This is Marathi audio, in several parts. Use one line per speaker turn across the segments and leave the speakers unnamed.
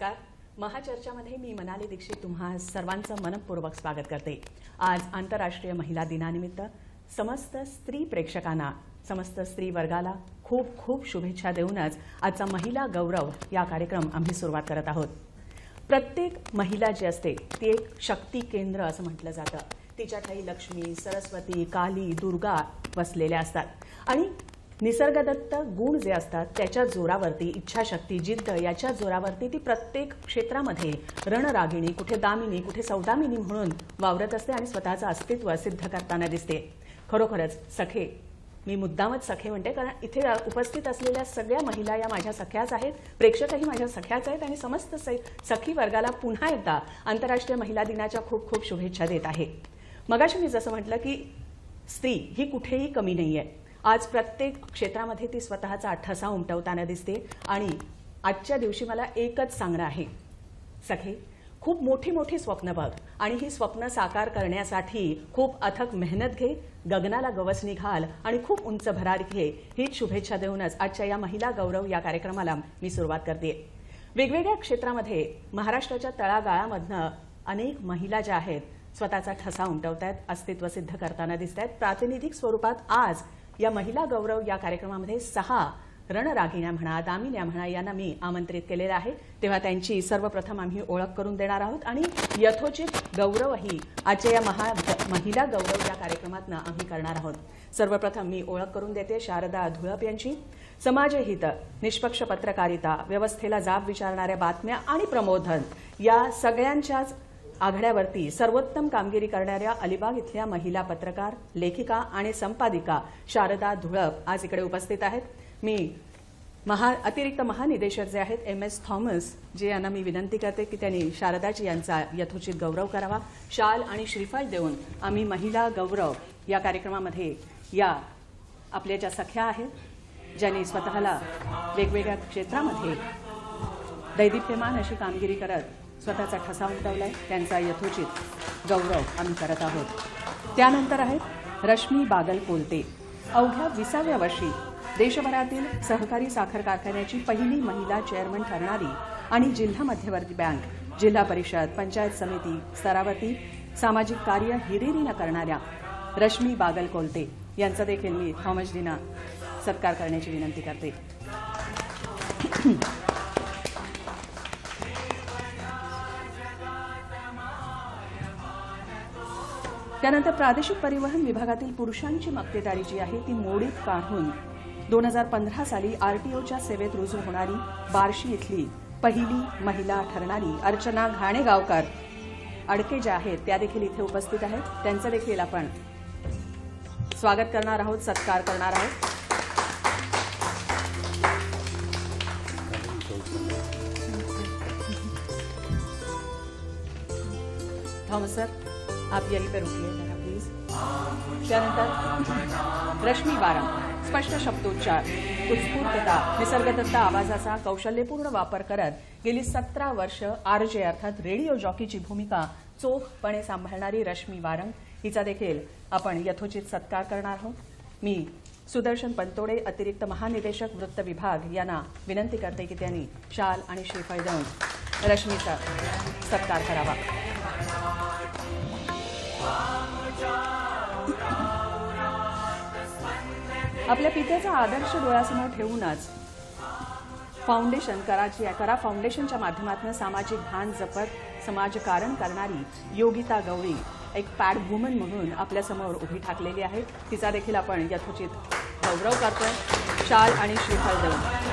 नमस्कार. महाचर्चामध्ये मी मनाली दीक्षित तुम्हा सर्वांचं मनपूर्वक स्वागत करते. आज आंतरराष्ट्रीय महिला दिनानिमित्त समस्त स्त्री प्रेक्षकांना, समस्त स्त्री वर्गाला खूप खूप शुभेच्छा देऊनच आजचा महिला गौरव या कार्यक्रम आम्ही सुरुवात करत आहोत. प्रत्येक महिला जी असते ती एक शक्ती केंद्र असं म्हटलं जातं. तिच्या ठाई लक्ष्मी, सरस्वती, काली, दुर्गा वसलेल्या असतात आणि निसर्गदत्त गुण जे असतात त्याच्या जोरावरती, इच्छाशक्ती, जिद्द याच्या जोरावरती ती प्रत्येक क्षेत्रामध्ये रणरागिणी, कुठे दामिनी, कुठे सौदामिनी म्हणून वावरत असते आणि स्वतःचं अस्तित्व सिद्ध करताना दिसते. खरोखरच सखे, मी मुद्दामच सखे म्हणते कारण इथे उपस्थित असलेल्या सगळ्या महिला या माझ्या सख्याच आहेत, प्रेक्षकही माझ्या सख्याच आहेत आणि समस्त सखी वर्गाला पुन्हा एकदा आंतरराष्ट्रीय महिला दिनाच्या खूप खूप शुभेच्छा देत आहे. मगाशी मी जसं म्हटलं की स्त्री ही कुठेही कमी नाहीये. आज प्रत्येक क्षेत्रामध्ये ती स्वतःचा ठसा उमटवताना दिसते आणि आजच्या दिवशी मला एकच सांगणं आहे, सखे खूप मोठी मोठी स्वप्न बघ आणि ही स्वप्न साकार करण्यासाठी खूप अथक मेहनत घे, गगनाला गवसणी घाल आणि खूप उंच भरारी घे. हीच शुभेच्छा देऊनच आजच्या या महिला गौरव या कार्यक्रमाला मी सुरुवात करते. वेगवेगळ्या क्षेत्रामध्ये महाराष्ट्राच्या तळागाळामधनं अनेक महिला ज्या आहेत स्वतःचा ठसा उमटवतायत, अस्तित्व सिद्ध करताना दिसत आहेत. प्रातिनिधिक स्वरूपात आज या महिला गौरव या कार्यक्रमामध्ये 6 रणरागिण्या म्हणा, दामिन्या म्हणा यांना मी आमंत्रित केलेलं आहे. तेव्हा त्यांची सर्वप्रथम आम्ही ओळख करून देणार आहोत आणि यथोचित गौरवही आजच्या या महिला गौरव या कार्यक्रमातनं आम्ही करणार आहोत. सर्वप्रथम मी ओळख करून देते शारदा धुळप यांची. समाजहित, निष्पक्ष पत्रकारिता, व्यवस्थेला जाब विचारणाऱ्या बातम्या आणि प्रबोधन या सगळ्यांच्याच आघाड्यावरती सर्वोत्तम कामगिरी करणाऱ्या अलिबाग इथल्या महिला पत्रकार, लेखिका आणि संपादिका शारदा धुळप आज इकडे उपस्थित आहेत. मी अतिरिक्त महानिदेशक जे आहेत MS थॉमस जे यांना मी विनंती करते की त्यांनी शारदाजी यांचा यथोचित गौरव करावा. शाल आणि श्रीफळ देऊन आम्ही महिला गौरव या कार्यक्रमामध्ये या आपल्या ज्या सख्या आहेत ज्यांनी स्वतःला वेगवेगळ्या क्षेत्रामध्ये दैदिप्यमान अशी कामगिरी करत स्वतःचा ठसा उमटवलाय त्यांचा यथोचित गौरव आम्ही करत आहोत. त्यानंतर आहेत रश्मी बागल कोलते. अवघ्या 20व्या वर्षी देशभरातील सहकारी साखर कारखान्याची पहिली महिला चेअरमन ठरणारी आणि जिल्हा मध्यवर्ती बँक, जिल्हा परिषद, पंचायत समिती स्तरावरती सामाजिक कार्य हिरिरीनं करणाऱ्या रश्मी बागल कोलते यांचा देखील मी थॉमसजींना सत्कार करण्याची विनंती करते. त्यानंतर प्रादेशिक परिवहन विभागातील पुरुषांची मक्तेदारी जी आहे ती मोडीत काढून 2015 साली RTOच्या सेवेत रुजू होणारी बार्शी इथली पहिली महिला ठरणारी अर्चना घाणेगावकर अडके ज्या आहेत त्या देखील इथे उपस्थित आहेत. त्यांचं देखील आपण स्वागत करणार आहोत, सत्कार करणार आहोत. थॉमस सर, आप यहीं पर रुकिए जरा प्लीज. त्यानंतर रश्मी वारम. स्पष्ट शब्दोच्चार, उत्स्फूर्तता, निसर्गदत्त आवाजाचा कौशल्यपूर्ण वापर करत गेली 17 वर्ष RJ अर्थात रेडिओ जॉकीची भूमिका चोखपणे सांभाळणारी रश्मी वारम हिचा देखील आपण यथोचित सत्कार करणार आहोत. मी सुदर्शन पंतोडे, अतिरिक्त महानिदेशक वृत्त विभाग यांना विनंती करते की त्यांनी शाल आणि श्रीफळ देऊन रश्मीचा सत्कार करावा. आपल्या पित्याचा आदर्श डोळ्यासमोर ठेवूनच फाउंडेशन करा फाउंडेशनच्या माध्यमातून सामाजिक भान जपत समाजकारण करणारी योगिता गवळी एक पॅड वुमन म्हणून आपल्यासमोर उभी ठाकलेली आहे. तिचा देखील आपण यथोचित गौरव करतोय शाल आणि श्रीफळ देऊन.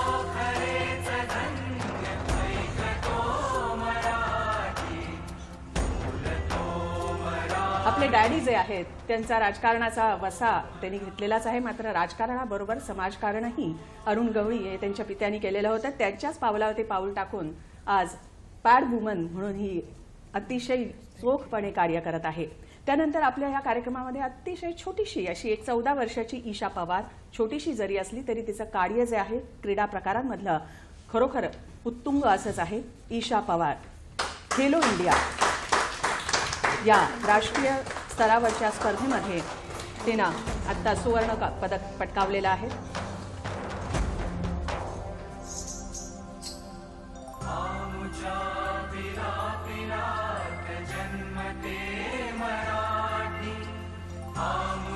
आपले डॅडी जे आहेत त्यांचा राजकारणाचा वसा त्यांनी घेतलेलाच आहे, मात्र राजकारणाबरोबर समाजकारणही अरुण गवळी हे त्यांच्या पित्यांनी केलेलं होतं. त्यांच्याच पावलावरती पाऊल टाकून आज पॅड वुमन म्हणून ही अतिशय चोखपणे कार्य करत आहे. त्यानंतर आपल्या या कार्यक्रमामध्ये अतिशय छोटीशी अशी एक 14 वर्षाची ईशा पवार, छोटीशी जरी असली तरी तिचं कार्य जे आहे क्रीडा प्रकारांमधलं खरोखर उत्तुंग असंच आहे. ईशा पवार खेलो इंडिया या राष्ट्रीय स्तरावरच्या स्पर्धेमध्ये तिनं आता सुवर्ण पदक पटकावलेलं आहे.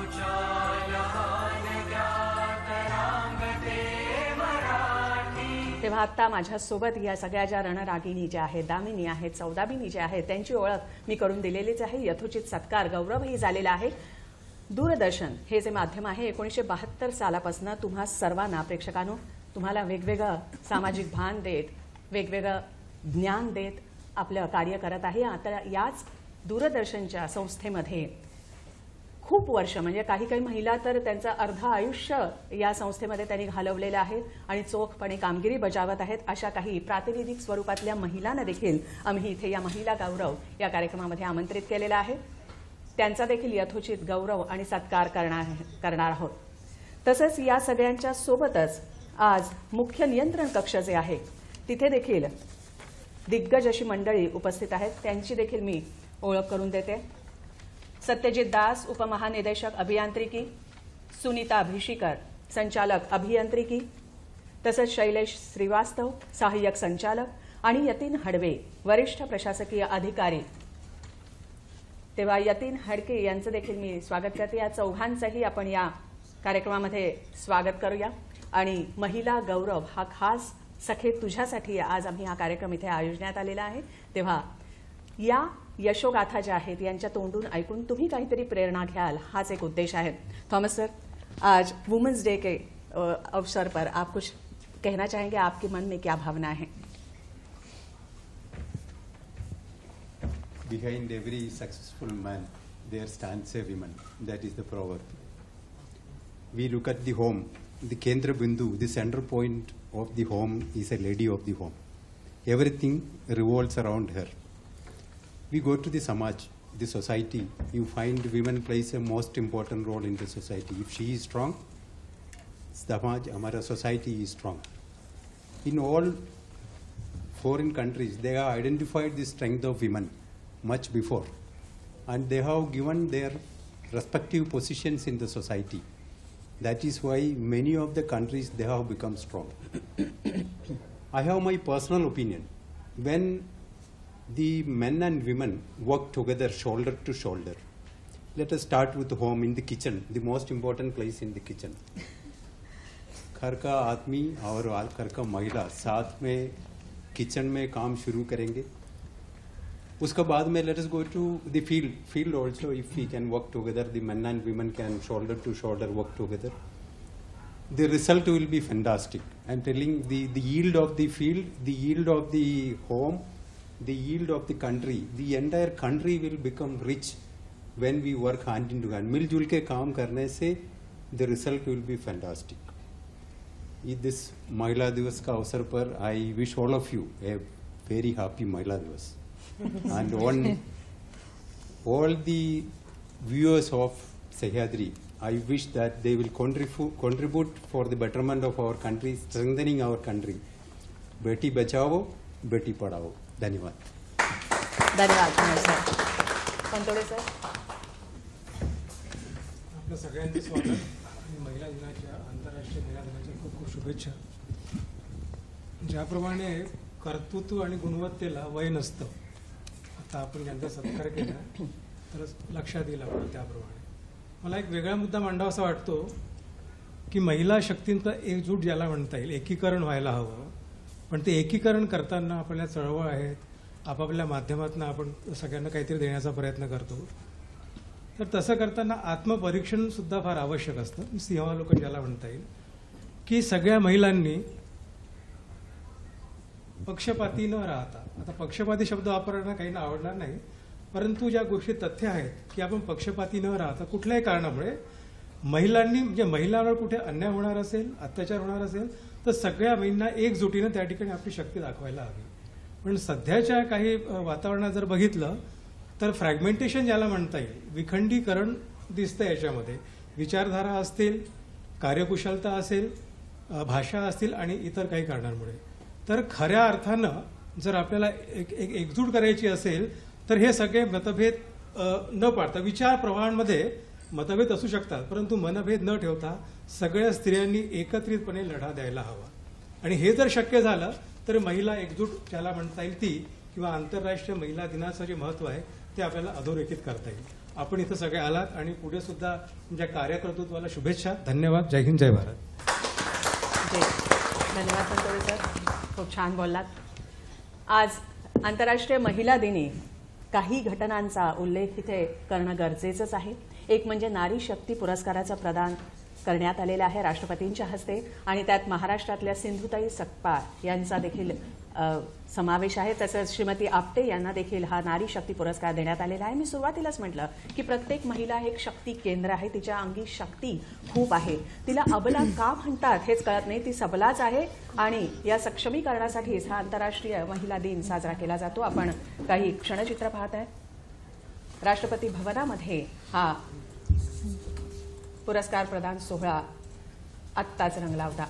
तेव्हा आता माझ्यासोबत या सगळ्या ज्या रणरागिणी ज्या आहेत, दामिनी आहेत, सौदामिनी ज्या आहेत, त्यांची ओळख मी करून दिलेलीच आहे. यथोचित सत्कार गौरवही झालेला आहे. दूरदर्शन हे जे माध्यम आहे 1972 सालापासून तुम्हा सर्वांना प्रेक्षकांनो तुम्हाला वेगवेगळं सामाजिक भान देत, वेगवेगळं ज्ञान देत आपलं कार्य करत आहे. आता याच दूरदर्शनच्या संस्थेमध्ये खूप वर्ष म्हणजे काही काही महिला तर त्यांचं अर्ध आयुष्य या संस्थेमध्ये त्यांनी घालवलेलं आहे आणि चोखपणे कामगिरी बजावत आहेत. अशा काही प्रातिनिधिक स्वरूपातल्या महिलांना देखील आम्ही इथे या महिला गौरव या कार्यक्रमामध्ये आमंत्रित केलेला आहे. त्यांचा देखील यथोचित गौरव आणि सत्कार करणार आहोत. तसंच या सगळ्यांच्या सोबतच आज मुख्य नियंत्रण कक्ष जे आहे तिथे देखील दिग्गज अशी मंडळी उपस्थित आहेत. त्यांची देखील मी ओळख करून देते. सत्यजित दास, उपमहानिदेशक अभियांत्रिकी, सुनीता अभिषेकर, संचालक अभियांत्रिकी, तसंच शैलेश श्रीवास्तव, सहाय्यक संचालक आणि यतीन हडवे, वरिष्ठ प्रशासकीय अधिकारी. तेव्हा यतीन हडके यांचं देखील मी स्वागत करते. या चौघांचंही आपण या कार्यक्रमामध्ये स्वागत करूया. आणि महिला गौरव हा खास सखे तुझ्यासाठी आज आम्ही हा कार्यक्रम इथे आयोजण्यात आलेला आहे. तेव्हा या यशोगाथा ज्या आहेत यांच्या तोंडून ऐकून तुम्ही काहीतरी प्रेरणा घ्याल, हाच एक उद्देश आहे. थॉमस सर, आज वुमेन्स डे के अवसर पर आप कुछ कहना चाहेंगे? आपके मन में क्या भावना है?
Behind every successful man, there stands a woman. That is the proverb. We look at the home. The Kendra Bindu, the center point of the home, is a lady of the home. Everything revolves around her. We go to the Samaj, the society. You find women plays a most important role in the society. If she is strong, Samaj, our society is strong. In all foreign countries, they have identified the strength of women much before, and they have given their respective positions in the society. That is why many of the countries, they have become strong. I have my personal opinion. When the men and women work together shoulder to shoulder, let us start with home, in the kitchen, the most important place in the kitchen. घर का आदमी और घर का महिला साथ में किचन में काम शुरू करेंगे. उसके बाद में let us go to the field also. If we can work together, the men and women can shoulder to shoulder work together, the result will be fantastic. I'm telling the yield of the field, the yield of the home, the yield of the country, the entire country will become rich when we work hand in hand. मिलजुल के काम करने से the result will be fantastic. This महिला दिवस का अवसर पर I wish all of you a very happy महिला दिवस. And all the viewers of Sahyadri, I wish that they will contribute for the betterment of our country, strengthening our country. Beti Bachao, Beti Padhao. धन्यवाद.
धन्यवाद सर. पंतोडे सर.
आपल्या सगळ्यांचे स्वागत आणि महिला दिनाच्या, आंतरराष्ट्रीय महिला दिनाच्या खूप खूप शुभेच्छा. ज्याप्रमाणे कर्तृत्व आणि गुणवत्तेला वय नसतं, आता आपण ज्यांचा सत्कार केला तर लक्षात येईल आपण त्याप्रमाणे. मला एक वेगळा मुद्दा मांडावासा वाटतो की महिला शक्तींचा एकजूट ज्याला म्हणता येईल, एकीकरण व्हायला हवं. पण ते एकीकरण करताना आपल्या चळवळ आहेत, आपापल्या माध्यमातून आपण सगळ्यांना काहीतरी देण्याचा प्रयत्न करतो. तर तसं करताना आत्मपरीक्षण सुद्धा फार आवश्यक असतं. सिंहावलोकन ज्याला म्हणता येईल की सगळ्या महिलांनी पक्षपाती न राहता, आता पक्षपाती शब्द वापरणं काहींना आवडणार नाही, परंतु ज्या गोष्टी तथ्य आहेत की आपण पक्षपाती न राहता कुठल्याही कारणामुळे महिलांनी, म्हणजे महिलांवर कुठे अन्याय होणार असेल, अत्याचार होणार असेल तर सगळ्या महिलांना एकजुटीनं त्या ठिकाणी आपली शक्ती दाखवायला हवी. पण सध्याच्या काही वातावरणात जर बघितलं तर फ्रॅगमेंटेशन ज्याला म्हणता येईल, विखंडीकरण दिसतं याच्यामध्ये. विचारधारा असतील, कार्यकुशलता असेल, भाषा असतील आणि इतर काही कारणांमुळे. तर खऱ्या अर्थानं जर आपल्याला एकजूट करायची असेल तर हे सगळे मतभेद न पाडता, विचार प्रवाहांमध्ये मतभेद असू शकतात परंतु मनभेद न ठेवता सगळ्या स्त्रियांनी एकत्रितपणे लढा द्यायला हवा. आणि हे जर शक्य झालं तर महिला एकजूट ज्याला म्हणता येईल ती, किंवा आंतरराष्ट्रीय महिला दिनाचं जे महत्त्व आहे ते आपल्याला अधोरेखित करता येईल. आपण इथं सगळे आलात आणि पुढे सुद्धा तुमच्या कार्यकर्तृत्वाला शुभेच्छा. धन्यवाद. जय हिंद, जय भारत.
धन्यवाद पंतोळे सर, खूप छान बोललात. आज आंतरराष्ट्रीय महिला दिनी काही घटनांचा उल्लेख इथे करणं गरजेचंच आहे. एक म्हणजे नारी शक्ती पुरस्काराचं प्रदान करण्यात आलेलं आहे राष्ट्रपतींच्या हस्ते आणि त्यात महाराष्ट्रातल्या सिंधुताई सकपाळ यांचा देखील समावेश आहे. तसंच श्रीमती आपटे यांना देखील हा नारी शक्ती पुरस्कार देण्यात आलेला आहे. मी सुरुवातीलाच म्हटलं की प्रत्येक महिला एक शक्ती केंद्र आहे, तिच्या अंगी शक्ती खूप आहे. तिला अबला का म्हणतात हेच कळत नाही, ती सबलाच आहे आणि या सक्षमीकरणासाठीच हा आंतरराष्ट्रीय महिला दिन साजरा केला जातो. आपण काही क्षणचित्र पाहत आहे. राष्ट्रपती भवनामध्ये हा पुरस्कार प्रदान सोहळा आत्ताच रंगला होता.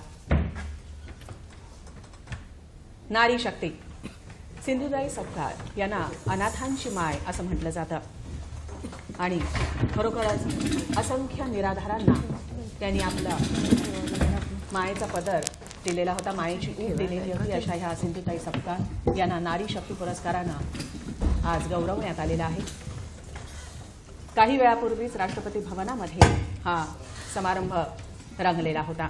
नारी शक्ती सिंधुताई सकपाळ यांना अनाथांची माय असं म्हटलं जातं आणि खरोखरच असंख्य निराधारांना त्यांनी आपला मायेचा पदर दिलेला होता, मायेची ऊब दिलेली होती. अशा ह्या सिंधुताई सकपाळ यांना नारी शक्ती पुरस्कारानं आज गौरवण्यात आलेला आहे. काही वेळापूर्वीच राष्ट्रपती भवनामध्ये हा समारंभ रंगलेला होता.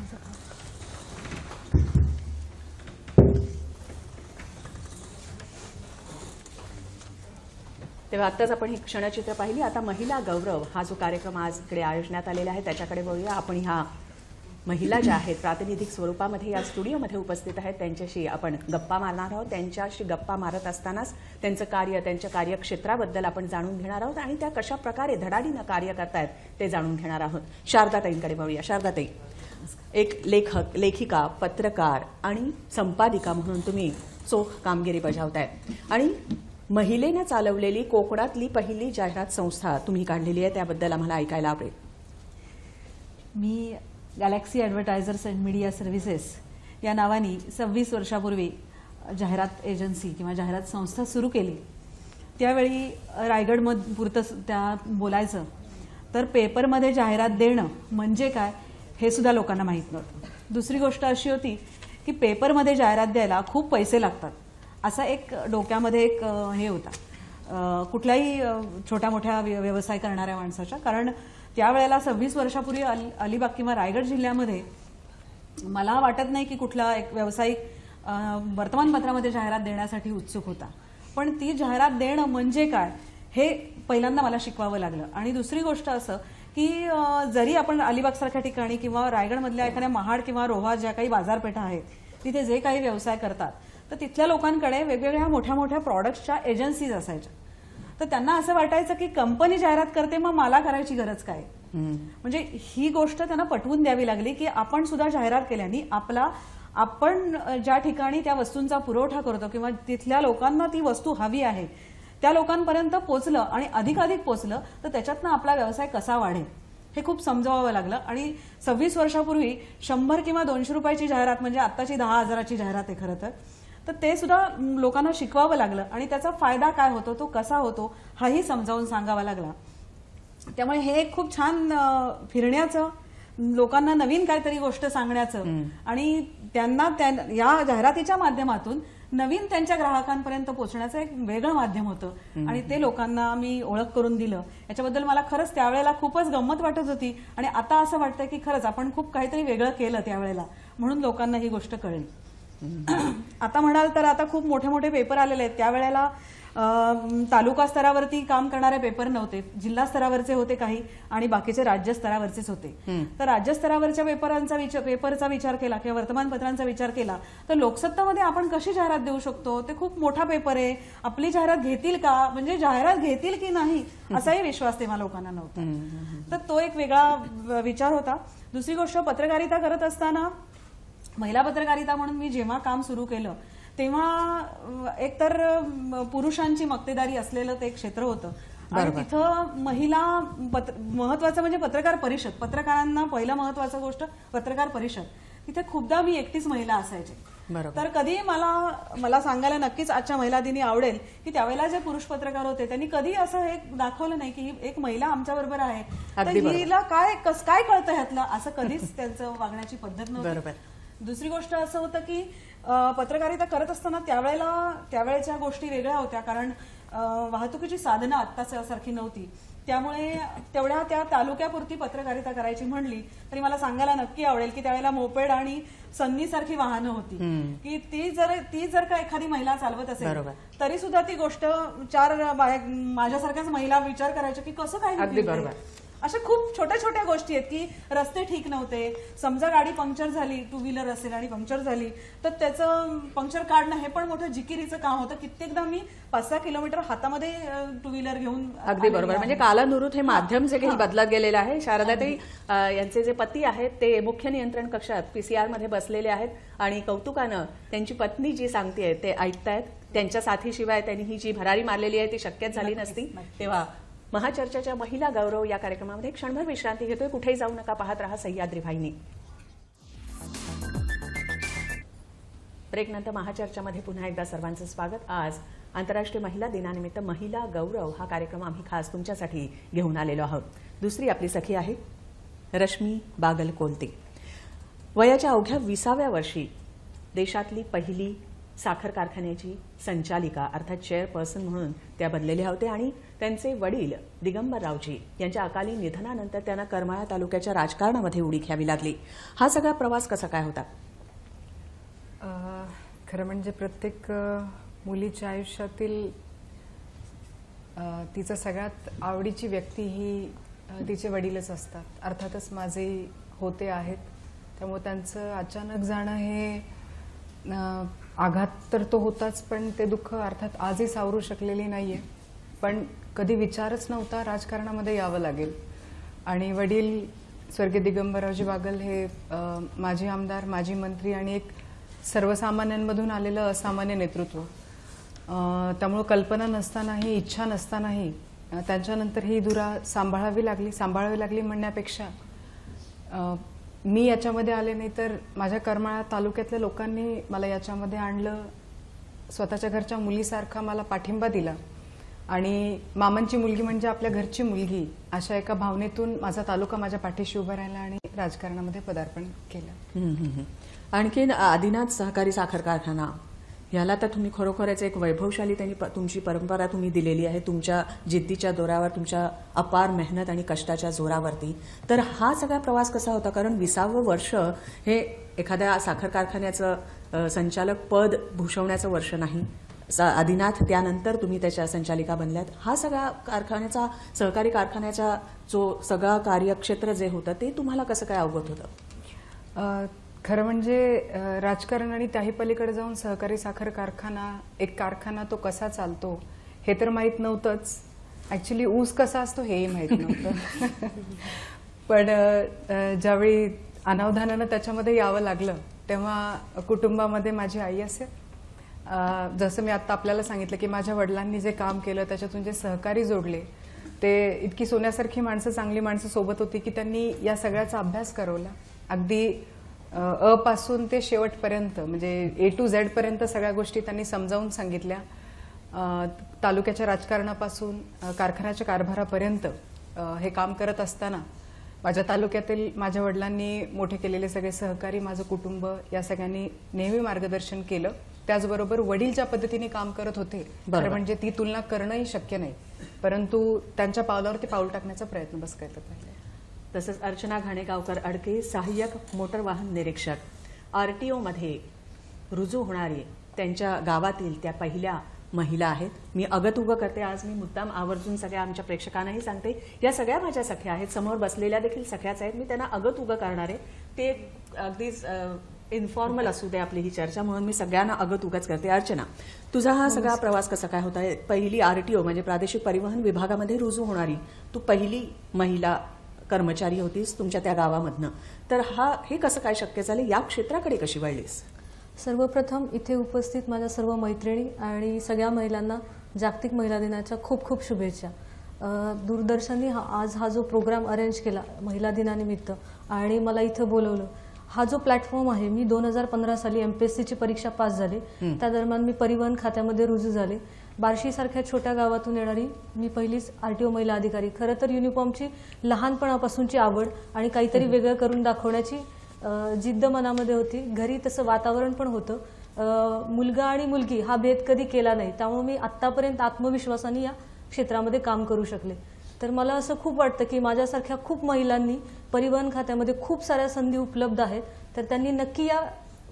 तेव्हा आत्ताच आपण ही क्षणचित्र पाहिली. आता महिला गौरव हा जो कार्यक्रम आज इकडे आयोजण्यात आलेला आहे त्याच्याकडे बघूया. आपण ह्या महिला ज्या आहेत प्रातिनिधिक स्वरूपामध्ये या स्टुडिओमध्ये उपस्थित आहेत त्यांच्याशी आपण गप्पा मारणार आहोत. त्यांच्याशी गप्पा मारत असतानाच त्यांचं कार्य, त्यांच्या कार्यक्षेत्राबद्दल आपण जाणून घेणार आहोत आणि त्या कशा प्रकारे धडाडीनं कार्य करतायत ते जाणून घेणार आहोत. शारदाताईंकडे बघूया. शारदाताई, एक लेखक, लेखिका, पत्रकार आणि संपादिका म्हणून तुम्ही चोख कामगिरी बजावताय आणि महिलेनं चालवलेली कोकणातली पहिली जाहिरात संस्था तुम्ही काढलेली आहे, त्याबद्दल आम्हाला ऐकायला आवडेल.
मी Galaxy advertisers and media services या नावाने 26 वर्षापूर्वी जाहिरात एजन्सी किंवा जाहिरात संस्था सुरू केली. त्यावेळी रायगडमध्ये पुरतं त्या बोलायचं तर पेपरमध्ये जाहिरात देणं म्हणजे काय हे सुद्धा लोकांना माहीत नव्हतं. दुसरी गोष्ट अशी होती की पेपरमध्ये जाहिरात द्यायला खूप पैसे लागतात असा एक डोक्यामध्ये एक हे होता कुठल्याही छोट्या मोठ्या व्यवसाय करणाऱ्या माणसाच्या. कारण त्यावेळेला 26 वर्षापूर्वी अलिबाग किंवा रायगड जिल्ह्यामध्ये मला वाटत नाही की कुठला एक व्यावसायिक वर्तमानपत्रामध्ये जाहिरात देण्यासाठी उत्सुक होता. पण ती जाहिरात देणं म्हणजे काय हे पहिल्यांदा मला शिकवावं लागलं. आणि दुसरी गोष्ट असं की जरी आपण अलिबागसारख्या ठिकाणी किंवा रायगडमधल्या एखाद्या महाड किंवा रोहा ज्या काही बाजारपेठा आहेत तिथे जे काही व्यवसाय करतात तर तिथल्या लोकांकडे वेगवेगळ्या मोठ्या मोठ्या प्रॉडक्ट्सच्या एजन्सीज असायच्या. तर त्यांना असं वाटायचं की कंपनी जाहिरात करते मग मला करायची गरज काय. म्हणजे ही गोष्ट त्यांना पटवून द्यावी लागली की आपण सुद्धा जाहिरात केल्याने आपण ज्या ठिकाणी त्या वस्तूंचा पुरवठा करतो किंवा तिथल्या लोकांना ती वस्तू हवी आहे त्या लोकांपर्यंत पोचलं आणि अधिकाधिक पोचलं तर त्याच्यातनं आपला व्यवसाय कसा वाढेल हे खूप समजावावं लागलं. आणि 26 वर्षापूर्वी 100 किंवा 200 रुपयाची जाहिरात म्हणजे आत्ताची 10,000ची जाहिरात आहे खरं तर ते सुद्धा लोकांना शिकवावं लागलं आणि त्याचा फायदा काय होतो तो कसा होतो हाही समजावून सांगावा लागला. त्यामुळे हे एक खूप छान फिरण्याचं, लोकांना नवीन काहीतरी गोष्ट सांगण्याचं आणि त्यांना या जाहिरातीच्या माध्यमातून नवीन त्यांच्या ग्राहकांपर्यंत पोहोचण्याचं एक वेगळं माध्यम होतं आणि ते लोकांना मी ओळख करून दिलं. याच्याबद्दल मला खरंच त्यावेळेला खूपच गंमत वाटत होती आणि आता असं वाटतं की खरंच आपण खूप काहीतरी वेगळं केलं त्यावेळेला म्हणून लोकांना ही गोष्ट कळेल. आता म्हणाल तर आता खूप मोठे मोठे पेपर आलेले आहेत. त्यावेळेला तालुका स्तरावरती काम करणारे पेपर नव्हते, जिल्हा स्तरावरचे होते काही आणि बाकीचे राज्य स्तरावरचेच होते. तर राज्य स्तरावरच्या पेपरचा विचार केला किंवा वर्तमानपत्रांचा विचार केला तर लोकसत्तामध्ये आपण कशी जाहिरात देऊ शकतो, ते खूप मोठा पेपर आहे, आपली जाहिरात घेतील का, म्हणजे जाहिरात घेतील की नाही असाही विश्वास तेव्हा लोकांना नव्हता. तर तो एक वेगळा विचार होता. दुसरी गोष्ट, पत्रकारिता करत असताना महिला पत्रकारिता म्हणून मी जेव्हा काम सुरू केलं तेव्हा एकतर पुरुषांची मक्तेदारी असलेलं ते एक क्षेत्र होतं आणि तिथं महिला महत्वाचं म्हणजे पत्रकार परिषद, पत्रकारांना पहिलं महत्वाचं गोष्ट पत्रकार परिषद, तिथे खूपदा मी एकटीच महिला असायचे. तर कधी मला सांगायला नक्कीच आजच्या महिला दिनी आवडेल की त्यावेळेला जे पुरुष पत्रकार होते त्यांनी कधी असं हे दाखवलं नाही की एक महिला आमच्या बरोबर आहे तर हिला काय कळतं ह्यातलं, असं कधीच त्यांचं वागण्याची पद्धत नव्हती. दुसरी गोष्ट असं होतं की पत्रकारिता करत असताना त्यावेळेच्या गोष्टी वेगळ्या होत्या कारण वाहतुकीची साधनं आत्तासारखी नव्हती. त्यामुळे तेवढ्या त्या तालुक्यापुरती पत्रकारिता करायची म्हणली तरी मला सांगायला नक्की आवडेल की त्यावेळेला मोपेड आणि सन्नीसारखी वाहनं होती की ती जर का एखादी महिला चालवत असेल तरी सुद्धा ती गोष्ट चार माझ्यासारख्याच महिला विचार करायच्या की कसं काय
अगदी बरोबर.
अशा खूप छोट्या छोट्या गोष्टी आहेत की रस्ते ठीक नव्हते, समजा गाडी पंक्चर झाली, टू व्हीलर असेल आणि पंक्चर झाली तर त्याचं पंक्चर काढणं हे पण मोठं जिकिरीचं काम होतं. कित्येकदा मी 5-6 किलोमीटर हातामध्ये टू व्हीलर घेऊन.
अगदी बरोबर. म्हणजे कालानुरूप हे माध्यम जे काही बदलत गेलेलं आहे. शारदाताई यांचे जे पती आहेत ते मुख्य नियंत्रण कक्षात PCR मध्ये बसलेले आहेत आणि कौतुकानं त्यांची पत्नी जी सांगतेय ते ऐकतायत. त्यांच्या साथीशिवाय त्यांनी ही जी भरारी मारलेली आहे ती शक्यच झाली नसती. तेव्हा महाचर्चेच्या महिला गौरव या कार्यक्रमामध्ये क्षणभर विश्रांती घेतोय. कुठेही जाऊ नका, पाहत रहा सह्याद्री वाहिनी. ब्रेकनंतर महाचर्चामध्ये पुन्हा एकदा सर्वांचं स्वागत. आज आंतरराष्ट्रीय महिला दिनानिमित्त महिला गौरव हा कार्यक्रम आम्ही खास तुमच्यासाठी घेऊन आलेलो आहोत. दुसरी आपली सखी आहे रश्मी बागल कोलते. वयाच्या अवघ्या 20व्या वर्षी देशातली पहिली साखर कारखान्याची संचालिका अर्थात चेअरपर्सन म्हणून त्या बनलेल्या होत्या आणि त्यांचे वडील दिगंबररावजी यांच्या अकाली निधनानंतर त्यांना करमाळा तालुक्याच्या राजकारणामध्ये उडी घ्यावी लागली. हा सगळा प्रवास कसा काय होता?
खरं म्हणजे प्रत्येक मुलीच्या आयुष्यातील तिचं सगळ्यात आवडीची व्यक्ती ही तिचे वडीलच असतात. अर्थातच माझे होते आहेत, त्यामुळे त्यांचं अचानक जाणं हे आघात तर तो होताच, पण ते दुःख अर्थात आजही सावरू शकलेली नाहीये. पण कधी विचारच नव्हता राजकारणामध्ये यावं लागेल. आणि वडील स्वर्गीय दिगंबररावजी बागल हे माजी आमदार, माजी मंत्री आणि एक सर्वसामान्यांमधून आलेलं असामान्य नेतृत्व. त्यामुळे कल्पना नसतानाही, इच्छा नसतानाही त्यांच्यानंतर ही धुरा सांभाळावी लागली म्हणण्यापेक्षा मी याच्यामध्ये आले नाही तर माझ्या करमाळा तालुक्यातल्या लोकांनी मला याच्यामध्ये आणलं. स्वतःच्या घरच्या मुलीसारखा मला पाठिंबा दिला आणि मामांची मुलगी म्हणजे आपल्या घरची मुलगी अशा एका भावनेतून माझा तालुका माझ्या पाठीशी उभा राहिला आणि राजकारणामध्ये पदार्पण केलं.
आणखीन आदिनाथ सहकारी साखर कारखाना याला तर तुम्ही खरोखरच एक वैभवशाली तुमची परंपरा तुम्ही दिलेली आहे तुमच्या जिद्दीच्या जोरावर, तुमच्या अपार मेहनत आणि कष्टाच्या जोरावरती. तर हा सगळा प्रवास कसा होता? कारण 20वं वर्ष हे एखाद्या साखर कारखान्याचं संचालक पद भूषवण्याचं वर्ष नाही. आदिनाथ त्यानंतर तुम्ही त्याच्या संचालिका बनल्यात. हा सगळा कारखान्याचा, सहकारी कारखान्याचा जो सगळा कार्यक्षेत्र जे होतं ते तुम्हाला कसं काय अवगत होतं?
खरं म्हणजे राजकारण आणि त्याही पलीकडे जाऊन सहकारी साखर कारखाना, एक कारखाना तो कसा चालतो हे तर माहीत नव्हतंच. ॲक्च्युली ऊस कसा असतो हेही माहीत नव्हतं. पण ज्यावेळी अनावधानानं त्याच्यामध्ये यावं लागलं तेव्हा कुटुंबामध्ये माझी आई असेल, जसं मी आत्ता आपल्याला सांगितलं की माझ्या वडिलांनी जे काम केलं त्याच्यातून जे सहकारी जोडले, ते इतकी सोन्यासारखी माणसं, चांगली माणसं सोबत होती की त्यांनी या सगळ्याचा अभ्यास करवला. अगदी अ पासून ते शेवटपर्यंत म्हणजे A to Z पर्यंत सगळ्या गोष्टी त्यांनी समजावून सांगितल्या. तालुक्याच्या राजकारणापासून कारखान्याच्या कारभारापर्यंत हे काम करत असताना माझ्या तालुक्यातील माझ्या वडिलांनी मोठे केलेले सगळे सहकारी, माझं कुटुंब या सगळ्यांनी नेहमी मार्गदर्शन केलं. त्याचबरोबर वडील ज्या पद्धतीने काम करत होते म्हणजे ती तुलना करणंही शक्य नाही, परंतु त्यांच्या पावलावरती पाऊल टाकण्याचा प्रयत्न बस करत राहिले.
तसंच अर्चना घाणेगावकर अडके, सहाय्यक मोटर वाहन निरीक्षक, RTO मध्ये रुजू होणारी त्यांच्या गावातील त्या पहिल्या महिला आहेत. मी अगतउगं करते आज, मी मुद्दाम आवर्जून सगळ्या आमच्या प्रेक्षकांनाही सांगते, या सगळ्या माझ्या सख्या आहेत, समोर बसलेल्या देखील सख्याच आहेत. मी त्यांना अगतउगं करणार आहे, ते अगदीच इन्फॉर्मल असू दे आपली ही चर्चा, म्हणून मी सगळ्यांना अगतउगंच करते. अर्चना, तुझा हा सगळा प्रवास कसा काय होता? पहिली RTO म्हणजे प्रादेशिक परिवहन विभागामध्ये रुजू होणारी तू पहिली महिला कर्मचारी होतीस तुमच्या त्या गावामधनं, तर हे कसं काय शक्य झालं? या क्षेत्राकडे कशी वळलीस?
सर्वप्रथम इथे उपस्थित माझ्या सर्व मैत्रिणी आणि सगळ्या महिलांना जागतिक महिला दिनाच्या खूप खूप शुभेच्छा. दूरदर्शनने आज हा जो प्रोग्राम अरेंज केला महिला दिनानिमित्त आणि मला इथं बोलवलं, हा जो प्लॅटफॉर्म आहे, मी 2015 साली MPSCची परीक्षा पास झाले. त्या दरम्यान मी परिवहन खात्यामध्ये रुजू झाले. बार्शीसारख्या छोट्या गावातून येणारी मी पहिलीच RTO महिला अधिकारी. खरं तर युनिफॉर्मची लहानपणापासूनची आवड आणि काहीतरी वेगळं करून दाखवण्याची जिद्द मनामध्ये होती. घरी तसं वातावरण पण होतं. मुलगा आणि मुलगी हा भेद कधी केला नाही, त्यामुळे मी आत्तापर्यंत आत्मविश्वासाने या क्षेत्रामध्ये काम करू शकले. तर मला असं खूप वाटतं की माझ्यासारख्या खूप महिलांनी परिवहन खात्यामध्ये खूप साऱ्या संधी उपलब्ध आहेत, तर त्यांनी नक्की या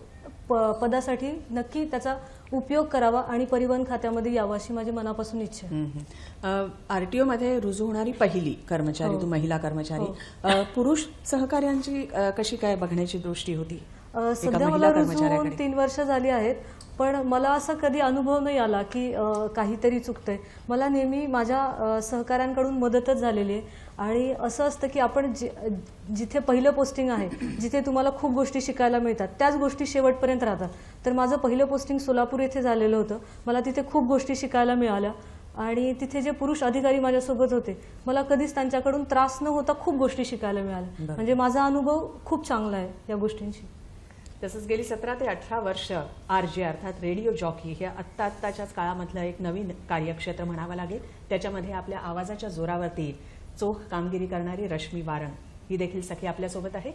पदासाठी नक्की त्याचा उपयोग करावा आणि परिवहन खात्यामध्ये यावं अशी माझी मनापासून इच्छा आहे.
आरटीओ मध्ये रुजू होणारी पहिली कर्मचारी,
हो.
तू महिला कर्मचारी, पुरुष सहकार्यांची कशी काय बघण्याची दृष्टी होती?
सध्या मला रुजू होऊन 3 वर्ष झाली आहेत, पण मला असा कधी अनुभव नाही आला की काहीतरी चुकतंय. मला नेहमी माझ्या सहकाऱ्यांकडून मदतच झालेली आहे. आणि असं असतं की आपण जिथे पहिलं पोस्टिंग आहे, जिथे तुम्हाला खूप गोष्टी शिकायला मिळतात, त्याच गोष्टी शेवटपर्यंत राहतात. तर माझं पहिलं पोस्टिंग सोलापूर येथे झालेलं होतं. मला तिथे खूप गोष्टी शिकायला मिळाल्या आणि तिथे जे पुरुष अधिकारी माझ्यासोबत होते, मला कधीच त्यांच्याकडून त्रास न होता खूप गोष्टी शिकायला मिळाल्या. म्हणजे माझा अनुभव खूप चांगला आहे या गोष्टींशी.
तसंच गेली 17 ते 18 वर्ष आरजे अर्थात रेडिओ जॉकी हे आत्ताच्याच काळामधलं एक नवीन कार्यक्षेत्र म्हणावं लागेल. त्याच्यामध्ये आपल्या आवाजाच्या जोरावरती चोख कामगिरी करणारी रश्मी वारंग ही देखील सखी आपल्यासोबत आहे.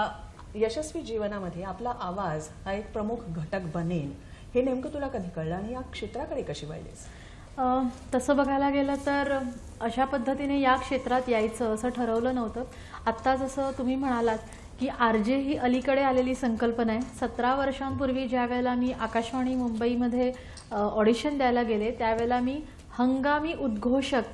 यशस्वी जीवनामध्ये आपला आवाज हा एक प्रमुख घटक बनेल हे नेमकं तुला कधी कळलं आणि या क्षेत्राकडे कशी वळलीस?
तसं बघायला गेलं तर अशा पद्धतीने या क्षेत्रात यायचं असं ठरवलं नव्हतं. आत्ता जसं तुम्ही म्हणालात की आरजे ही अलीकडे आलेली संकल्पना आहे. 17 वर्षांपूर्वी ज्या वेळेला मी आकाशवाणी मुंबईमध्ये ऑडिशन द्यायला गेले, त्यावेळेला मी हंगामी उद्घोषक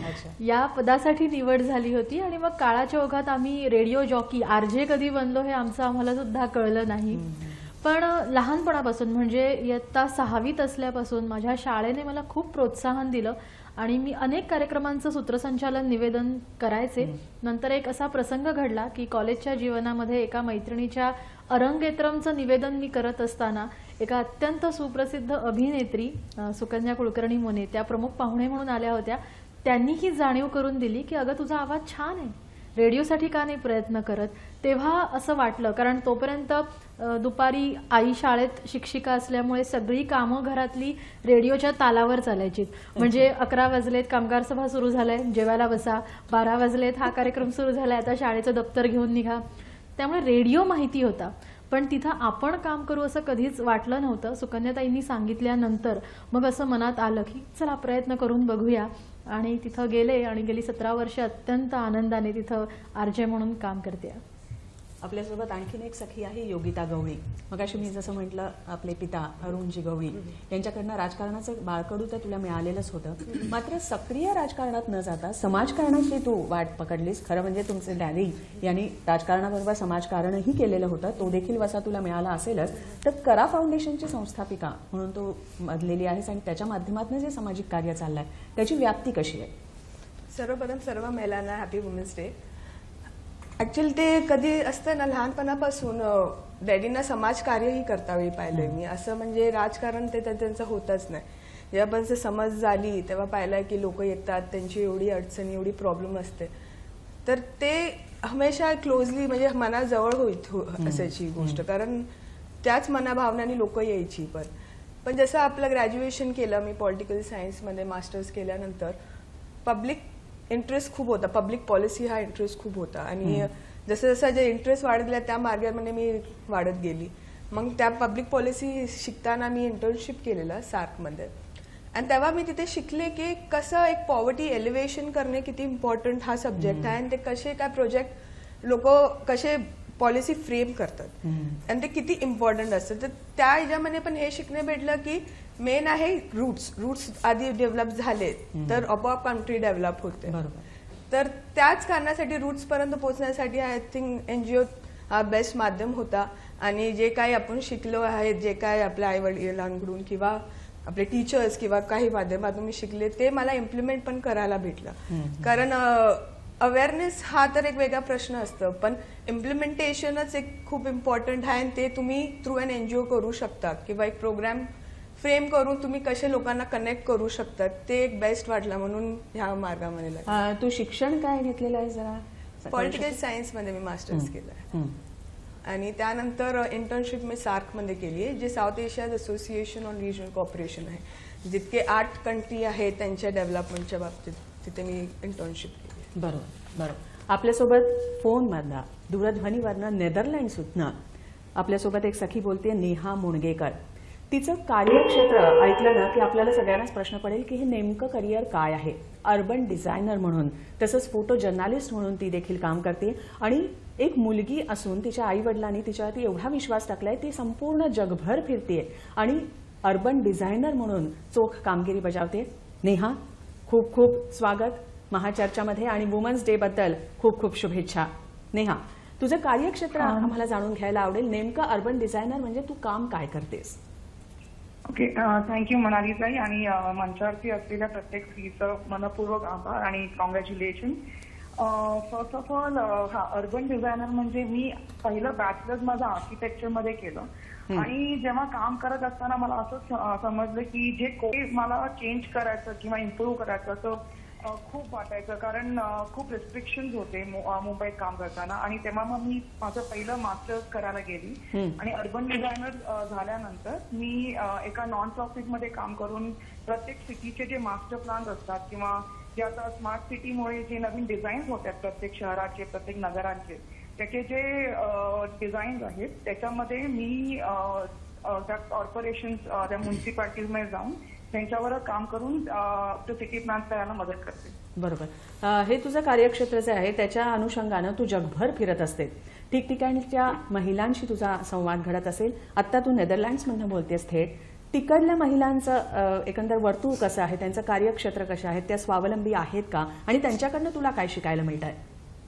या पदासाठी निवड झाली होती. आणि मग काळाच्या ओघात आम्ही रेडिओ जॉकी आरजे कधी बनलो हे आमचं आम्हाला सुद्धा कळलं नाही. पण लहानपणापासून म्हणजे इयत्ता 6वीत असल्यापासून माझ्या शाळेने मला खूप प्रोत्साहन दिलं आणि मी अनेक कार्यक्रमांचं सूत्रसंचालन निवेदन करायचे. नंतर एक असा प्रसंग घडला की कॉलेजच्या जीवनामध्ये एका मैत्रिणीच्या अरंगेत्रमचं निवेदन मी करत असताना एका अत्यंत सुप्रसिद्ध अभिनेत्री सुकन्या कुलकर्णी मोने त्या प्रमुख पाहुणे म्हणून आल्या होत्या. त्यांनी ही जाणीव करून दिली की अगं तुझा आवाज छान आहे, रेडिओसाठी का नाही प्रयत्न करत. तेव्हा असं वाटलं, कारण तोपर्यंत दुपारी आई शाळेत शिक्षिका असल्यामुळे सगळी कामं घरातली रेडिओच्या तालावर चालायची. म्हणजे 11 वाजलेत कामगार सभा सुरू झालाय, जेवायला बसा, 12 वाजलेत हा कार्यक्रम सुरू झालाय, आता शाळेचं दप्तर घेऊन निघा. त्यामुळे रेडिओ माहिती होता, पण तिथं आपण काम करू असं कधीच वाटलं नव्हतं. सुकन्याताईंनी सांगितल्यानंतर मग असं मनात आलं की चला प्रयत्न करून बघूया. आणि तिथं गेले आणि गेली 17 वर्ष अत्यंत आनंदाने तिथं आरजे म्हणून काम करते.
आपल्यासोबत आणखीन एक सखी आहे योगिता गवळी. मगाशी मी जसं म्हटलं आपले पिता अरुणजी गवळी यांच्याकडनं राजकारणाचं बाळकडू तर तुला मिळालेलंच होतं, मात्र सक्रिय राजकारणात न जाता समाजकारणाची तू वाट पकडलीस. खरं म्हणजे तुमचे डॅडी यांनी राजकारणाबरोबर समाजकारणही केलेलं होतं, तो देखील वसा तुला मिळाला असेलच. तर करा फाउंडेशनची संस्थापिका म्हणून तू मधलेली आहेस आणि त्याच्या माध्यमातून जे सामाजिक कार्य चाललंय त्याची व्याप्ती कशी आहे?
सर्वप्रथम सर्व महिलांना हॅपी वुमेन्स डे. ऍक्च्युअली ते कधी असतं ना, लहानपणापासून डॅडींना समाजकार्यही करता वेळी पाहिलंय मी. असं म्हणजे राजकारण ते त्यांचं होतच नाही. जेव्हापर्यंत समज झाली तेव्हा पाहिलंय की लोक येतात, त्यांची एवढी अडचणी एवढी प्रॉब्लेम असते, तर ते हमेशा क्लोजली म्हणजे मनाजवळ होईल असायची गोष्ट, कारण त्याच मनाभावनाने लोक यायची. पण जसं आपलं ग्रॅज्युएशन केलं मी पॉलिटिकल सायन्समध्ये, मास्टर्स केल्यानंतर पब्लिक इंटरेस्ट खूप होता, पब्लिक पॉलिसी हा इंटरेस्ट खूप होता. आणि जसं जसं जे इंटरेस्ट वाढत गेला त्या मार्गामध्ये मी वाढत गेली. मग त्या पब्लिक पॉलिसी शिकताना मी इंटर्नशिप केलेलं सार्कमध्ये, आणि तेव्हा मी तिथे शिकले की कसं एक पॉवर्टी एलिव्हेशन करणे किती इम्पॉर्टंट हा सब्जेक्ट आहे, आणि ते कसे काय प्रोजेक्ट लोक कसे पॉलिसी फ्रेम करतात आणि ते किती इम्पॉर्टंट असतं. तर त्या ह्याच्यामध्ये पण हे शिकणे भेटलं की मेन आहे रूट्स आधी डेव्हलप झाले तर आपोआप कंट्री डेव्हलप होते. तर त्याच कारणासाठी रूट्स पर्यंत पोहोचण्यासाठी आय थिंक एनजीओ हा बेस्ट माध्यम होता. आणि जे काही आपण शिकलो आहे, जे काय आपल्या आई वडिलांकडून किंवा आपले टीचर्स किंवा काही माध्यमातून मी शिकले, ते मला इम्प्लिमेंट पण करायला भेटलं. कारण अवेअरनेस हा तर एक वेगळा प्रश्न असतं, पण इम्प्लिमेंटेशनच एक खूप इम्पॉर्टंट आहे. आणि ते तुम्ही थ्रू अन एनजीओ करू शकता किंवा एक प्रोग्राम फ्रेम करून तुम्ही कसे लोकांना कनेक्ट करू शकतात, ते एक बेस्ट वाटलं म्हणून ह्या मार्गामध्ये लागलं.
तू शिक्षण काय घेतलेलं आहे जरा?
पॉलिटिकल सायन्समध्ये मी मास्टर्स केलं आहे. आणि त्यानंतर इंटर्नशिप मी सार्कमध्ये केली आहे, जे South Asia association on regional cooperation आहे. जितके 8 कंट्री आहेत त्यांच्या डेव्हलपमेंटच्या बाबतीत तिथे मी इंटर्नशिप केली.
बरोबर. आपल्यासोबत फोनमधला दूरध्वनीवरनं नेदरलँड्समधनं आपल्यासोबत एक सखी बोलते, नेहा मुणगेकर. तिचं कार्यक्षेत्र ऐकलं ना की आपल्याला सगळ्यांनाच प्रश्न पडेल की हे नेमकं करिअर काय आहे. अर्बन डिझायनर म्हणून तसंच फोटो जर्नालिस्ट म्हणून ती देखील काम करते आणि एक मुलगी असून तिच्या आई वडिलांनी तिच्यावरती एवढा विश्वास टाकलाय ती संपूर्ण जगभर फिरते आणि अर्बन डिझायनर म्हणून चोख कामगिरी बजावते. नेहा, खूप खूप स्वागत महाचर्चामध्ये आणि वुमन्स डे बद्दल खूप खूप शुभेच्छा. नेहा, तुझं कार्यक्षेत्र आम्हाला जाणून घ्यायला आवडेल. नेमकं अर्बन डिझायनर म्हणजे तू काम काय करतेस?
ओके, थँक्यू मनालीताई आणि मंचावरती असलेल्या प्रत्येक स्त्रीचं मनपूर्वक आभार आणि congratulation. First of all urban designer म्हणजे मी पहिलं बॅचलर्स माझं आर्किटेक्चरमध्ये केलं आणि जेव्हा काम करत असताना मला असं समजलं की जे कोर्स मला चेंज करायचं किंवा इम्प्रूव्ह करायचं असं खूप वाटायचं, कारण खूप रिस्ट्रिक्शन्स होते मुंबईत काम करताना. आणि तेव्हा मग मी माझं पहिलं मास्टर्स करायला गेली आणि अर्बन डिझायनर झाल्यानंतर मी एका नॉन प्रॉफिटमध्ये काम करून प्रत्येक सिटीचे जे मास्टर प्लॅन असतात किंवा जे आता स्मार्ट सिटीमुळे जे नवीन डिझाईन्स होतात प्रत्येक शहराचे प्रत्येक नगरांचे त्याचे जे डिझाईन्स आहेत त्याच्यामध्ये मी त्या कॉर्पोरेशन्स त्या म्युन्सिपाल्टीजमध्ये जाऊन त्यांच्यावर काम करून तो सिटी प्लॅन करायला मदत करते.
बरोबर. हे तुझं कार्यक्षेत्र जे आहे त्याच्या अनुषंगानं तू जगभर फिरत असते. ठिकठिकाणच्या महिलांशी तुझा संवाद घडत असेल. आत्ता तू नेदरलँड्समधनं बोलतेस थेट. तिकडल्या महिलांचं एकंदर वर्तुळ कसं आहे, त्यांचं कार्यक्षेत्र कसं आहे, त्या स्वावलंबी आहेत का आणि त्यांच्याकडनं तुला काय शिकायला मिळत आहे?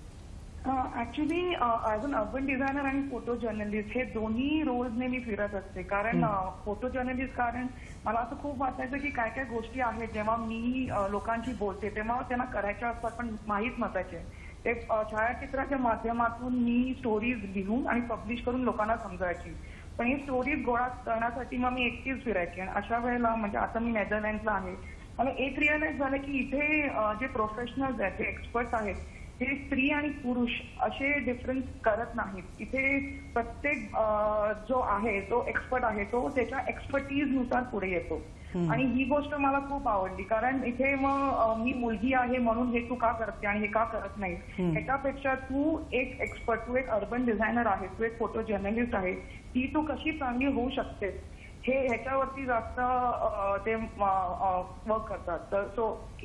Actually as an urban designer आणि फोटो जर्नलिस्ट हे दोन्ही रोल्सने मी फिरत असते. कारण फोटो जर्नलिस्ट कारण मला असं खूप वाटायचं की काय काय गोष्टी आहेत जेव्हा मी लोकांशी बोलते तेव्हा त्यांना करायच्या असतात पण माहीत नसायचे. ते छायाचित्राच्या माध्यमातून मी स्टोरीज लिहून आणि पब्लिश करून लोकांना समजायची. पण ही स्टोरीज गोळा करण्यासाठी मग मी एकटीच फिरायची आणि अशा वेळेला म्हणजे आता मी नेदरलँड्सला आहे मला एक रिअलाइज झालं की इथे जे प्रोफेशनल्स आहेत जे एक्सपर्ट्स आहेत हे स्त्री आणि पुरुष असे डिफरन्स करत नाहीत. इथे प्रत्येक जो आहे तो एक्सपर्ट आहे तो त्याच्या एक्सपर्टीज नुसार पुढे येतो आणि ही गोष्ट मला खूप आवडली. कारण इथे मग मी मुलगी आहे म्हणून हे तू का करते आणि हे का करत नाही ह्याच्यापेक्षा तू एक एक्सपर्ट, तू एक अर्बन डिझायनर आहे, तू एक फोटो जर्नलिस्ट आहे, ती तू कशी चांगली होऊ शकतेस हे ह्याच्यावरती जास्त ते वर्क करतात. तर सो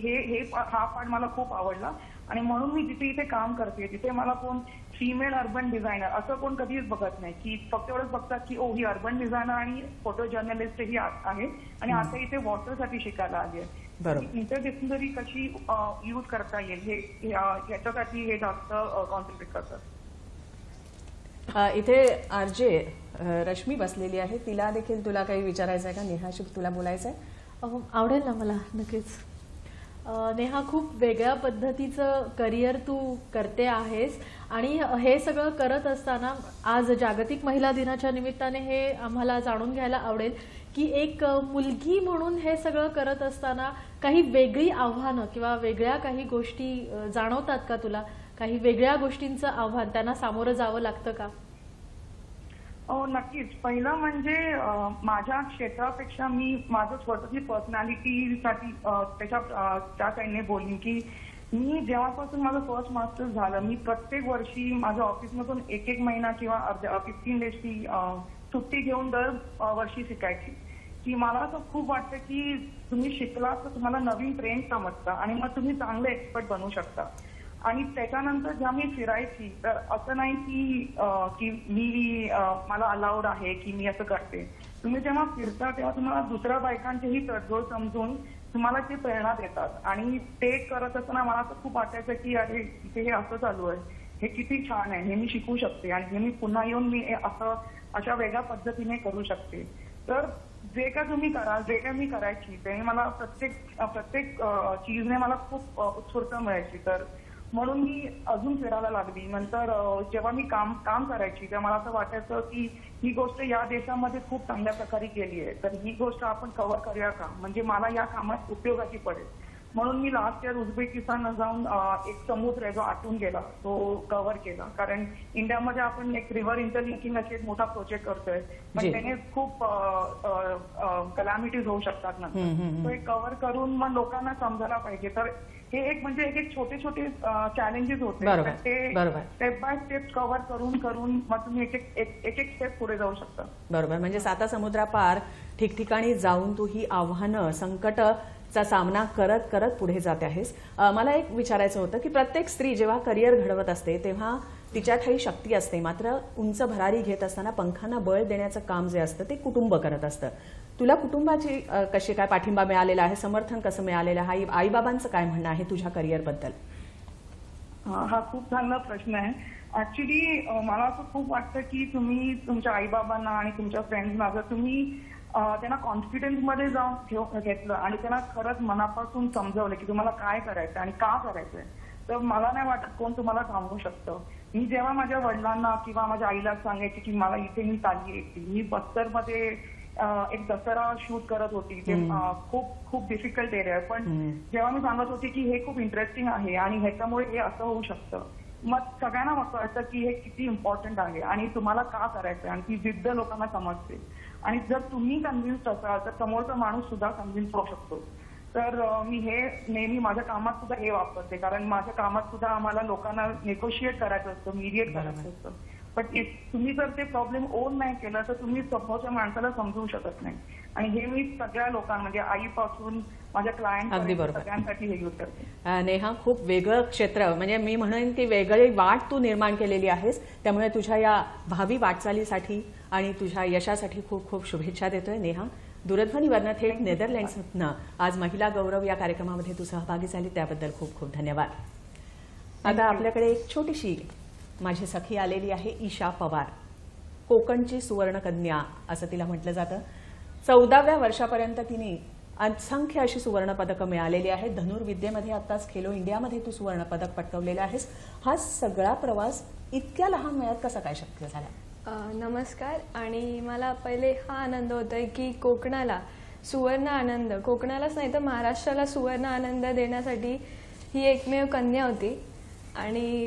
हा पार्ट मला खूप आवडला आणि म्हणून मी जिथे इथे काम करते तिथे मला कोण फिमेल अर्बन डिझायनर असं कोण कधीच बघत नाही की फक्त एवढंच बघतात की ओ ही अर्बन डिझायनर आणि फोटो जर्नलिस्ट ही आहे आणि आता इथे वॉटरसाठी शिकायला आली आहे. इंटरडिसिप्लिनरी कशी यूज करता येईल हे याच्यासाठी हे जास्त कॉन्सन्ट्रेट करतात.
इथे आरजे रश्मी बसलेली आहे. तिला देखील तुला काही विचारायचं आहे का? नेहाशी तुला बोलायचं आहे?
आवडेल ना मला नक्कीच. नेहा, खूप वेगळ्या पद्धतीचं करिअर तू करते आहेस आणि हे सगळं करत असताना आज जागतिक महिला दिनाच्या निमित्ताने हे आम्हाला जाणून घ्यायला आवडेल की एक मुलगी म्हणून हे सगळं करत असताना काही वेगळी आव्हानं किंवा वेगळ्या काही गोष्टी जाणवतात का तुला? काही वेगळ्या गोष्टींचं आव्हान त्यांना सामोरं जावं लागतं का?
नक्कीच. पहिलं म्हणजे माझ्या क्षेत्रापेक्षा मी माझं स्वतःची पर्सनॅलिटीसाठी त्या साईडने बोलली की मी जेव्हापासून माझं फर्स्ट मास्टर्स झालं मी प्रत्येक वर्षी माझ्या ऑफिसमधून एक महिना किंवा 15 डेजची सुट्टी घेऊन दर वर्षी शिकायची. की मला असं खूप वाटतं की तुम्ही शिकला तर तुम्हाला नवीन ट्रेंड समजता आणि मग तुम्ही चांगले एक्सपर्ट बनू शकता. आणि त्याच्यानंतर जेव्हा मी फिरायची तर असं नाही की मी मला अलाउड आहे की मी असं करते. तुम्ही जेव्हा फिरता तेव्हा तुम्हाला दुसऱ्या बायकांचेही तडजोड समजून तुम्हाला ते प्रेरणा देतात आणि ते करत असताना मला असं खूप वाटायचं की अरे इथे हे असं चालू आहे, हे किती छान आहे, हे मी शिकू शकते आणि हे मी पुन्हा येऊन मी असं अशा वेगळ्या पद्धतीने करू शकते. तर जे काय तुम्ही कराल जे काय मी करायची ते मला प्रत्येक चीजने मला खूप उत्स्फूर्त मिळायची. तर म्हणून मी अजून फिरायला लागली. नंतर जेव्हा मी काम करायची तेव्हा मला असं वाटायचं की ही गोष्ट या देशामध्ये खूप चांगल्या प्रकारे केली आहे तर ही गोष्ट आपण कव्हर करूया का, म्हणजे मला या कामात उपयोगाची पडेल. म्हणून मी लास्ट इयर उझबेकिस्तानला जाऊन एक समुद्र आहे जो आटून गेला तो कव्हर केला. कारण इंडियामध्ये आपण एक रिव्हर इंटरलिंकिंग अशी एक मोठा प्रोजेक्ट करतोय, पण त्याने खूप कलॅमिटीज होऊ शकतात ना. तो एक कव्हर करून मग लोकांना समजायला पाहिजे. तर हे एक म्हणजे एक छोटे छोटे चॅलेंजेस होते, ते स्टेप बाय स्टेप कव्हर करून करून मग तुम्ही एक एक स्टेप पुढे जाऊ शकता.
बरोबर. म्हणजे 7 समुद्रापार ठिकठिकाणी जाऊन तू ही आव्हानं संकटचा सामना करत करत पुढे जाते आहेस. मला एक विचारायचं होतं की प्रत्येक स्त्री जेव्हा करिअर घडवत असते तेव्हा तिच्या ठाई शक्ती असते, मात्र उंच भरारी घेत असताना पंखांना बळ देण्याचं काम जे असतं ते कुटुंब करत असतं. तुला कुटुंबाची कशी काय पाठिंबा मिळालेला आहे, समर्थन कसं मिळालेलं आहे, आईबाबांचं काय म्हणणं आहे तुझ्या करिअरबद्दल?
हा खूप चांगला प्रश्न आहे. ऍक्च्युली मला असं खूप वाटतं की तुम्ही तुमच्या आईबाबांना आणि तुमच्या फ्रेंड्सना जर तुम्ही त्यांना कॉन्फिडन्स मध्ये जाऊन घेतलं आणि त्यांना खरंच मनापासून समजवलं की तुम्हाला काय करायचं आणि का करायचंय, तर मला नाही वाटत कोण तुम्हाला थांबवू शकतं. मी जेव्हा माझ्या वडिलांना किंवा माझ्या आईला सांगायचे की मला इथे मी चालली येते, मी बस्तरमध्ये एक दसरा शूट करत होती, ते खूप डिफिकल्ट एरिया आहे, पण जेव्हा मी सांगत होती की हे खूप इंटरेस्टिंग आहे आणि ह्याच्यामुळे हे असं होऊ शकतं, मग सगळ्यांना असं वाटतं की हे किती इम्पॉर्टंट आहे आणि तुम्हाला का करायचंय आणि ती जिद्द लोकांना समजते. आणि जर तुम्ही कन्व्हिन्स्ड असाल तर समोरचा माणूस सुद्धा कन्व्हिन्स होऊ शकतो. तर मी हे नेहमी माझ्या कामात सुद्धा हे वापरते, कारण माझ्या कामात सुद्धा आम्हाला लोकांना नेगोशिएट करायचं असतं, मीडिएट करायचं असतं. पण तुम्ही जर ते प्रॉब्लेम ओन नाही केलं तर तुम्ही समोरच्या माणसाला समजू शकत नाही. आणि हे मी सगळ्या लोकांना म्हणजे आईपासून माझ्या क्लायंट सगळ्यांसाठी हे यूज करते.
नेहा, खूप वेगळं क्षेत्र, म्हणजे मी म्हणेन की वेगळी वाट तू निर्माण केलेली आहेस, त्यामुळे तुझ्या या भावी वाटचालीसाठी आणि तुझ्या यशासाठी खूप खूप शुभेच्छा देतोय. नेहा, दूरध्वनीवरनं थेट नेदरलँड्समधनं आज महिला गौरव या कार्यक्रमामध्ये तू सहभागी झाली त्याबद्दल खूप खूप धन्यवाद. आता आपल्याकडे एक छोटीशी माझी सखी आलेली आहे, ईशा पवार. कोकणची सुवर्णकन्या असं तिला म्हटलं जातं. 14व्या वर्षापर्यंत तिने असंख्य अशी सुवर्णपदकं मिळालेली आहेत. धनुर्विद्येमध्ये आत्ताच खेलो इंडियामध्ये तू सुवर्णपदक पटकावलेलं आहेस. हा सगळा प्रवास इतक्या लहान वयात कसा काय शक्य झाला?
नमस्कार. आणि मला पहिले हा आनंद होतोय की कोकणाला सुवर्ण आनंद, कोकणालाच नाही तर महाराष्ट्राला सुवर्ण आनंद देण्यासाठी ही एकमेव कन्या होती. आणि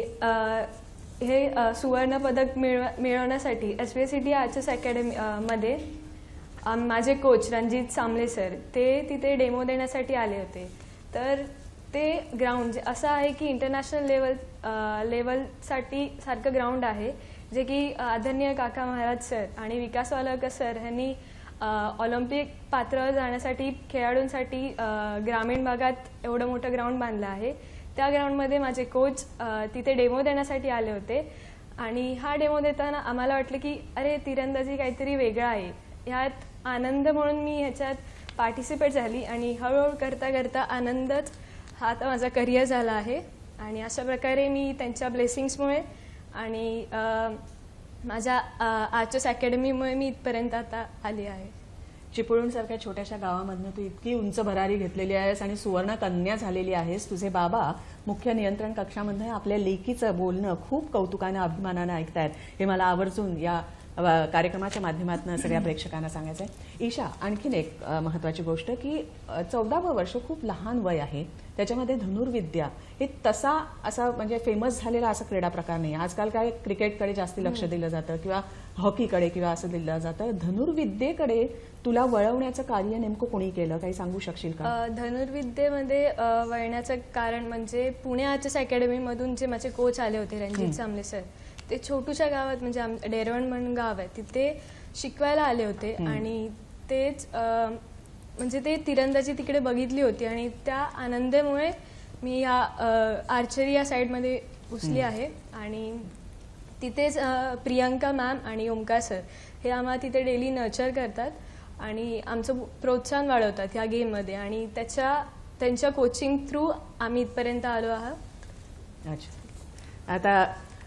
हे सुवर्ण पदक मिळवण्यासाठी SVSCT आर्चर्स अकॅडमी मध्ये माझे कोच रणजित सामले सर ते तिथे डेमो देण्यासाठी आले होते. तर ते ग्राउंड असं आहे की इंटरनॅशनल लेवलसाठी सारखं ग्राउंड आहे, जे की आदरणीय काका महाराज सर आणि विकास वालकर सर यांनी ऑलिम्पिक पात्र जाण्यासाठी खेळाडूंसाठी ग्रामीण भागात एवढं मोठं ग्राउंड बांधलं आहे. त्या ग्राउंडमध्ये माझे कोच तिथे डेमो देण्यासाठी आले होते. आणि हा डेमो देताना आम्हाला वाटलं की अरे तिरंदाजी काहीतरी वेगळं आहे, ह्यात आनंद म्हणून मी ह्याच्यात पार्टिसिपेट झाली. आणि हळूहळू करता करता आनंदच हा आता माझा करिअर झाला आहे. आणि अशा प्रकारे मी त्यांच्या ब्लेसिंग्समुळे आणि माझ्या आर्चर्स अकॅडमीमुळे मी इथपर्यंत आता आली आहे.
चिपळूणसारख्या छोट्याशा गावामधनं तू इतकी उंच भरारी घेतलेली आहेस आणि सुवर्ण कन्या झालेली आहेस. तुझे बाबा मुख्य नियंत्रण कक्षामध्ये आपल्या लेकीचं बोलणं खूप कौतुकानं अभिमानानं ऐकतायत, हे मला आवर्जून या कार्यक्रमाच्या माध्यमातून सगळ्या प्रेक्षकांना सांगायचं आहे. ईशा, आणखीन एक महत्त्वाची गोष्ट की 14वं वर्ष खूप लहान वय आहे, त्याच्यामध्ये धनुर्विद्या हे तसा असा म्हणजे फेमस झालेला असा क्रीडा प्रकार नाही. आजकाल काय क्रिकेटकडे जास्त लक्ष दिलं जातं किंवा हॉकीकडे किंवा असं दिलं जातं. धनुर्विद्येकडे तुला वळवण्याचं कार्य नेमकं कोणी केलं, काही सांगू शकशील का?
धनुर्विद्येमध्ये वळण्याचं कारण म्हणजे पुणे आर्चर्स अकॅडमीमधून जे माझे कोच आले होते रणजित सामले सर, ते छोटूच्या गावात म्हणजे डेरवण म्हणून गाव आहे तिथे शिकवायला आले होते. आणि तेच म्हणजे ते तिरंदाजी तिकडे बघितली होती आणि त्या आनंदामुळे मी ह्या आर्चरी या साईडमध्ये घुसली आहे. आणि तिथेच प्रियंका मॅम आणि ओमकार सर हे आम्हाला तिथे डेली नर्चर करतात आणि आमचं प्रोत्साहन वाढवतात ह्या गेममध्ये. आणि त्यांच्या कोचिंग थ्रू आम्ही इथपर्यंत आलो आहोत.
अच्छा, आता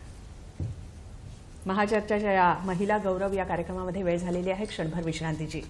महाचर्चाच्या या महिला गौरव या कार्यक्रमामध्ये वेळ झालेली आहे क्षणभर विश्रांतीची.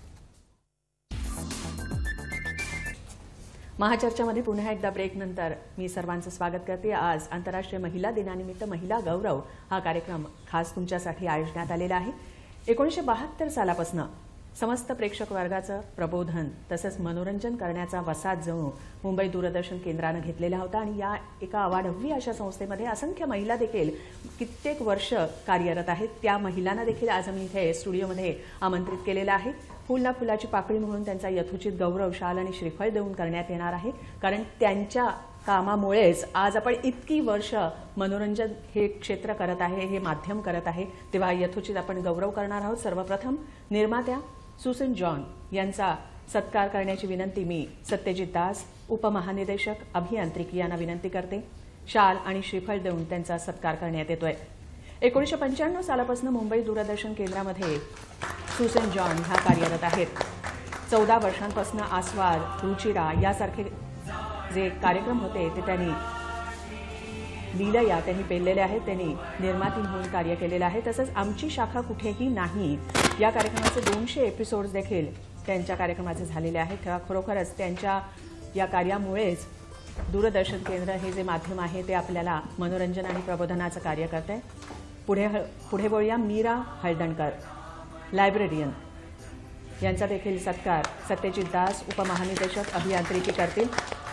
महाचर्चामध्ये पुन्हा एकदा ब्रेक नंतर मी सर्वांचं स्वागत करते. आज आंतरराष्ट्रीय महिला दिनानिमित्त महिला गौरव हा कार्यक्रम खास तुमच्यासाठी आयोजण्यात आलेला आहे. 1972 सालापासून समस्त प्रेक्षक वर्गाचं प्रबोधन तसंच मनोरंजन करण्याचा वसाहत जणू मुंबई दूरदर्शन केंद्रानं घेतलेला होता आणि या एका अवाढव्य अशा संस्थेमध्ये असंख्य महिला देखील कित्येक वर्ष कार्यरत आहेत. त्या महिलांना देखील आज आम्ही इथे स्टुडिओमध्ये आमंत्रित केलेलं आहे. फुल ना फुलाची पाकळी म्हणून त्यांचा यथोचित गौरव शाल आणि श्रीफळ देऊन करण्यात येणार आहे. कारण त्यांच्या कामामुळेच आज आपण इतकी वर्ष मनोरंजन हे क्षेत्र करत आहे, हे माध्यम करत आहे. तेव्हा यथोचित आपण गौरव करणार आहोत. सर्वप्रथम निर्मात्या सुसन जॉन यांचा सत्कार करण्याची विनंती मी सत्यजित दास, उपमहानिदेशक अभियांत्रिकी यांना विनंती करते. शाल आणि श्रीफळ देऊन त्यांचा सत्कार करण्यात येतोय. 1995 सालापासून मुंबई दूरदर्शन केंद्रामध्ये सुसन जॉन ह्या कार्यरत आहेत. 14 वर्षांपासून आस्वाद, रुचिरा यासारखे जे कार्यक्रम होते ते त्यांनी लीलया त्यांनी पेललेले आहेत. त्यांनी निर्माती म्हणून कार्य केलेलं आहे. तसंच आमची शाखा कुठेही नाही या कार्यक्रमाचे 200 एपिसोड्स देखील त्यांच्या कार्यक्रमाचे झालेले आहेत. तेव्हा खरोखरच त्यांच्या या कार्यामुळेच दूरदर्शन केंद्र हे जे माध्यम आहे ते आपल्याला मनोरंजन आणि प्रबोधनाचं कार्य करते. पुढे बोलूया मीरा हळदणकर, लायब्ररियन यांचा देखील सत्कार सत्यजित दास, उपमहानिदेशक अभियांत्रिकी करतील.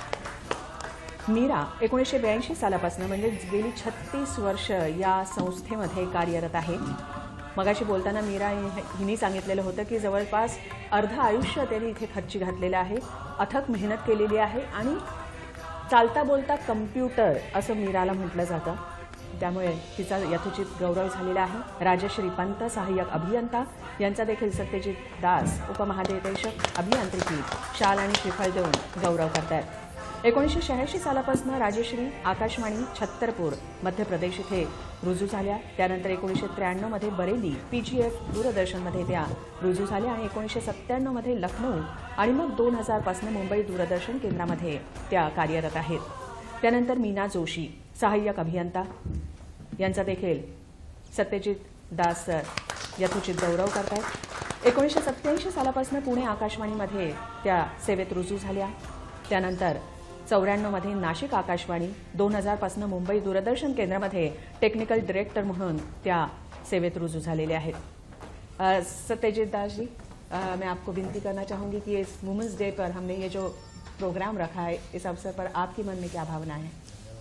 मीरा 1982 सालापासून म्हणजे गेली 36 वर्ष या संस्थेमध्ये कार्यरत आहे. मगाशी बोलताना मीरा हिने सांगितलेलं होतं की जवळपास अर्ध आयुष्य त्यांनी इथे खर्ची घातलेलं आहे, अथक मेहनत केलेली आहे आणि चालता बोलता कम्प्युटर असं मीराला म्हटलं जातं. त्यामुळे तिचा यथोचित गौरव झालेला आहे. राजश्री पंत, सहाय्यक अभियंता यांचा देखील सत्यजित दास, उपमहानिदेशक अभियांत्रिकी शाल आणि श्रीफळ देऊन गौरव करतात. 1986 सालापासून राजश्री आकाशवाणी छत्तरपूर मध्य प्रदेश इथे रुजू झाल्या. त्यानंतर 1993 मध्ये बरेली PGF दूरदर्शनमध्ये त्या रुजू झाल्या आणि 1997 मध्ये लखनौ आणि मग 2000 पासून मुंबई दूरदर्शन केंद्रामध्ये त्या कार्यरत आहेत. त्यानंतर मीना जोशी, सहाय्यक अभियंता यांचा देखील सत्यजित दास सर यथोचित गौरव करतात. 1987 सालापासून पुणे आकाशवाणीमध्ये त्या सेवेत रुजू झाल्या. त्यानंतर 94 मध्ये नाशिक आकाशवाणी, 2000 पासून मुंबई दूरदर्शन केंद्रामध्ये टेक्निकल डायरेक्टर म्हणून त्या सेवेत रुजू झालेले आहेत. सत्यजित दास जी, मैं आपको विनती करना चाहूंगी कि इस वुमेंस डे पर हमने ये जो प्रोग्राम रखा है, इस अवसर पर आपके मन में क्या भावना है?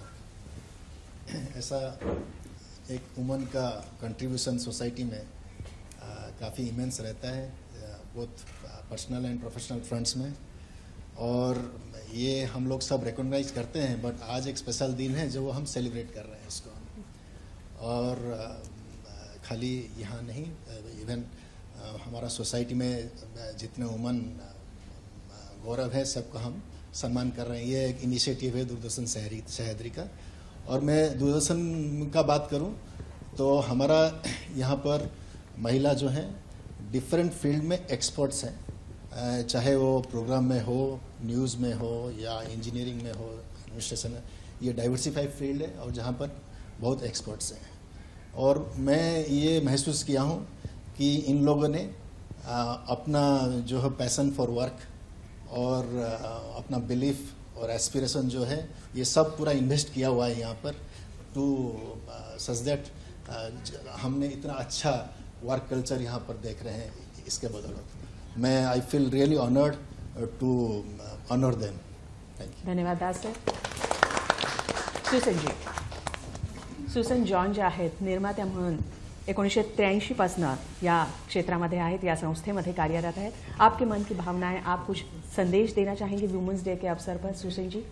ऐसा एक वुमन का कंट्रीब्यूशन सोसाइटी में काफ़ी इमेंस रहता है, both personal and professional fronts में, और ये हम लोग सब रिकॉग्नाइज करते हैं. बट आज एक स्पेशल दिन है जो हम सेलिब्रेट कर रहे हैं इसको. और खाली यहाँ नहीं, इवन हमारा सोसाइटी में जितने वुमन गौरव है सबका हम सम्मान कर रहे हैं. ये एक इनिशिएटिव है दूरदर्शन सह्याद्री का. और मैं दूरदर्शन का बात करूं तो हमारा यहाँ पर महिला जो हैं डिफरेंट फील्ड में एक्सपर्ट्स हैं, चाहे वो प्रोग्राम में हो, न्यूज़ में हो या इंजीनियरिंग में हो, एडमिनिस्ट्रेशन में. ये डाइवर्सिफाइड फील्ड है और जहाँ पर बहुत एक्सपर्ट्स हैं. और मैं ये महसूस किया हूँ कि इन लोगों ने अपना जो है पैसन फॉर वर्क और अपना बिलीफ और एस्पिरेशन जो है ये सब पूरा इन्वेस्ट किया हुआ है यहाँ पर, टू सच दैट हमने इतना अच्छा वर्क कल्चर यहाँ पर देख रहे हैं. इसके बदौलत मैं I feel really honoured to honour them. Thank you.
धन्यवाद Das sir. Susan ji, Susan John ज्या आहेत निर्मात्या म्हणून 1983 पासून या क्षेत्रामध्ये आहेत, या संस्थेमध्ये कार्यरत आहेत. आपके मन की भावना है, आप कुछ संदेश देना चाहेंगे वुमेंस डे के अवसर पर? सुसन जी.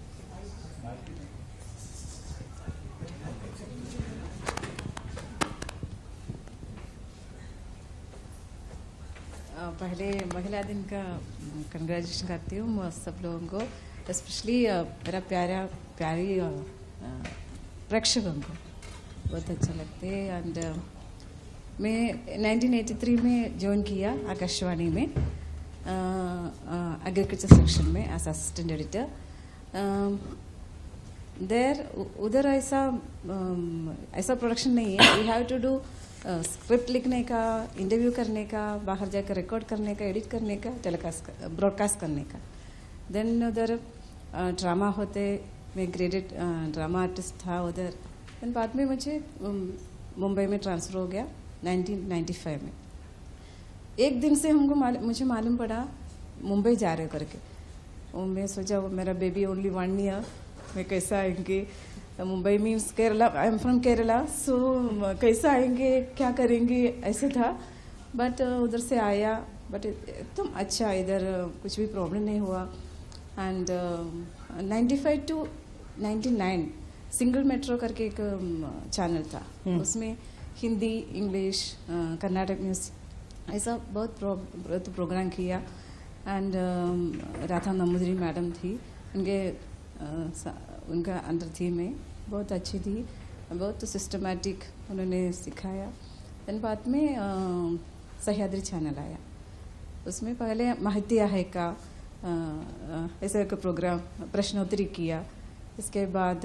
पहले महिला दिन का कंग्रेचुलेशन करती हूँ सब लोगों को, स्पेशली मेरा प्यारी प्रेक्षकों को बहुत अच्छा लगते हैं. एंड मैं 1983 में ज्वाइन किया आकाशवाणी में एग्रीकल्चर सेक्शन में एज असिस्टेंट एडिटर. उधर ऐसा प्रोडक्शन नहीं है. You have to do script लिखने का, इंटरव्यू करने का, बाहर जाकर रिकॉर्ड करने का, एडिट करने का, टेलीकास्ट ब्रॉडकास्ट करने का. देन उधर ड्रामा होते, मैं ग्रेडेड ड्रामा आर्टिस्ट था उधर. देन बाद में मुझे मुंबई में ट्रांसफ़र हो गया 1995 में. एक दिन से मुझे मालूम पड़ा मुंबई जा रहे करके। और मैं सोचा वो मेरा बेबी ओनली 1 ईयर, मैं कैसा आएंगे Mumbai means Kerala, I am from Kerala, so कैसा आएंगे क्या करेंगे ऐसे था। बट उधर से आया, बट एकदम अच्छा, इधर कुछ भी प्रॉब्लम नहीं हुआ। एंड 95 to 99 सिंगल मेट्रो करके एक चैनल था, उसमें हिंदी, इंग्लिश, कर्नाटक म्यूजिक ऐसा बहुत प्रोग्राम किया। एंड राधा नमूदरी मैडम थी, उनका अंडर थी मैं, बहुत अच्छी थी, बहुत सिस्टमैटिक उन्होंने सिखाया। देन बाद में सह्याद्री चैनल आया, उसमें पहले माहिती आहे का ऐसा एक प्रोग्राम प्रश्नोत्तरी किया। इसके बाद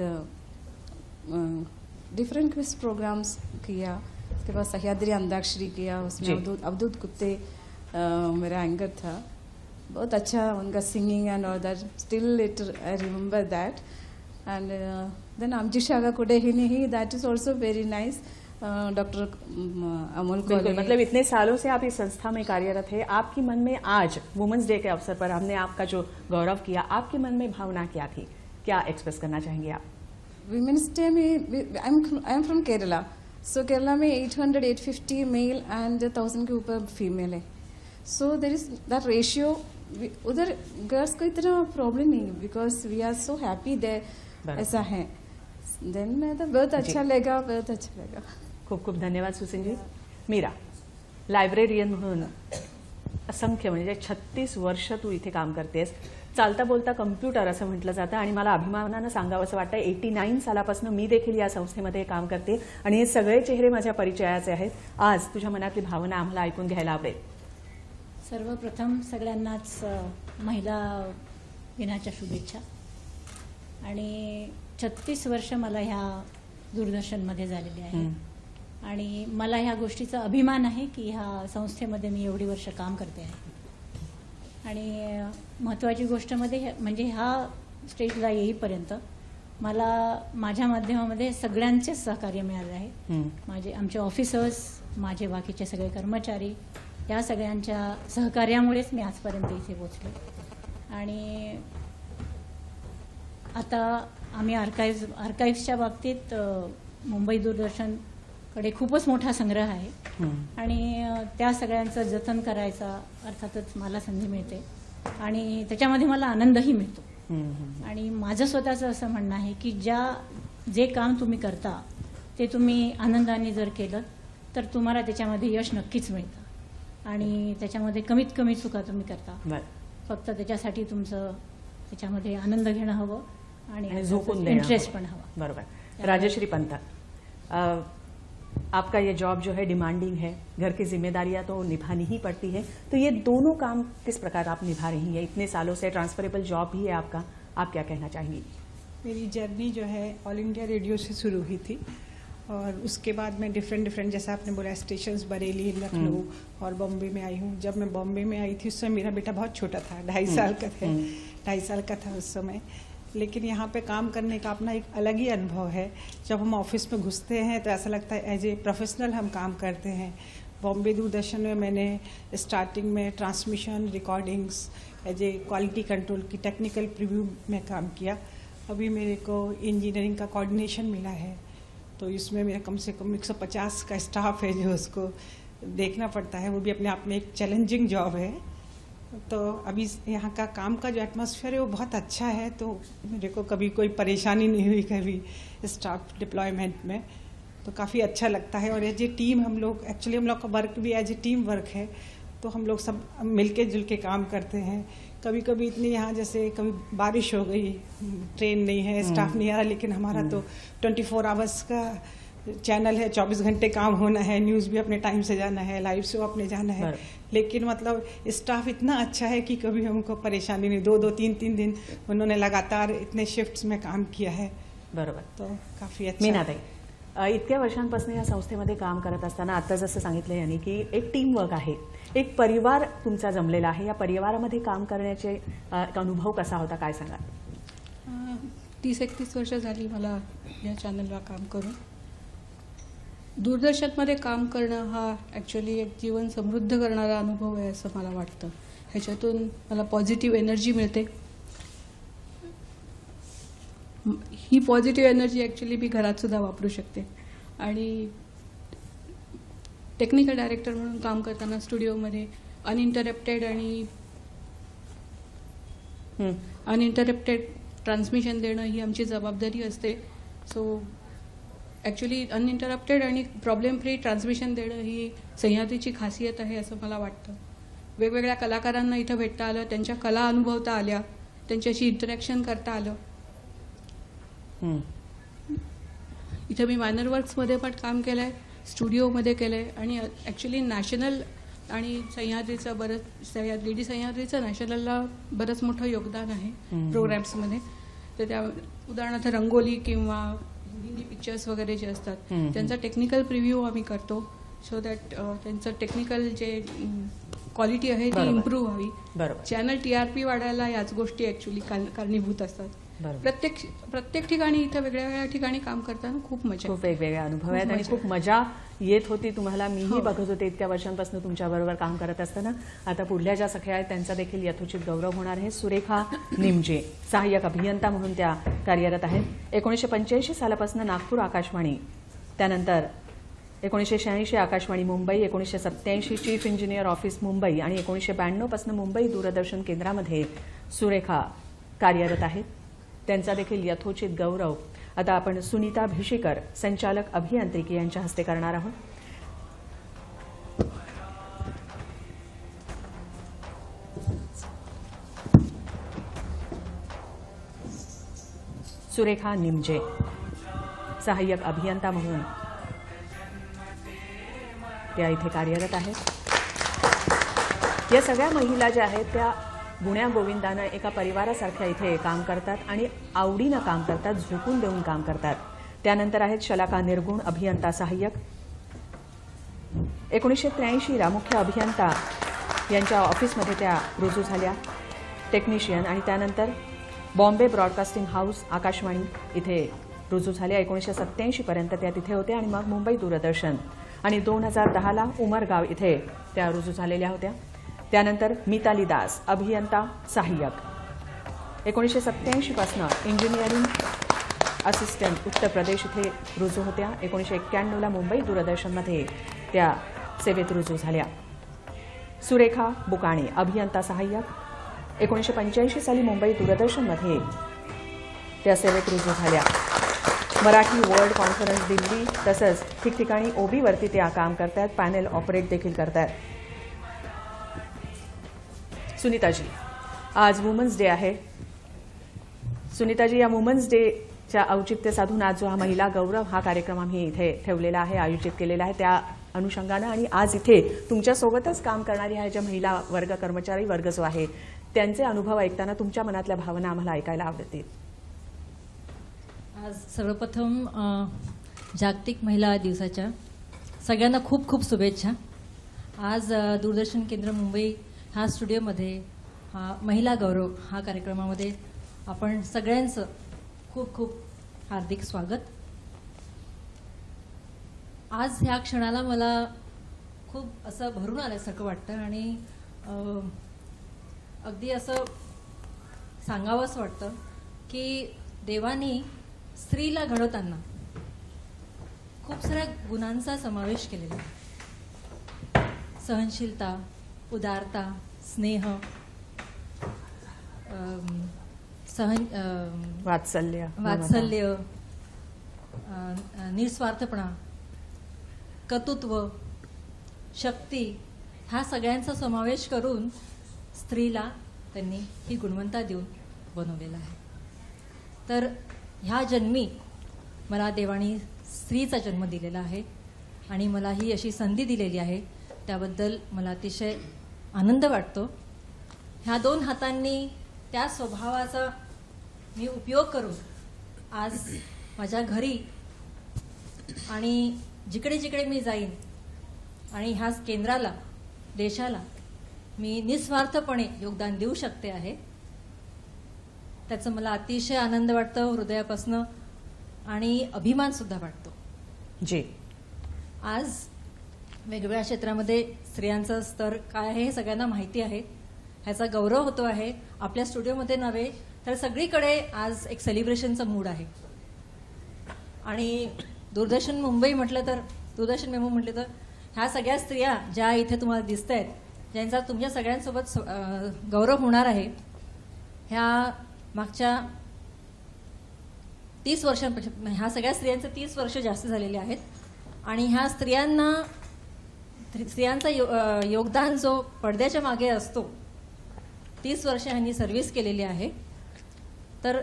डिफरेंट क्विज प्रोग्राम्स किया। उसके बाद सह्याद्री अंताक्षरी किया, उसमें अवधूत गुप्ते मेरा एंकर था। बहुत अच्छा उनका singing and all that, still it I remember that. And then आमची शाखा कुठे ही नहीं, that is also very nice. Doctor Amol
बिल्कुल, मतलब इतने सालों से आप इस संस्था में कार्यरत है, आपके मन में आज वुमेन्स डे के अवसर पर हमने आपका जो गौरव किया, आपके मन में भावना क्या थी, क्या एक्सप्रेस करना चाहेंगे आप?
विमेंस डे में I am from Kerala, so Kerala में 800-850 मेल एंड 1000 के ऊपर फीमेल है। So there is that ratio, उधर गर्ल्स को इतना प्रॉब्लम नहीं, because we are so happy there, ऐसा है। देन मैं तो बहुत अच्छा लगा, बहुत अच्छा लगा।
खूप खूप धन्यवाद सुसिन जी। मीरा, लायब्रेरियन म्हणून असंख्य म्हणजे 36 वर्ष तू इथे काम करतेस, चालता बोलता कम्प्युटर असं म्हटलं जातं, आणि मला अभिमानानं सांगावं असं वाटतं 89 सालापासून मी देखील या संस्थेमध्ये काम करते आणि हे सगळे चेहरे माझ्या परिचयाचे आहेत। आज तुझ्या मनातली भावना आम्हाला ऐकून घ्यायला आवडेल।
सर्वप्रथम सगळ्यांनाच महिला दिनाच्या शुभेच्छा। आणि 36 वर्ष मला ह्या दूरदर्शनमध्ये झालेली आहे आणि मला ह्या गोष्टीचा अभिमान आहे की ह्या संस्थेमध्ये मी एवढी वर्ष काम करते आहे। आणि महत्त्वाची गोष्ट म्हणजे ह्या स्टेजला येईपर्यंत मला माझ्या माध्यमामध्ये सगळ्यांचेच सहकार्य मिळाले आहे। आमचे ऑफिसर्स, माझे बाकीचे सगळे कर्मचारी, या सगळ्यांच्या सहकार्यामुळेच मी आजपर्यंत इथे पोहोचले। आणि आता आम्ही आर्काइव्सच्या बाबतीत मुंबई दूरदर्शनकडे खूपच मोठा संग्रह आहे आणि त्या सगळ्यांचं जतन करायचा अर्थातच मला संधी मिळते आणि त्याच्यामध्ये मला आनंदही मिळतो। आणि माझं स्वतःचं असं म्हणणं आहे की जे काम तुम्ही करता ते तुम्ही आनंदाने जर केलं तर तुम्हाला त्याच्यामध्ये यश नक्कीच मिळतं आणि त्याच्यामध्ये कमीत कमी चुका तुम्ही करता। फक्त त्याच्यासाठी तुमचं त्याच्यामध्ये आनंद घेणं हवं आणि झोकून इंटरेस्ट पण हवा।
बरोबर। राजश्री पंत, आपका ये जॉब जो है डिमांडिंग है, घर की जिम्मेदारियां तो निभानी ही पड़ती है, तो ये दोनों काम किस प्रकार आप निभा रही हैं? इतने सालों से ट्रांसफरेबल जॉब भी है आपका, आप क्या कहना चाहेंगी?
मेरी जर्नी जो है ऑल इंडिया रेडियो से शुरू हुई थी और उसके बाद मैं डिफरेंट जैसा आपने बोला स्टेशंस बरेली, लखनऊ और बॉम्बे में आई हूँ। जब मैं बॉम्बे में आई थी उस समय मेरा बेटा बहुत छोटा था, 2.5 साल का था उस समय। लेकिन यहाँ पे काम करने का अपना एक अलग ही अनुभव है। जब हम ऑफिस में घुसते हैं तो ऐसा लगता है एज ए प्रोफेशनल हम काम करते हैं। बॉम्बे दूरदर्शन में मैंने स्टार्टिंग में transmission, recordings, as a quality control की टेक्निकल प्रीव्यू में काम किया। अभी मेरे को इंजीनियरिंग का कोऑर्डिनेशन मिला है, तो इसमें मेरा कम से कम 150 का स्टाफ है जो उसको देखना पड़ता है। वो भी अपने आप में एक चैलेंजिंग जॉब है। तो अभी यहाँ का काम का जो एटमॉस्फेयर है वो बहुत अच्छा है, तो मेरे को कभी कोई परेशानी नहीं हुई कभी स्टाफ डिप्लॉयमेंट में, तो काफ़ी अच्छा लगता है। और एज ए टीम हम लोग का वर्क भी एज ए टीम वर्क है, तो हम लोग सब मिलके जुल के काम करते हैं। कभी कभी इतनी यहाँ जैसे कभी बारिश हो गई, ट्रेन नहीं है, स्टाफ नहीं आ रहा, लेकिन हमारा तो 24 आवर्स का चैनल है, 24 घंटे काम होना है, न्यूज़ भी अपने टाइम से जाना है, लाइव शो अपने जाना है। लेकिन मतलब स्टाफ इतना अच्छा है कि कभी हमको परेशानी नहीं। 2-2, 3-3 दिन उन्होंने लगातार इतने शिफ्ट्स में काम किया है।
बरोबर,
तो काफ़ी अच्छा।
मीनाताई, इतक्या वर्षांपासून या संस्थेमध्ये काम करत असताना आता जसं सांगितलं यांनी की एक टीम वर्क आहे, एक परिवार तुमचा जमलेला आहे, या परिवारामध्ये काम करण्याचे अनुभव कसा होता, काय सांगा?
30-31 वर्ष झाली मला या चॅनलला काम करून दूरदर्शनमध्ये काम करणं हा ॲक्च्युली एक जीवन समृद्ध करणारा अनुभव आहे असं मला वाटतं. ह्याच्यातून मला पॉझिटिव्ह एनर्जी मिळते. ही पॉझिटिव्ह एनर्जी ॲक्च्युली मी घरातसुद्धा वापरू शकते. आणि टेक्निकल डायरेक्टर म्हणून काम करताना स्टुडिओमध्ये अनइंटरप्टेड ट्रान्समिशन देणं ही आमची जबाबदारी असते. सो ॲक्च्युली अनइंटरप्टेड आणि प्रॉब्लेम फ्री ट्रान्समिशन देणं ही सह्याद्रीची खासियत आहे असं मला वाटतं. वेगवेगळ्या कलाकारांना इथं भेटता आलं, त्यांच्या कला अनुभवता आल्या, त्यांच्याशी इंटरॅक्शन करता आलं. इथं मी मायनर वर्क्समध्ये पण काम केलं आहे, स्टुडिओमध्ये केलं आहे. आणि ॲक्च्युली नॅशनल आणि सह्याद्रीचं लेडी सह्याद्रीचं नॅशनलला बरंच मोठं योगदान आहे प्रोग्रॅम्समध्ये. तर त्या उदाहरणार्थ रंगोली किंवा हिंदी पिक्चर्स वगैरे जे असतात त्यांचा टेक्निकल प्रिव्ह्यू आम्ही करतो, सो दॅट त्यांचं टेक्निकल जे क्वालिटी आहे ती इम्प्रूव्ह व्हावी. चॅनल TRP वाढायला याच गोष्टी ॲक्च्युली कारणीभूत असतात. प्रत्येक ठिकाणी इथं वेगळ्या वेगळ्या ठिकाणी काम करताना खूप
वेगवेगळे अनुभव आहेत आणि खूप मजा येत होती तुम्हाला. मीही बघत होते इतक्या वर्षांपासून तुमच्याबरोबर काम करत असताना. आता पुढल्या ज्या सख्या आहेत त्यांचा देखील यथोचित गौरव होणार आहे. सुरेखा निमजे सहाय्यक अभियंता म्हणून त्या कार्यरत आहेत. 1985 सालापासून नागपूर आकाशवाणी, त्यानंतर 1986 Akashvani Mumbai, 1987 chief engineer office Mumbai आणि 1992 पासून मुंबई दूरदर्शन केंद्रामध्ये सुरेखा कार्यरत आहेत. त्यांचा देखील यथोचित गौरव आता आपण सुनीता भिशीकर संचालक अभियांत्रिकी यांच्या हस्ते करणार आहोत. सुरेखा निमजे सहाय्यक अभियंता म्हणून त्या इथे कार्यरत आहेत. या सगळ्या महिला ज्या आहेत त्या गुण्या गोविंदानं एका परिवारासारख्या इथे काम करतात आणि आवडीनं काम करतात, झोकून देऊन काम करतात. त्यानंतर आहेत शलाका निर्गुण अभियंता सहाय्यक. 1983 मुख्य अभियंता यांच्या ऑफिसमध्ये त्या रुजू झाल्या, टेक्निशियन. आणि त्यानंतर बॉम्बे ब्रॉडकास्टिंग हाऊस आकाशवाणी इथे रुजू झाल्या. 1987 पर्यंत त्या तिथे होत्या आणि मग मुंबई दूरदर्शन आणि 2010 उमरगाव इथे त्या रुजू झालेल्या होत्या. त्यानंतर मिताली दास अभियंता सहाय्यक. 1987 पासून इंजिनिअरिंग असिस्टंट उत्तर प्रदेश इथे रुजू होत्या. 1991 मुंबई दूरदर्शनमध्ये त्या सेवेत रुजू झाल्या. सुरेखा बुकाणे अभियंता सहाय्यक. 1985 साली मुंबई दूरदर्शनमध्ये त्या सेवेत रुजू झाल्या. मराठी वर्ल्ड कॉन्फरन्स दिल्ली तसंच ठिकठिकाणी OBवरती त्या काम करतात, पॅनेल ऑपरेट देखील करतात. सुनीताजी, आज वुमन्स डे आहे. सुनीताजी, या वुमन्स डेच्या औचित्य साधून आज जो हा महिला गौरव हा कार्यक्रम आम्ही इथे ठेवलेला आहे, आयोजित केलेला आहे, त्या अनुषंगानं आणि आज इथे तुमच्यासोबतच काम करणारी ह्या ज्या महिला वर्ग, कर्मचारी वर्ग जो आहे त्यांचे अनुभव ऐकताना तुमच्या मनातल्या भावना आम्हाला ऐकायला आवडतील.
आज सर्वप्रथम जागतिक महिला दिवसाच्या सगळ्यांना खूप खूप शुभेच्छा. आज दूरदर्शन केंद्र मुंबई ह्या स्टुडिओमध्ये हा महिला गौरव हा कार्यक्रमामध्ये आपण सगळ्यांचं खूप खूप हार्दिक स्वागत. आज ह्या क्षणाला मला खूप असं भरून आल्यासारखं वाटतं आणि अगदी असं सांगावंच वाटतं की देवानी स्त्रीला घडवताना खूप साऱ्या गुणांचा समावेश केलेला आहे. सहनशीलता, उदारता, स्नेह,
वात्सल्य,
निस्वार्थपणा, कर्तृत्व, शक्ती ह्या सगळ्यांचा समावेश करून स्त्रीला त्यांनी ही गुणवंता देऊन बनवलेला आहे. तर ह्या जन्मी मला देवाने स्त्रीचा जन्म दिलेला आहे आणि मला ही अशी संधी दिलेली आहे, त्याबद्दल मला अतिशय आनंद वाटतो. ह्या दोन हातांनी त्या स्वभावाचा मी उपयोग करून आज माझ्या घरी आणि जिकडे जिकडे मी जाईन आणि ह्या केंद्राला, देशाला मी निस्वार्थपणे योगदान देऊ शकते आहे. त्याचा मला अतिशय आनंद वाटतो हृदयापासून आणि अभिमान सुद्धा वाटतो.
जी,
आज वेगवेगळ्या क्षेत्रामध्ये स्त्रियांचं स्तर काय आहे हे सगळ्यांना माहिती आहे. ह्याचा गौरव होतो आहे. आपल्या स्टुडिओमध्ये नव्हे तर सगळीकडे आज एक सेलिब्रेशनचा मूड आहे. आणि दूरदर्शन मुंबई म्हटलं तर, दूरदर्शन मेमो म्हटलं तर ह्या सगळ्या स्त्रिया ज्या इथे तुम्हाला दिसत आहेत, ज्यांचा तुमच्या सगळ्यांसोबत गौरव होणार आहे, ह्या मागच्या 30 वर्षांपेक्षा ह्या सगळ्या स्त्रियांचे 30 वर्ष जास्त झालेले आहेत. आणि ह्या स्त्रियांचा योगदान जो पडद्याच्या मागे असतो, 30 वर्ष ह्यांनी सर्व्हिस केलेली आहे. तर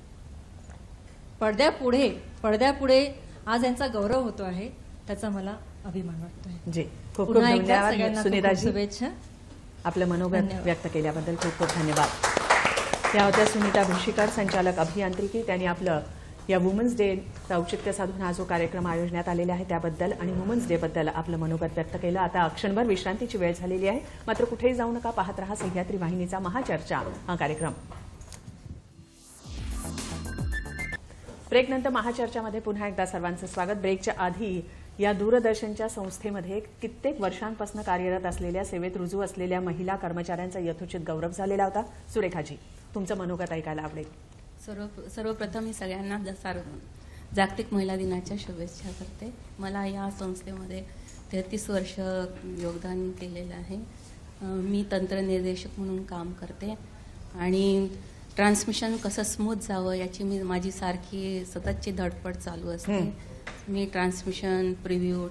पडद्यापुढे आज यांचा गौरव होतो आहे, त्याचा मला अभिमान वाटतोय.
जी, खूप खूप
पुन्हा एकदा
धन्यवाद
सगळ्यांना खूप
सुनीताजी.
शुभेच्छा.
आपलं मनोगत
धन्यवाद.
व्यक्त केल्याबद्दल खूप खूप धन्यवाद. या होत्या सुनीता भुशीकर, संचालक अभियांत्रिकी. त्यांनी आपलं या वुमन्स डेचं औचित्य साधून हा जो कार्यक्रम आयोजण्यात आलेला आहे त्याबद्दल आणि वुमन्स डे बद्दल आपलं मनोगत व्यक्त केलं. आता क्षणभर विश्रांतीची वेळ झालेली आहे. मात्र कुठेही जाऊ नका, पाहत रहा सह्याद्री वाहिनीचा महाचर्चा हा कार्यक्रम. ब्रेकनंतर महाचर्चामध्ये पुन्हा एकदा सर्वांचं स्वागत. ब्रेकच्या आधी या दूरदर्शनच्या संस्थेमध्ये कित्येक वर्षांपासून कार्यरत असलेल्या, सेवेत रुजू असलेल्या महिला कर्मचाऱ्यांचा यथोचित गौरव झालेला होता. सुरेखाजी, तुमचं मनोगत ऐकायला आवडेल.
सर्वप्रथम मी सगळ्यांना जागतिक महिला दिनाच्या शुभेच्छा करते. मला या संस्थेमध्ये 33 वर्ष योगदान केलेलं आहे. मी तंत्रनिर्देशक म्हणून काम करते आणि ट्रान्समिशन कसं स्मूथ जावं याची माझी सारखी सततची धडपड चालू असते. मी ट्रान्समिशन प्रिव्ह्यू,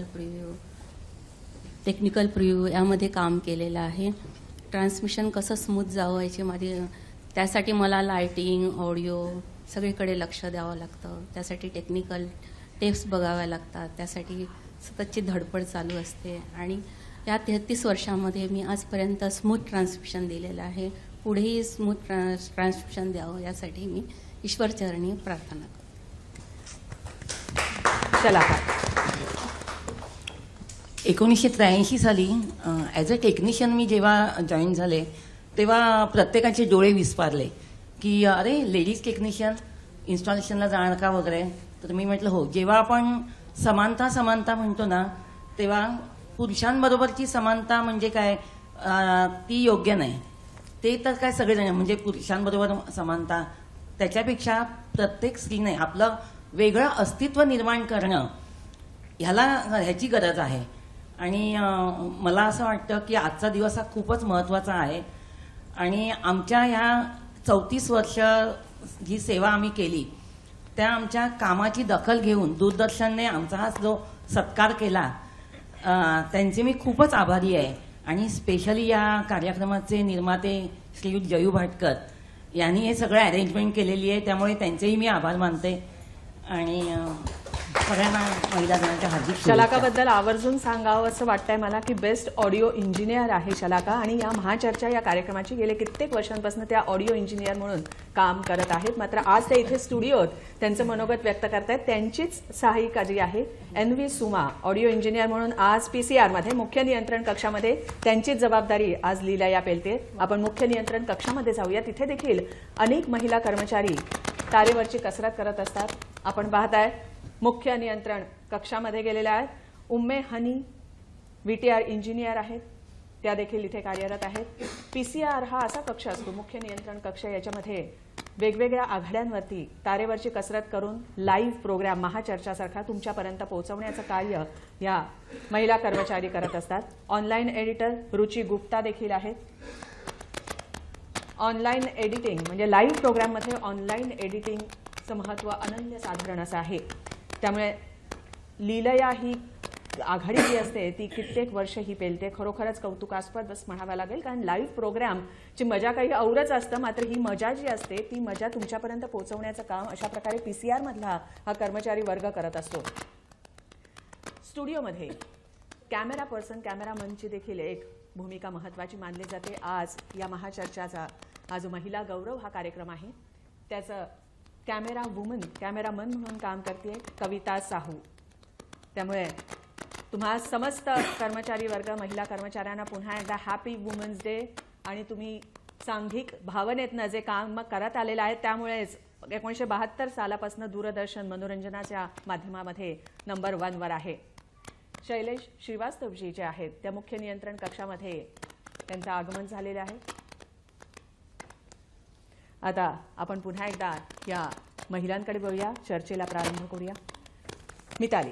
टेक्निकल प्रिव्ह्यू यामध्ये काम केलेलं आहे. ट्रान्समिशन कसं स्मूथ जावं याची त्यासाठी मला लायटिंग, ऑडिओ सगळीकडे लक्ष द्यावं लागतं. त्यासाठी टेक्निकल टेप्स बघाव्या लागतात. त्यासाठी सततची धडपड चालू असते आणि या 33 वर्षामध्ये मी आजपर्यंत स्मूथ ट्रान्समिशन दिलेलं आहे. पुढेही स्मूथ ट्रान्समिशन द्यावं यासाठी मी ईश्वरचरणी प्रार्थना करते.
चला,
1983 साली ॲज अ टेक्निशियन मी जेव्हा जॉईन झाले तेव्हा प्रत्येकाचे डोळे विस्पारले की अरे लेडीज टेक्निशियन इन्स्टॉलेशनला जाणार का वगैरे. तर मी म्हटलं हो, जेव्हा आपण समानता म्हणतो ना, तेव्हा पुरुषांबरोबरची समानता म्हणजे काय, ती योग्य नाही. ते तर काय सगळेजण म्हणजे पुरुषांबरोबर समानता, त्याच्यापेक्षा प्रत्येक स्त्रीने आपलं वेगळं अस्तित्व निर्माण करणं ह्याची गरज आहे. आणि मला असं वाटतं की आजचा दिवस हा खूपच महत्त्वाचा आहे. आणि आमच्या ह्या 34 वर्ष जी सेवा आम्ही केली त्या आमच्या कामाची दखल घेऊन दूरदर्शनने आमचा हा जो सत्कार केला, त्यांचे मी खूपच आभारी आहे. आणि स्पेशली या कार्यक्रमाचे निर्माते श्रीयुत जयू भाटकर यांनी हे सगळं अरेंजमेंट केलेली आहे, त्यामुळे त्यांचेही मी आभार मानते. आणि सगळ्यांना महिला दिनाच्या हार्दिक शुभेच्छा.
शलाकाबद्दल आवर्जून सांगावं असं वाटतंय मला की बेस्ट ऑडिओ इंजिनियर आहे शलाका. आणि या महाचर्चा या कार्यक्रमाची गेले कित्येक वर्षांपासून त्या ऑडिओ इंजिनियर म्हणून काम करत आहेत. मात्र आज ते इथे स्टुडिओत त्यांचं मनोगत व्यक्त करतायत. त्यांचीच सहायिका जी आहे NV सुमा, ऑडिओ इंजिनियर म्हणून आज PCR मध्ये मुख्य नियंत्रण कक्षामध्ये त्यांचीच जबाबदारी आज लीलाया पेलते. आपण मुख्य नियंत्रण कक्षामध्ये जाऊया. तिथे देखील अनेक महिला कर्मचारी तारेवरची कसरत करत असतात. आपण पाहताय मुख्य नियंत्रण कक्षामध्ये गेलेल्या आहेत. उम्मे हनी VTR इंजिनियर आहेत, त्या देखील इथे कार्यरत आहेत. PCR हा असा कक्ष असतो, मुख्य नियंत्रण कक्ष, याच्यामध्ये वेगवेगळ्या आघाड्यांवरती तारेवरची कसरत करून लाईव्ह प्रोग्राम महाचर्चासारखा तुमच्यापर्यंत पोहोचवण्याचं कार्य या महिला कर्मचारी करत असतात. ऑनलाईन एडिटर रुची गुप्ता देखील आहेत. ऑनलाईन एडिटिंग म्हणजे लाईव्ह प्रोग्राममध्ये ऑनलाईन एडिटिंगचं महत्त्व अनन्यसाधारण असं आहे. त्यामुळे लीलया ही आघाडी जी असते ती कित्येक वर्ष ही पेलते. खरोखरच कौतुकास्पद म्हणावं लागेल, कारण लाईव्ह प्रोग्रामची मजा काही औरच असतं. मात्र ही मजा जी असते ती मजा तुमच्यापर्यंत पोहोचवण्याचं काम अशा प्रकारे PCR मधला हा कर्मचारी वर्ग करत असतो. स्टुडिओमध्ये कॅमेरा पर्सन, कॅमेरामनची देखील एक भूमिका महत्त्वाची मानली जाते. आज या महाचर्चाचा हा जो महिला गौरव हा कार्यक्रम आहे त्याचं कॅमेरामन म्हणून काम करते कविता साहू. त्यामुळे तुम्हा समस्त कर्मचारी वर्ग, महिला कर्मचाऱ्यांना पुन्हा एकदा हॅपी वुमन्स डे. आणि तुम्ही सांघिक भावनेतनं जे काम करत आलेलं आहे त्यामुळेच 1972 सालापासून दूरदर्शन मनोरंजनाच्या माध्यमामध्ये नंबर 1 वर आहे. शैलेश श्रीवास्तवजी जे आहेत त्या मुख्य नियंत्रण कक्षामध्ये त्यांचं आगमन झालेलं आहे. आता आपण पुन्हा एकदा या महिलांकडे बघूया, चर्चेला प्रारंभ करूया. मिताली.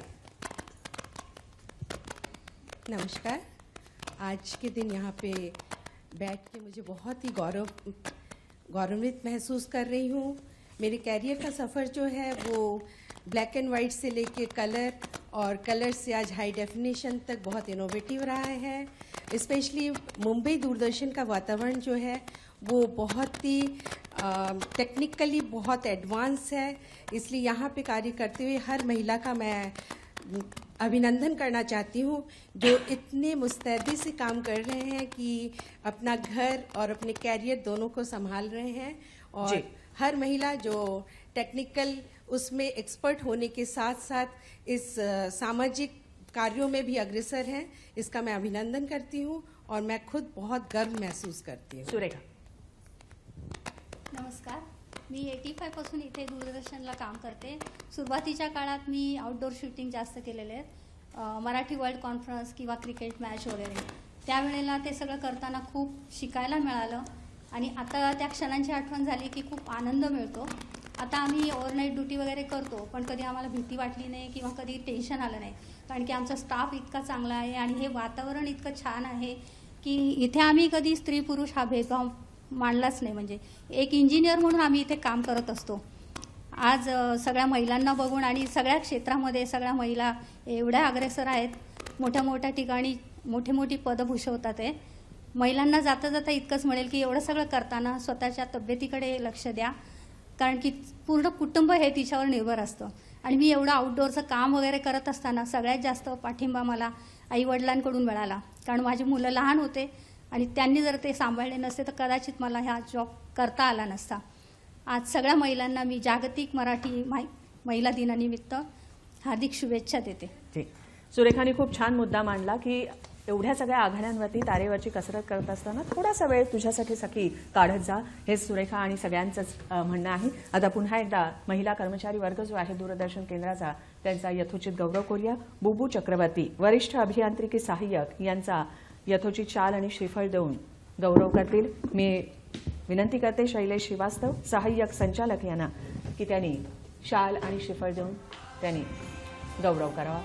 नमस्कार. आज के दिन यहाँ पे बैठ के मुझे बहुत ही गौरवान्वित महसूस कर रही हूँ. मेरे कैरियर का सफ़र जो है वो ब्लैक एंड वाइट से लेके कलर और कलर से आज हाई डेफिनेशन तक बहुत इनोवेटिव रहा है. स्पेशली मुंबई दूरदर्शन का वातावरण जो है वो बहुत ही टेक्निकली बहुत एडवांस है. इसलिए यहाँ पे कार्य करते हुए हर महिला का मैं अभिनंदन करना चाहती हूँ जो इतने मुस्तैदी से काम कर रहे हैं कि अपना घर और अपने कैरियर दोनों को संभाल रहे हैं. और हर महिला जो टेक्निकल उसमें एक्सपर्ट होने के साथ साथ इस सामाजिक कार्यों में भी अग्रसर हैं, इसका मैं अभिनंदन करती हूँ और मैं खुद बहुत गर्व महसूस करती हूँ.
सुरेखा.
नमस्कार. मी 85 पासून इथे दूरदर्शनला काम करते. सुरुवातीच्या काळात मी आउटडोर शूटिंग जास्त केलेले आहेत, मराठी वर्ल्ड कॉन्फरन्स किंवा क्रिकेट मॅच वगैरे. त्यावेळेला ते सगळं करताना खूप शिकायला मिळालं आणि आता त्या क्षणांची आठवण झाली की खूप आनंद मिळतो. आता आम्ही ओव्हरनाईट ड्युटी वगैरे करतो, पण कधी आम्हाला भीती वाटली नाही किंवा कधी टेन्शन आलं नाही, कारण की आमचा स्टाफ इतका चांगला आहे आणि हे वातावरण इतकं छान आहे की इथे आम्ही कधी स्त्री पुरुष हा भेदभाव मानलाच नाही. म्हणजे एक इंजिनियर म्हणून आम्ही इथे काम करत असतो. आज सगळ्या महिलांना बघून आणि सगळ्या क्षेत्रामध्ये सगळ्या महिला एवढ्या अग्रेसर आहेत, मोठ्या मोठ्या ठिकाणी मोठी मोठी पदं भूषवतात. आहे महिलांना जाता जाता इतकंच म्हणेल की एवढं सगळं करताना स्वतःच्या तब्येतीकडे लक्ष द्या, कारण की पूर्ण कुटुंब हे तिच्यावर निर्भर असतं. आणि मी एवढं आउटडोअरचं काम वगैरे करत असताना सगळ्यात जास्त पाठिंबा मला आईवडिलांकडून मिळाला, कारण माझी मुलं लहान होते आणि त्यांनी जर ते सांभाळले नसते तर कदाचित मला हा जॉब करता आला नसता. आज सगळ्या महिलांना मी जागतिक मराठी महिला दिनानिमित्त हार्दिक शुभेच्छा देते.
सुरेखाने खूप छान मुद्दा मांडला की एवढ्या सगळ्या आघाड्यांवरती तारेवरची कसरत करत असताना थोडासा वेळ तुझ्यासाठी सखी काढत जा, हे सुरेखा आणि सगळ्यांचंच म्हणणं आहे. आता पुन्हा एकदा महिला कर्मचारी वर्ग जो आहे दूरदर्शन केंद्राचा त्यांचा यथोचित गौरव करूया. बुबू चक्रवर्ती वरिष्ठ अभियांत्रिकी सहाय्यक यांचा यथोचित शाल आणि श्रीफळ देऊन गौरव करतील. मी विनंती करते शैलेश श्रीवास्तव सहाय्यक संचालक यांना की त्यांनी शाल आणि श्रीफळ देऊन त्यांनी गौरव करावा.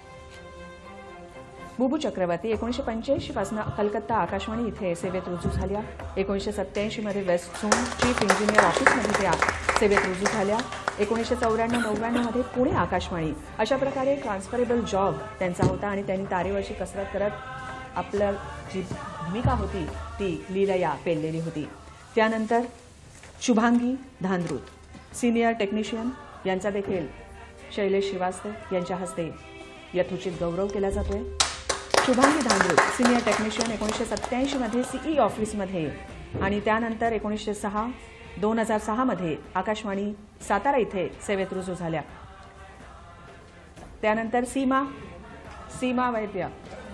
बुबू चक्रवर्ती 1985 पासून कलकत्ता आकाशवाणी इथे सेवेत रुजू झाल्या. 1987 मध्ये वेस्ट झोन चीफ इंजिनियर ऑफिसमध्ये त्या सेवेत रुजू झाल्या. 1994-99 मध्ये पुणे आकाशवाणी अशा प्रकारे ट्रान्सफरेबल जॉब त्यांचा होता आणि त्यांनी तारेवरची कसरत करत आपल्या जी भूमिका होती ती लीलया पेललेली होती. त्यानंतर शुभांगी धांद्रुत सिनियर टेक्निशियन यांचा देखील शैलेश श्रीवास्तव यांच्या हस्ते यथोचित गौरव केला जातोय. शुभांगी धांद्रुत सिनियर टेक्निशियन 1987 मध्ये सीई ऑफिसमध्ये आणि त्यानंतर 2006 मध्ये आकाशवाणी सातारा इथे सेवेत रुजू झाल्या. त्यानंतर सीमा वैद्य.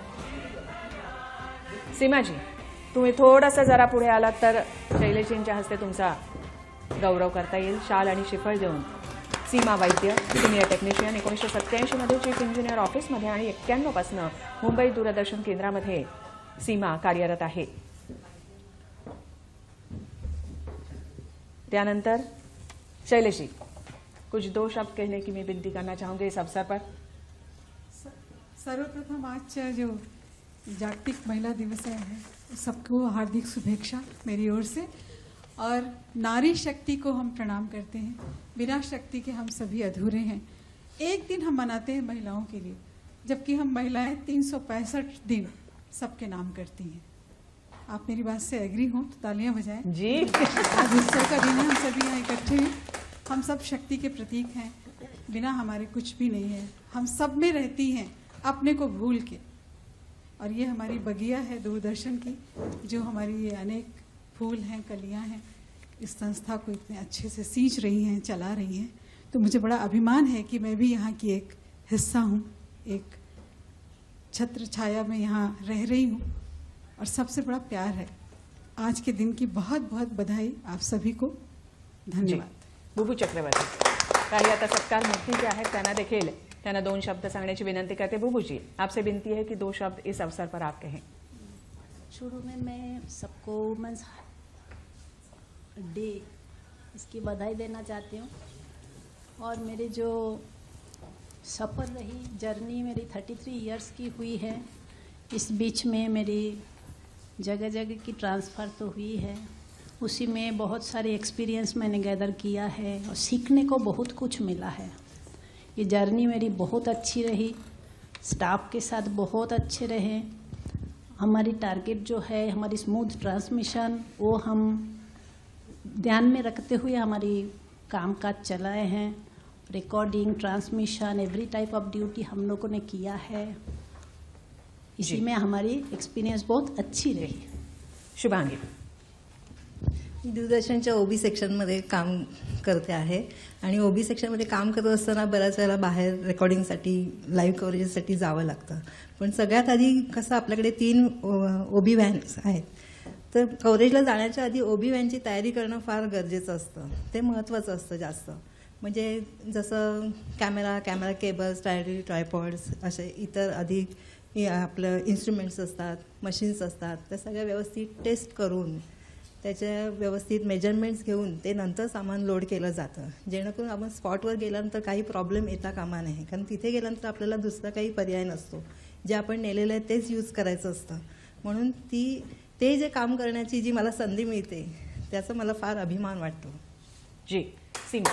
सीमाजी तुम्ही थोडंसं जरा पुढे आलात तर शैलेशजींच्या हस्ते तुमचा गौरव करता येईल शाल आणि श्रीफळ देऊन. सीमा वैद्य सिनियर टेक्निशियन 1987 मध्ये चीफ इंजिनियर ऑफिसमध्ये आणि 91 पासून मुंबई दूरदर्शन केंद्रामध्ये सीमा कार्यरत आहे. त्यानंतर शैलेशी कुछ दो शब्द कहने की मैं विनती करना चाहूंगी इस अवसर पर.
सर्वप्रथम आजच्या जो जागतिक महिला दिवस है सबको हार्दिक शुभेच्छा मेरी ओर से. और नारी शक्ति को हम प्रणाम करते हैं. बिना शक्ति के हम सभी अधूरे हैं. एक दिन हम मनाते हैं महिलाओं के लिए, जबकि हम महिलाएं 365 दिन सबके नाम करती हैं. आप मेरी बात से एग्री हो तो तालियां बजाएं जी. आज उत्सव का दिन है, हम सभी यहाँ इकट्ठे हैं. हम सब शक्ति के प्रतीक हैं. बिना हमारे कुछ भी नहीं है. हम सब में रहती हैं अपने को भूल के. और ये हमारी बगिया है दूरदर्शन की, जो हमारी ये अनेक फूल हैं कलियां हैं इस संस्था को इतने अच्छे से सींच रही हैं, चला रही हैं. तो मुझे बड़ा अभिमान है कि मैं भी यहाँ की एक हिस्सा हूँ, एक छत्र छाया में यहाँ रह रही हूँ. और सबसे बड़ा प्यार है. आज के दिन की बहुत बहुत बधाई आप सभी को. धन्यवाद.
बुबू चक्रवर्ती काही आता सत्कार मूर्ती जे आहेत त्यांना देखील त्यांना 2 शब्द सांगण्याची विनंती करते। बुबू जी, आपसे विनती है कि 2 शब्द इस अवसर पर आप कहें।
शुरू में मैं सबको वुमेंस डे इसकी बधाई देना चाहती हूँ और मेरी जो सफ़र रही जर्नी मेरी 33 इयर्स की हुई है। इस बीच में मेरी जगह जगह की ट्रांसफ़र तो हुई है, उसी में बहुत सारे एक्सपीरियंस मैंने गैदर किया है और सीखने को बहुत कुछ मिला है। ये जर्नी मेरी बहुत अच्छी रही, स्टाफ के साथ बहुत अच्छे रहे। हमारी टारगेट जो है हमारी स्मूथ ट्रांसमिशन वो हम ध्यान में रखते हुए हमारी कामकाज चलाए हैं। Recording, transmission, every type of duty हम लोगों ने किया है। इसी में हमारी एक्सपीरियंस बहुत अच्छी रही।
शुभांगी,
दूरदर्शनच्या ओबी सेक्शनमध्ये काम करते आहे आणि ओबी सेक्शनमध्ये काम करत असताना बऱ्याच वेळेला बाहेर रेकॉर्डिंगसाठी, लाईव्ह कव्हरेजसाठी जावं लागतं। पण सगळ्यात आधी कसं आपल्याकडे 3 ओबी व्हॅन्स आहेत, तर कव्हरेजला जाण्याच्या आधी ओबी व्हॅनची तयारी करणं फार गरजेचं असतं, ते महत्त्वाचं असतं जास्त। म्हणजे जसं कॅमेरा केबल्स, ट्रायपॉड्स असे इतर अधिक आपलं इन्स्ट्रुमेंट्स असतात, मशीन्स असतात, त्या सगळ्या व्यवस्थित टेस्ट करून त्याच्या व्यवस्थित मेजरमेंट्स घेऊन ते नंतर सामान लोड केलं जातं, जेणेकरून आपण स्पॉटवर गेल्यानंतर काही प्रॉब्लेम येता कामा नये। कारण तिथे गेल्यानंतर आपल्याला दुसरा काही पर्याय नसतो, जे आपण नेलेलं आहे तेच यूज करायचं असतं। म्हणून ते जे काम करण्याची जी मला संधी मिळते त्याचा मला फार अभिमान वाटतो।
जी सीमा,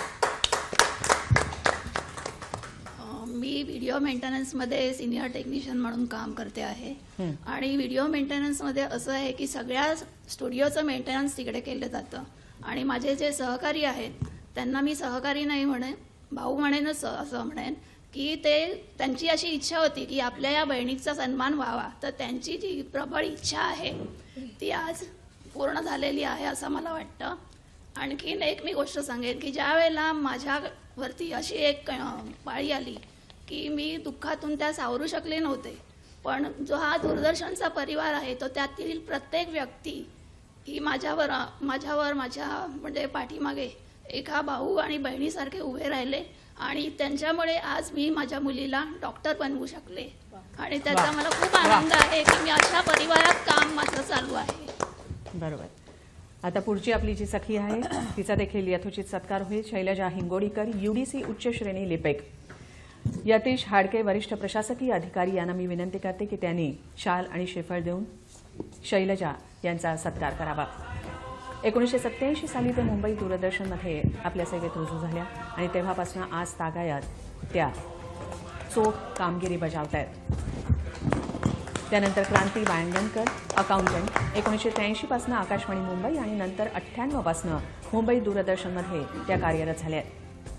मी व्हिडिओ मेंटेनन्समध्ये सिनियर टेक्निशियन म्हणून काम करते आहे आणि व्हिडिओ मेंटेनन्समध्ये असं आहे की सगळ्या स्टुडिओचं मेंटेनन्स तिकडे केलं जातं आणि माझे जे सहकारी आहेत त्यांना मी सहकारी नाही म्हणेन, भाऊ म्हणेनच असं म्हणेन की त्यांची अशी इच्छा होती की आपल्या या बहिणीचा सन्मान व्हावा, तर त्यांची जी प्रबळ इच्छा आहे ती आज पूर्ण झालेली आहे असं मला वाटतं। आणखीन एक मी गोष्ट सांगेन की ज्या वेळेला माझ्यावरती अशी एक पाळी आली की मी दुःखातून त्या सावरू शकले नव्हते, पण जो हा दूरदर्शनचा परिवार आहे तो त्यातील प्रत्येक व्यक्ती ही माझ्यावर माझ्या म्हणजे पाठीमागे एका भाऊ आणि बहिणीसारखे उभे राहिले आणि त्यांच्यामुळे आज मी माझ्या मुलीला डॉक्टर बनवू शकले आणि त्याचा मला खूप आनंद आहे की मी अशा परिवारात काम माझं चालू आहे।
बरोबर। आता पुढची आपली जी सखी आहे तिचा देखील यथोचित सत्कार होईल। शैलजा हिंगोडीकर, UDC उच्च श्रेणी लिपेक। यतीश हाडके, वरिष्ठ प्रशासकीय अधिकारी यांना मी विनंती करते की त्यांनी शाल आणि श्रीफळ देऊन शैलजा यांचा सत्कार करावा। 1987 साली ते मुंबई दूरदर्शनमध्ये आपल्या सेवेत रुजू झाल्या आणि तेव्हापासून आज तागायत त्या चोख कामगिरी बजावत आहेत। त्यानंतर क्रांती वांगणकर, अकाउंटंट, 1983 पासून आकाशवाणी मुंबई आणि नंतर 98 पासून मुंबई दूरदर्शनमध्ये त्या कार्यरत झाल्या आहेत।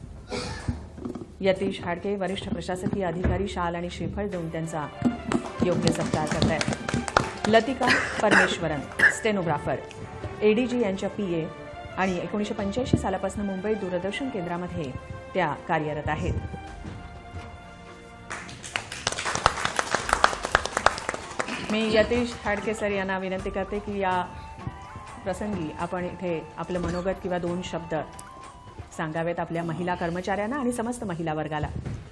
यतीश हाडके, वरिष्ठ प्रशासकीय अधिकारी, शाल आणि श्रीफळ देऊन त्यांचा योग्य सत्कार करत आहेत। लतिका परमेश्वरन, स्टेनोग्राफर, ADG यांच्या PA आणि 1985 सालापासून मुंबई दूरदर्शन केंद्रामध्ये त्या कार्यरत आहेत। मी यतीश हाडके सर यांना विनंती करते की या प्रसंगी आपण इथे आपलं मनोगत किंवा 2 शब्द सांगावेत आपल्या महिला कर्मचाऱ्यांना आणि समस्त महिला वर्गाला।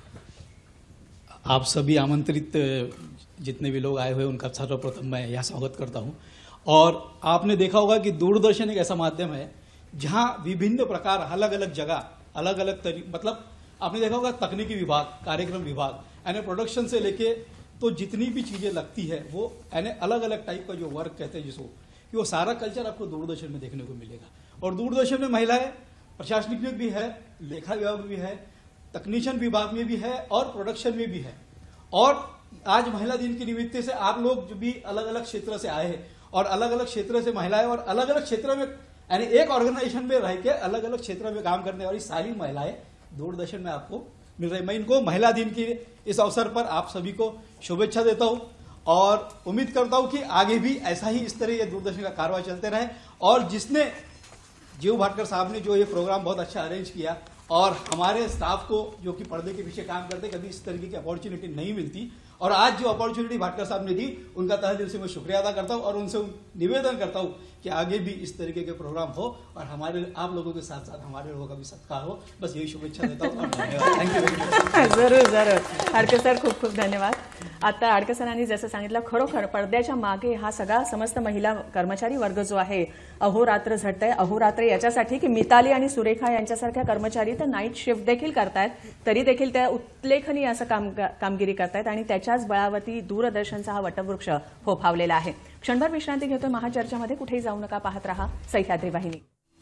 आप सभी आमंत्रित जितने भी लोग आए हुए उनका सर्वप्रथम मैं यहाँ स्वागत करता हूँ। और आपने देखा होगा कि दूरदर्शन एक ऐसा माध्यम है जहाँ विभिन्न प्रकार, अलग अलग जगह, अलग अलग मतलब आपने देखा होगा तकनीकी विभाग, कार्यक्रम विभाग यानी प्रोडक्शन से लेके तो जितनी भी चीजें लगती है वो यानी अलग अलग टाइप का जो वर्क कहते हैं जिसको, कि वो सारा कल्चर आपको दूरदर्शन में देखने को मिलेगा। और दूरदर्शन में महिलाएं प्रशासनिक विभाग भी है, लेखा विभाग भी है, तकनीशियन विभाग में भी है और प्रोडक्शन में भी है। और आज महिला दिन के निमित्त से आप लोग जो भी अलग अलग क्षेत्र से आए हैं और अलग अलग क्षेत्र से महिलाएं और अलग अलग क्षेत्र में यानी एक ऑर्गेनाइजेशन में रह के अलग अलग क्षेत्र में काम करने वाली सारी महिलाएं दूरदर्शन में आपको मिल रही। मैं इनको महिला दिन की इस अवसर पर आप सभी को शुभेच्छा देता हूं और उम्मीद करता हूं कि आगे भी ऐसा ही इस तरह ये दूरदर्शन का कारवां चलते रहे। और जिसने जीव भाटकर साहब ने जो ये प्रोग्राम बहुत अच्छा अरेंज किया और हमारे स्टाफ को जो कि पर्दे के पीछे काम करते कभी इस तरीके की अपॉर्चुनिटी नहीं मिलती और आज जो अपॉर्चुनिटी भाटकर साहब ने दी उनका तहे दिल से मैं शुक्रिया अदा करता हूं और उनसे निवेदन करता हूं कि आगे भी इस तरीके के प्रोग्राम हो और हमारे आप लोगों के साथ साथ हमारे लोगों का भी सत्कार हो. बस यही शुभेच्छा देता हूँ और धन्यवाद. Thank you very much.
जरूर जरूर. आडके सर खूप खूप धन्यवाद. आता आडके सरांनी जसं सांगितलं, खरोखर पडद्याच्या मागे हा सगळा समस्त महिला कर्मचारी वर्ग जो आहे अहोरात्र झटतंय. अहोरात्र याच्यासाठी की मिताली आणि सुरेखा यांच्यासारख्या कर्मचारी तर नाईट शिफ्ट देखील करतायत, तरी देखील त्या उल्लेखनीय असं कामगिरी करतायत आणि त्याच्याच बळावरती दूरदर्शनचा हा वटवृक्ष फोफावलेला आहे. क्षणभर विश्रांती घेतोय महाचर्चामध्ये. कुठेही जाऊ नका, पाहत रहा सह्याद्री वाहिनी.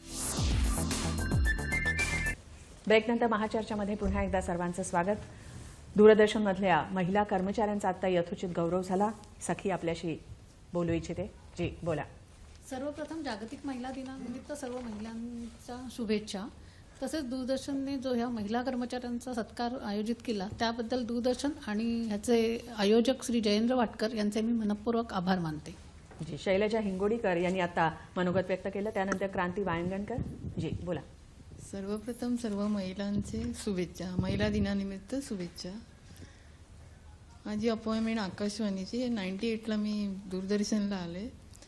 ब्रेकनंतर महाचर्चामध्ये पुन्हा एकदा सर्वांचं स्वागत. दूरदर्शनमधल्या महिला कर्मचाऱ्यांचा आता यथोचित गौरव झाला. सखी आपल्याशी बोलू इच्छिते. जी बोला.
सर्वप्रथम जागतिक महिला दिनानिमित्त सर्व महिलांच्या शुभेच्छा. तसेच दूरदर्शनने जो ह्या महिला कर्मचाऱ्यांचा सत्कार आयोजित केला त्याबद्दल दूरदर्शन आणि ह्याचे आयोजक श्री जयेंद्र वाटकर यांचे मी मनपूर्वक आभार मानते.
जी. शैलजा हिंगोडीकर यांनी आता मनोगत व्यक्त केलं. त्यानंतर क्रांती वायंगणकर. जी बोला.
सर्वप्रथम सर्व महिलांचे शुभेच्छा. महिला दिनानिमित्त शुभेच्छा. माझी अपॉइंटमेंट आकाशवाणीची 98ला मी दूरदर्शनला आले.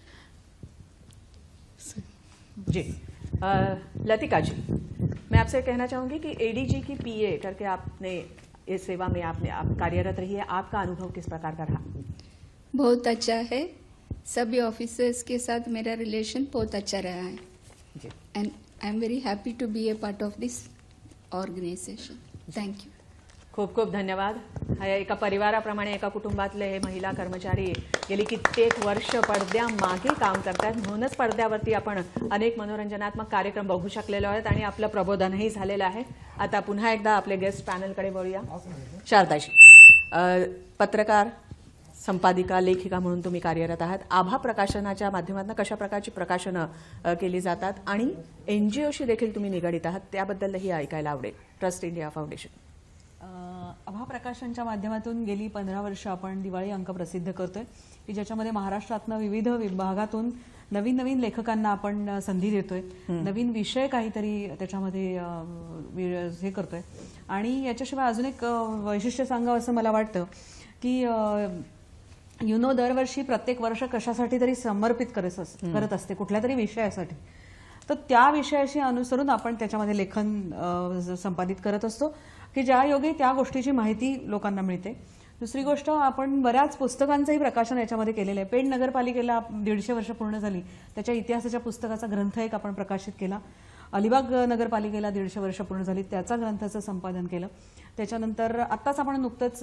जी. लतिका जी, मैं आपसे कहना चाहूंगी कि एडीजी की पीए करके आपने इस सेवा में आप कार्यरत रही है. आपका अनुभव किस प्रकार का रहा?
बहुत अच्छा है. सभी ऑफिसर्स के साथ मेरा रिलेशन बहुत अच्छा रहा है. And I am very happy to be a part of this organisation. Thank you.
खूप खूप धन्यवाद. एका परिवाराप्रमाणे एका कुटुंबातले हे महिला कर्मचारी गेली कित्येक वर्ष पडद्यामागे काम करतात. म्हणूनच पडद्यावरती आपण अनेक मनोरंजनात्मक कार्यक्रम बघू शकलेलो आहेत आणि आपलं प्रबोधनही झालेलं आहे. आता पुन्हा एकदा आपले गेस्ट पॅनलकडे वळूया. शारदाजी, पत्रकार, संपादिका, लेखिका म्हणून तुम्ही कार्यरत आहात. आभा प्रकाशनाच्या माध्यमातून कशा प्रकारची प्रकाशनं केली जातात आणि एनजीओशी देखील तुम्ही निगडित आहात, त्याबद्दलही ऐकायला आवडेल. Trust India foundation.
आभा प्रकाशनच्या माध्यमातून गेली 15 वर्ष आपण दिवाळी अंक प्रसिद्ध करतोय की ज्याच्यामध्ये महाराष्ट्रातनं विविध विभागातून नवीन नवीन लेखकांना आपण संधी देतोय. नवीन विषय काहीतरी त्याच्यामध्ये हे करतोय. आणि याच्याशिवाय अजून एक वैशिष्ट्य सांगावं असं मला वाटतं की दरवर्षी प्रत्येक वर्ष कशासाठी तरी समर्पित करत असते कुठल्या तरी विषयासाठी. तर त्या विषयाशी अनुसरून आपण त्याच्यामध्ये लेखन संपादित करत असतो की ज्या योगे त्या गोष्टीची माहिती लोकांना मिळते. दुसरी गोष्ट, आपण बऱ्याच पुस्तकांचंही प्रकाशन याच्यामध्ये केलेलं आहे. पेण नगरपालिकेला 150 वर्ष पूर्ण झाली, त्याच्या इतिहासाच्या पुस्तकाचा ग्रंथ एक आपण प्रकाशित केला. अलिबाग नगरपालिकेला 150 वर्ष पूर्ण झाली, त्याचा ग्रंथाचं संपादन केलं. त्याच्यानंतर आत्ताच आपण नुकतंच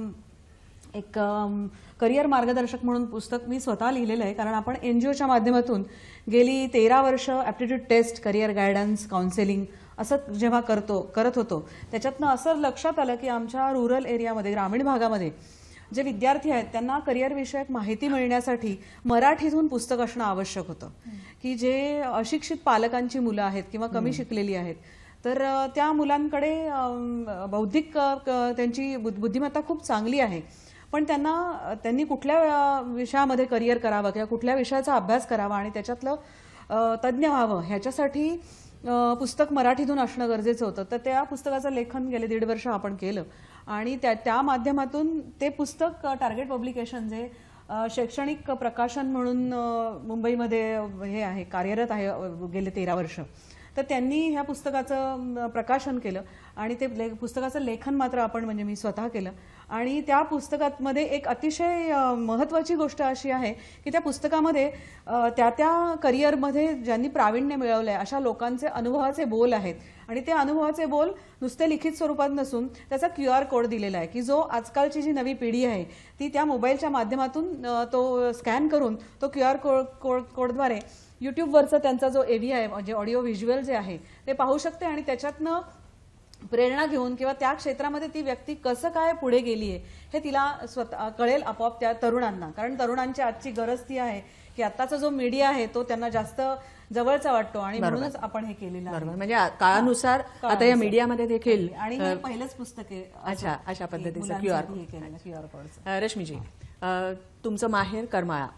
एक करिअर मार्गदर्शक म्हणून पुस्तक मी स्वतः लिहिलेलं आहे. कारण आपण एनजीओच्या माध्यमातून गेली 13 वर्ष aptitude test, career guidance, counselling असं जेव्हा करत होतो त्याच्यातनं असं लक्षात आलं की आमच्या रुरल एरियामध्ये, ग्रामीण भागामध्ये जे विद्यार्थी आहेत त्यांना करिअर विषयक माहिती मिळण्यासाठी मराठीतून पुस्तक असणं आवश्यक होतं. की जे अशिक्षित पालकांची मुलं आहेत किंवा कमी शिकलेली आहेत तर त्या मुलांकडे बौद्धिक त्यांची बुद्धिमत्ता खूप चांगली आहे, पण त्यांनी कुठल्या विषयामध्ये करिअर करावं किंवा कुठल्या विषयाचा अभ्यास करावा आणि त्याच्यातलं तज्ज्ञ व्हावं ह्याच्यासाठी पुस्तक मराठीतून असणं गरजेचं होतं. तर त्या पुस्तकाचं लेखन गेले 1.5 वर्ष आपण केलं आणि त्या माध्यमातून ते पुस्तक टार्गेट पब्लिकेशन जे शैक्षणिक प्रकाशन म्हणून मुंबईमध्ये हे आहे, कार्यरत आहे गेले 13 वर्ष, तर त्यांनी ह्या पुस्तकाचं प्रकाशन केलं आणि ते पुस्तकाचं लेखन मात्र आपण म्हणजे मी स्वतः केलं. आणि त्या पुस्तकामध्ये एक अतिशय महत्त्वाची गोष्ट अशी आहे की त्या पुस्तकामध्ये त्या करिअरमध्ये ज्यांनी प्रावीण्य मिळवलंय अशा लोकांचे अनुभवाचे बोल आहेत. आणि ते अनुभवाचे बोल नुसते लिखित स्वरूपात नसून त्याचा QR कोड दिलेला आहे की जो आजकालची जी नवी पिढी आहे ती त्या मोबाईलच्या माध्यमातून तो स्कॅन करून तो QR कोडद्वारे यूट्यूबवरचा त्यांचा जो AV आहे म्हणजे ऑडिओ व्हिज्युअल जे आहे ते पाहू शकते आणि त्याच्यातनं प्रेरणा घेऊन किंवा त्या क्षेत्रामध्ये ती व्यक्ती कसं काय पुढे गेली आहे हे तिला स्वतः कळेल आपोआप त्या तरुणांना. कारण तरुणांची आजची गरज ती आहे की आत्ताचा जो मीडिया आहे तो त्यांना जास्त जवळचा वाटतो आणि म्हणूनच आपण हे केलेलं आहे.
म्हणजे काळानुसार आता या मीडियामध्ये देखील
आणि पहिलंच पुस्तक आहे
अशा पद्धतीचं QR कोड. रश्मीजी, तुमचं माहेर करमाळा,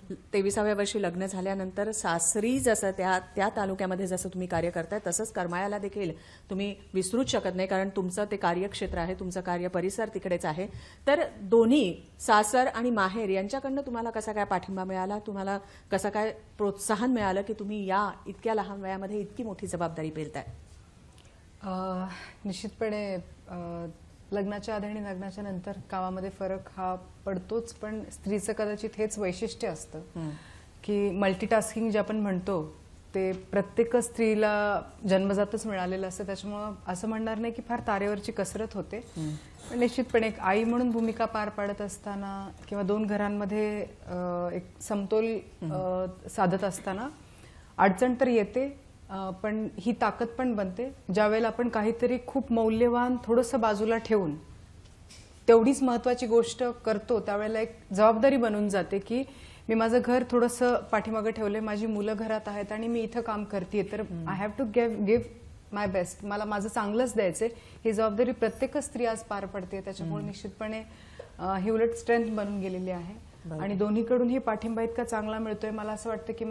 23व्या वर्षी लग्न झाल्यानंतर सासरी जसं त्या तालुक्यामध्ये जसं तुम्ही कार्य करताय तसंच करमाळ्याला देखील तुम्ही विसरूच शकत नाही, कारण तुमचं ते कार्यक्षेत्र आहे, तुमचं कार्य परिसर तिकडेच आहे. तर दोन्ही सासर आणि माहेर यांच्याकडनं तुम्हाला कसा काय पाठिंबा मिळाला, तुम्हाला कसं काय प्रोत्साहन मिळालं की तुम्ही या इतक्या लहान वयामध्ये इतकी मोठी जबाबदारी पेलताय?
निश्चितपणे लग्नाच्या आधी आणि लग्नाच्या नंतर कामामध्ये फरक हा पडतोच, पण स्त्रीचं कदाचित हेच वैशिष्ट्य असतं की मल्टीटास्किंग जे आपण म्हणतो ते प्रत्येक स्त्रीला जन्मजातच मिळालेलं असतं. त्याच्यामुळं असं म्हणणार नाही की फार तारेवरची कसरत होते, पण निश्चितपणे एक आई म्हणून भूमिका पार पाडत असताना किंवा दोन घरांमध्ये एक समतोल साधत असताना अडचण तर येते, पण ही ताकद पण बनते. ज्यावेळेला आपण काहीतरी खूप मौल्यवान थोडंसं बाजूला ठेवून तेवढीच महत्वाची गोष्ट करतो, त्यावेळेला एक जबाबदारी बनून जाते की मी माझं घर थोडंसं पाठीमागं ठेवलंय, माझी मुलं घरात आहेत आणि मी इथं काम करते, तर I have to give my best, मला माझं चांगलंच द्यायचंय. ही जबाबदारी प्रत्येक स्त्री आज पार पडते. त्याच्यामुळे निश्चितपणे ही उलट स्ट्रेंथ बनून गेलेली आहे आणि दोन्हीकडूनही पाठिंबा इतका चांगला मिळतोय. मला असं वाटतं की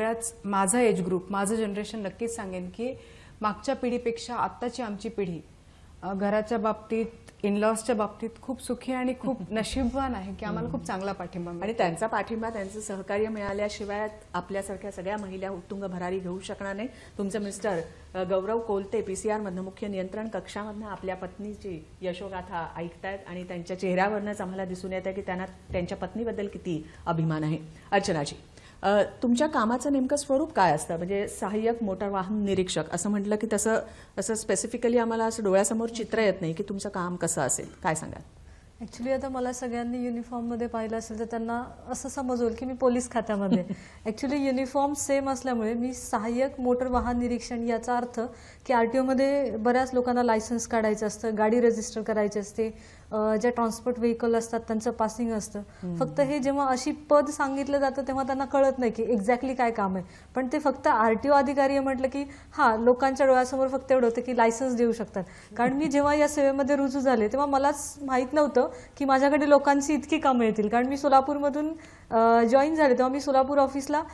माझा एज ग्रुप, माझं जनरेशन नक्कीच सांगेन की मागच्या पिढीपेक्षा आत्ताची आमची पिढी घराच्या बाबतीत, इनलॉसच्या बाबतीत खूप सुखी आणि खूप नशीबवान आहे की आम्हाला खूप चांगला पाठिंबा मिळतो.
आणि त्यांचा पाठिंबा, त्यांचं सहकार्य मिळाल्याशिवाय आपल्यासारख्या सगळ्या महिला उत्तुंग भरारी घेऊ शकणार नाही. तुमचे मिस्टर गौरव कोलते PCR मधनं मुख्य नियंत्रण कक्षामधनं आपल्या पत्नीची यशोगाथा ऐकतायत आणि त्यांच्या चेहऱ्यावरनंच आम्हाला दिसून येतं की त्यांना त्यांच्या पत्नीबद्दल किती अभिमान आहे. अर्चनाजी, तुमच्या कामाचं नेमकं स्वरूप काय असतं? म्हणजे सहाय्यक मोटार वाहन निरीक्षक असं म्हटलं की असं स्पेसिफिकली आम्हाला असं डोळ्यासमोर चित्र येत नाही की तुमचं काम कसं असेल, काय सांगाल?
ॲक्च्युली आता मला सगळ्यांनी युनिफॉर्ममध्ये पाहिलं असेल तर त्यांना असं समजवलं की मी पोलीस खात्यामध्ये. ॲक्च्युली युनिफॉर्म सेम असल्यामुळे मी सहाय्यक मोटर वाहन निरीक्षण, याचा अर्थ की RTOमध्ये बऱ्याच लोकांना लायसन्स काढायचं असतं, गाडी रजिस्टर करायची असते, ज्या ट्रान्सपोर्ट व्हेकल असतात त्यांचं पासिंग असतं. फक्त हे जेव्हा अशी पद सांगितलं जातं तेव्हा त्यांना कळत नाही की एक्झॅक्टली काय काम आहे, पण ते फक्त RTO अधिकारी म्हटलं की हां, लोकांच्या डोळ्यासमोर फक्त एवढं होतं की लायसन्स देऊ शकतात. कारण मी जेव्हा या सेवेमध्ये रुजू झाले तेव्हा मलाच माहीत नव्हतं की माझ्याकडे लोकांची इतकी कामं येतील. कारण मी सोलापूरमधून जॉईन झाले तेव्हा मी सोलापूर ऑफिसला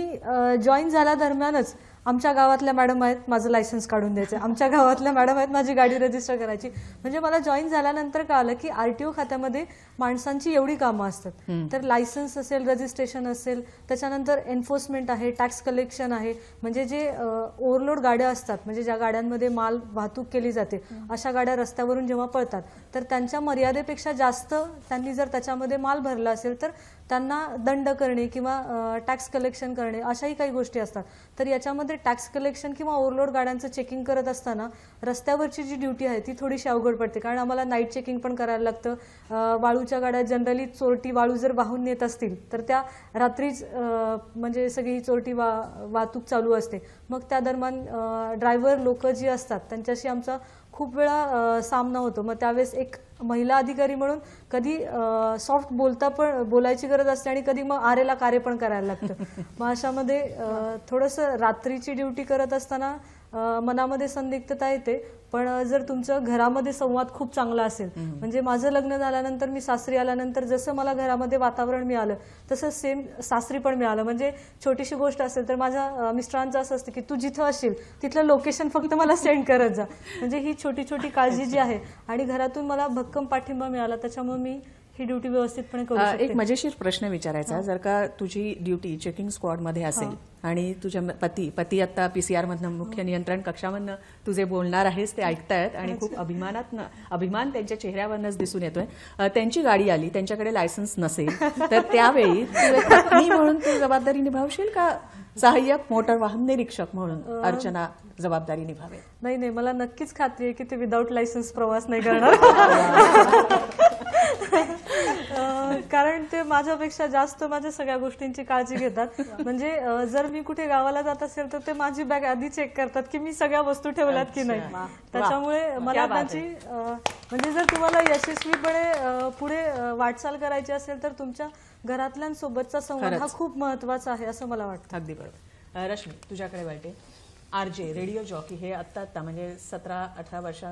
जॉईन झाल्या दरम्यानच आमच्या गावातल्या मॅडम आहेत माझं लायसन्स काढून द्यायचं, आमच्या गावातल्या मॅडम आहेत माझी गाडी रजिस्टर करायची. म्हणजे मला जॉईन झाल्यानंतर कळालं की RTO खात्यामध्ये माणसांची एवढी कामं असतात. तर लायसन्स असेल, रजिस्ट्रेशन असेल, त्याच्यानंतर एन्फोर्समेंट आहे, टॅक्स कलेक्शन आहे, म्हणजे जे ओव्हरलोड गाड्या असतात, म्हणजे ज्या गाड्यांमध्ये माल वाहतूक केली जाते अशा गाड्या रस्त्यावरून जेव्हा पळतात तर त्यांच्या मर्यादेपेक्षा जास्त त्यांनी जर त्याच्यामध्ये माल भरला असेल तर त्यांना दंड करणे किंवा टॅक्स कलेक्शन करणे अशाही काही गोष्टी असतात. तर याच्यामध्ये टॅक्स कलेक्शन किंवा ओव्हरलोड गाड्यांचं चेकिंग करत असताना रस्त्यावरची जी ड्युटी आहे ती थोडीशी अवघड पडते, कारण आम्हाला नाईट चेकिंग पण करायला लागतं. वाळूच्या गाड्या जनरली चोरटी वाळू जर वाहून नेत असतील तर त्या रात्रीच म्हणजे सगळी चोरटी वाहतूक चालू असते. मग त्या दरम्यान ड्रायव्हर लोक जी असतात त्यांच्याशी आमचा खूप वेळा सामना होतो. मग त्यावेळेस एक महिला अधिकारी म्हणून कधी सॉफ्ट बोलायची गरज असते आणि कधी मग आरेला कार्य पण करायला लागतं. मग अशामध्ये थोडंसं रात्रीची ड्युटी करत असताना मनामध्ये संदिग्धता येते. पण जर तुमचं घरामध्ये संवाद खूप चांगला असेल, म्हणजे माझं लग्न झाल्यानंतर मी सासरी आल्यानंतर जसं मला घरामध्ये वातावरण मिळालं तसं सेम सासरी पण मिळालं. म्हणजे छोटीशी गोष्ट असेल तर माझ्या मिस्टरांचं असं असतं की तू जिथं असशील तिथलं लोकेशन फक्त मला सेंड करत जा. म्हणजे ही छोटी छोटी काळजी जी आहे आणि घरातून मला भक्कम पाठिंबा मिळाला, त्याच्यामुळे मी ही ड्युटी व्यवस्थितपणे करू शकते.
एक मजेशीर प्रश्न विचारायचा, जर का तुझी ड्युटी चेकिंग स्क्वॉड मध्ये असेल आणि तुझ्या पती आता PCR मधनं मुख्य नियंत्रण कक्षामधनं तुझे बोलणार आहेस ते ऐकतायत आणि खूप अभिमान त्यांच्या चेहऱ्यावरनच दिसून येतोय. त्यांची गाडी आली, त्यांच्याकडे लायसन्स नसेल तर त्यावेळी पत्नी म्हणून तू जबाबदारी निभावशील का सहाय्यक मोटर वाहन निरीक्षक म्हणून अर्चना जबाबदारी निभावेल?
नाही, मला नक्कीच खात्री आहे की ते विदाऊट लायसन्स प्रवास नाही करणार. कारण ते माझ्यापेक्षा जास्त माझ्या सगळ्या गोष्टींची काळजी घेतात. म्हणजे जर मी कुठे गावाला जात असेल तर ते माझी बॅग आधी चेक करतात की मी सगळ्या वस्तू ठेवल्यात की नाही. त्याच्यामुळे मला त्यांची म्हणजे जर तुम्हाला यशस्वीपणे पुढे वाटचाल करायची असेल तर तुमच्या घरातल्यांसोबतचा संवाद हा खूप महत्वाचा आहे असं मला वाटतं.
अगदी बरोबर. रश्मी, तुझ्याकडे वाटते RJ रेडिओ जॉकी हे आत्ता म्हणजे 17-18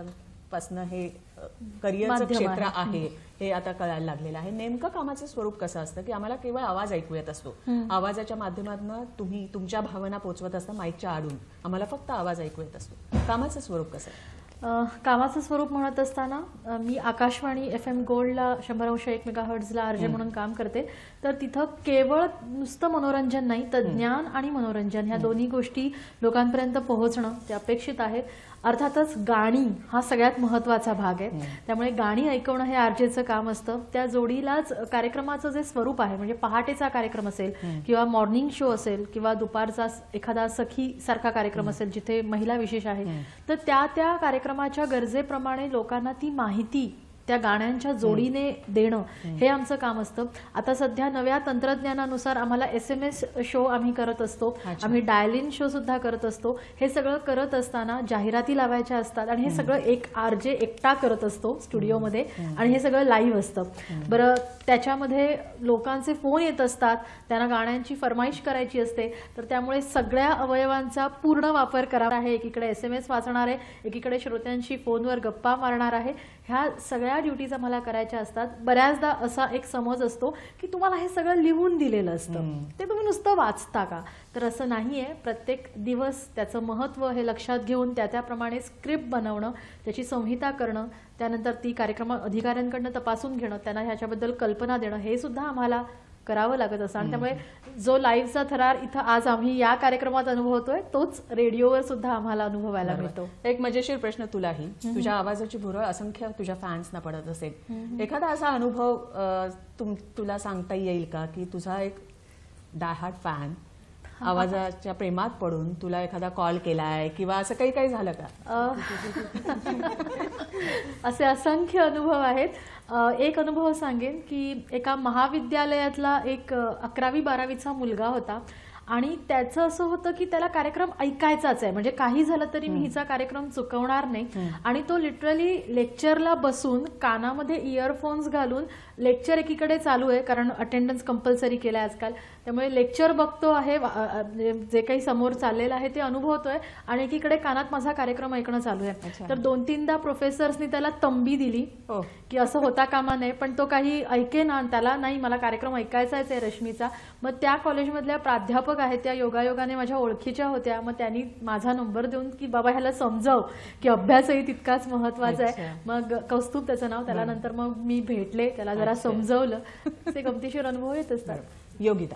पासनं हे करिअरचं
माध्यम
क्षेत्र
आहे.
आहे हे आता कळायला लागलेलं आहे. नेमकं कामाचं स्वरूप कसं असतं की आम्हाला केवळ आवाज ऐकू येत असतो, आवाजाच्या माध्यमातून तुम्ही तुमच्या भावना पोहोचवत असता माईकच्या आडून, आम्हाला फक्त आवाज ऐकू येत असतो. कामाचं स्वरूप कसं आहे?
कामाचं स्वरूप म्हणत असताना मी आकाशवाणी FM गोल्डला 100.1 मेगाहर्ट्झला आरजे म्हणून काम करते. तर तिथं केवळ नुसतं मनोरंजन नाही तर ज्ञान आणि मनोरंजन ह्या दोन्ही गोष्टी लोकांपर्यंत पोहोचणं ते अपेक्षित आहे. अर्थातच गाणी हा सगळ्यात महत्त्वाचा भाग आहे. त्यामुळे गाणी ऐकवणं हे आरजेचं काम असतं. त्या जोडीलाच कार्यक्रमाचं जे स्वरूप आहे म्हणजे पहाटेचा कार्यक्रम असेल किंवा मॉर्निंग शो असेल किंवा दुपारचा एखादा सखी सारखा कार्यक्रम असेल जिथे महिला विशेष आहे, तर त्या कार्यक्रमाच्या गरजेप्रमाणे लोकांना ती माहिती त्या गाण्यांच्या जोडीने देणं हे आमचं काम असतं. आता सध्या नव्या तंत्रज्ञानानुसार आम्हाला SMS शो आम्ही करत असतो, आम्ही डायल इन शो सुद्धा करत असतो. हे सगळं करत असताना जाहिराती लावायच्या असतात आणि हे सगळं एक आरजे एकटा करत असतो स्टुडिओमध्ये आणि हे सगळं लाईव्ह असतं. बरं, त्याच्यामध्ये लोकांचे फोन येत असतात, त्यांना गाण्यांची फरमाईश करायची असते, तर त्यामुळे सगळ्या अवयवांचा पूर्ण वापर करावा आहे. एकीकडे SMS वाचणार आहे, एकीकडे श्रोत्यांशी फोनवर गप्पा मारणार आहे. ह्या सगळ्या ड्युटीज आम्हाला करायच्या असतात. बऱ्याचदा असा एक समज असतो की तुम्हाला हे सगळं लिहून दिलेलं असतं, ते तुम्ही नुसतं वाचता का? तर असं नाहीये. प्रत्येक दिवस त्याचं महत्त्व हे लक्षात घेऊन त्याप्रमाणे स्क्रिप्ट बनवणं, त्याची संहिता करणं, त्यानंतर ती कार्यक्रम अधिकाऱ्यांकडनं तपासून घेणं, त्यांना ह्याच्याबद्दल कल्पना देणं हे सुद्धा आम्हाला करावं लागत असतं. आणि त्यामुळे जो लाईव्हचा थरार इथं आज आम्ही या कार्यक्रमात अनुभवतोय तोच रेडिओवर सुद्धा आम्हाला अनुभवायला मिळतो.
एक मजेशीर प्रश्न तुलाही. तुझ्या आवाजाची भुरळ असंख्य तुझ्या फॅन्सना पडत असेल. एखादा असा अनुभव तुला सांगता येईल का की तुझा एक डायहार्ट फॅन आवाजाच्या प्रेमात पडून तुला एखादा कॉल केलाय किंवा असं काही झालं का?
असे असंख्य अनुभव आहेत. एक अनुभव सांगेन की एका महाविद्यालयातला एक 11वी-12वीचा मुलगा होता आणि त्याचं असं होतं की त्याला कार्यक्रम ऐकायचाच आहे, म्हणजे काही झालं तरी मी हिचा कार्यक्रम चुकवणार नाही. आणि तो लिटरली लेक्चरला बसून कानामध्ये इयरफोन्स घालून लेक्चर एकीकडे चालू आहे कारण अटेंडन्स कंपल्सरी केलाय आजकाल, त्यामुळे लेक्चर बघतो आहे, जे काही समोर चाललेलं आहे ते अनुभवतोय आणि एकीकडे कानात माझा कार्यक्रम ऐकणं चालू आहे. तर 2-3दा प्रोफेसर्सनी त्याला तंबी दिली की असं होता कामा नये, पण तो काही ऐकेना. त्याला नाही, मला कार्यक्रम ऐकायचाच आहे रश्मीचा. मग त्या कॉलेजमधल्या प्राध्यापक आहेत त्या योगायोगाने माझ्या ओळखीच्या होत्या. मग त्यांनी माझा नंबर देऊन की बाबा ह्याला समजाव की अभ्यासही तितकाच महत्वाचा आहे. मग कौस्तुभ त्याचं नाव, त्याला नंतर मग मी भेटले, त्याला जरा समजवलं. ते गमतीशीर अनुभव येत असतात.
योगिता,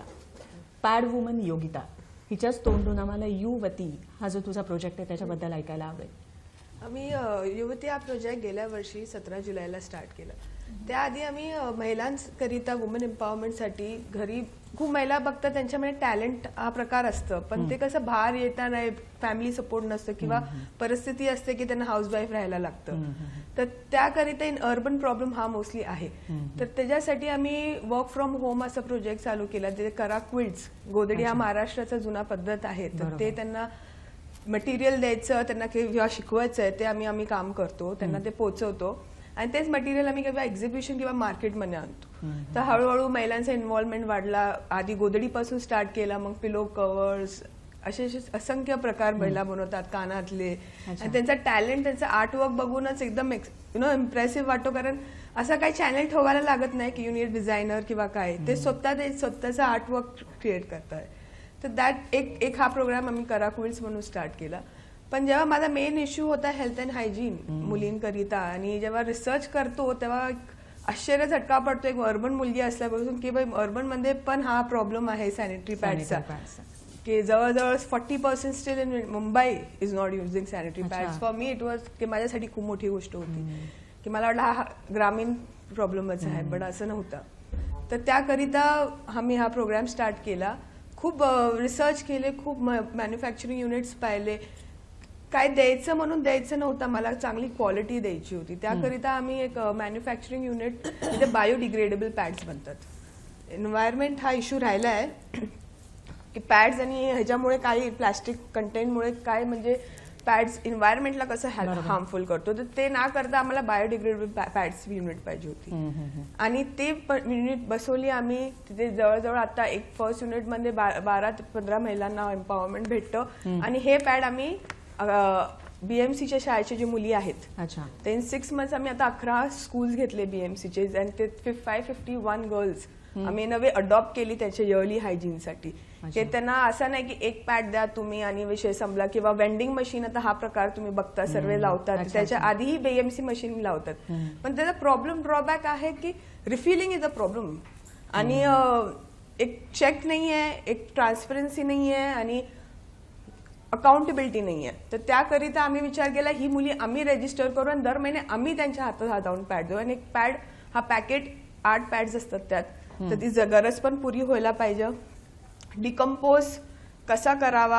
पॅड वुमन योगिता, हिच्याच तोंडून आम्हाला युवती हा जो तुझा प्रोजेक्ट आहे त्याच्याबद्दल ऐकायला आवडेल.
आम्ही युवती हा प्रोजेक्ट गेल्या वर्षी 17 जुलैला स्टार्ट केला. त्याआधी आम्ही महिलांकरिता वुमन एम्पॉवरमेंटसाठी घरी खूप महिला बघतात, त्यांच्यामध्ये टॅलेंट हा प्रकार असतं, पण ते कसं बाहेर येता नाही, फॅमिली सपोर्ट नसतं किंवा परिस्थिती असते की त्यांना हाऊसवाईफ राहायला लागतं. तर त्याकरिता इन अर्बन प्रॉब्लेम हा मोस्टली आहे. तर त्याच्यासाठी आम्ही वर्क फ्रॉम होम असा प्रोजेक्ट चालू केला. ते करा क्विल्ट्स, गोदडी हा महाराष्ट्राचा जुना पद्धत आहे, तर ते त्यांना मटेरियल द्यायचं, त्यांना किंवा शिकवायचं आहे, ते आम्ही काम करतो, त्यांना ते पोहोचवतो आणि तेच मटेरियल आम्ही किंवा एक्झिबिशन किंवा मार्केटमध्ये आणतो. तर हळूहळू महिलांचा इन्व्हॉल्वमेंट वाढला. आधी गोदडीपासून स्टार्ट केला, मग पिलो कव्हर्स, असे असंख्य प्रकार महिला बनवतात कानातले. आणि त्यांचा टॅलेंट, त्यांचा आर्टवर्क बघूनच एकदम इम्प्रेसिव्ह वाटतो, कारण असं काही चॅनल ठेवायला लागत नाही की युनिट डिझायनर किंवा काय, ते स्वतःचा आर्टवर्क क्रिएट करताय. तर दॅट एक हा प्रोग्राम आम्ही करा क्विल्ट्स म्हणून स्टार्ट केला. पण जेव्हा माझा मेन इश्यू होता हेल्थ अँड हायजीन मुलींकरिता, आणि जेव्हा रिसर्च करतो तेव्हा आश्चर्य झटका पडतो एक अर्बन मुलगी असल्यापासून की बाई अर्बन मध्ये पण हा प्रॉब्लेम आहे सॅनिटरी पॅडचा, की जवळजवळ 40% still in Mumbai is not using sanitary pads. For me it was की माझ्यासाठी खूप मोठी गोष्ट होती की मला वाटलं हा ग्रामीण प्रॉब्लेमच आहे, पण असं नव्हतं. तर त्याकरिता आम्ही हा प्रोग्राम स्टार्ट केला. खूप रिसर्च केले, खूप मॅन्युफॅक्चरिंग युनिट्स पाहिले. काय द्यायचं म्हणून द्यायचं नव्हतं, मला चांगली क्वालिटी द्यायची होती. त्याकरिता आम्ही एक मॅन्युफॅक्चरिंग युनिट, तिथे बायोडिग्रेडेबल पॅड्स बनतात. एन्व्हायरमेंट हा इश्यू राहिला आहे की पॅड्स आणि ह्याच्यामुळे काही प्लास्टिक कंटेंटमुळे काय म्हणजे पॅड्स एन्व्हायरमेंटला कसं हार्मफुल करतो, तर ते ना करता आम्हाला बायोडिग्रेडेबल पॅड्स युनिट पाहिजे होती. आणि ते युनिट बसवली आम्ही. तिथे जवळजवळ आता एक फर्स्ट युनिटमध्ये 12 ते 15 महिलांना एम्पॉवरमेंट भेटतं. आणि हे पॅड आम्ही BMCच्या शाळेच्या जी मुली आहेत
अच्छा
ते इन 6 मंथ्स आम्ही आता 11 स्कूल्स घेतले BMCचे आणि ते 551 गर्ल्स आम्ही नवे अडॉप्ट केली त्याच्या इयरली हायजीनसाठी की त्यांना असं नाही की एक पॅड द्या तुम्ही आणि विषय संपला किंवा वेंडिंग मशीन आता हा प्रकार तुम्ही बघता सर्व लावतात त्याच्या आधीही BMC मशीन लावतात पण त्याचा प्रॉब्लेम ड्रॉबॅक आहे की रिफिलिंग इज अ प्रॉब्लेम आणि एक चेक नाही आहे एक ट्रान्सपरन्सी नाही आहे आणि अकाउंटेबिलिटी नाही आहे तर त्याकरिता आम्ही विचार केला ही मुली आम्ही रजिस्टर करू आणि दर महिने आम्ही त्यांच्या हातात जाऊन पॅड देऊ आणि एक पॅड हा पॅकेट 8 पॅड्स असतात त्यात तर ती गरज पण पुरी व्हायला पाहिजे डिकम्पोज कसा करावा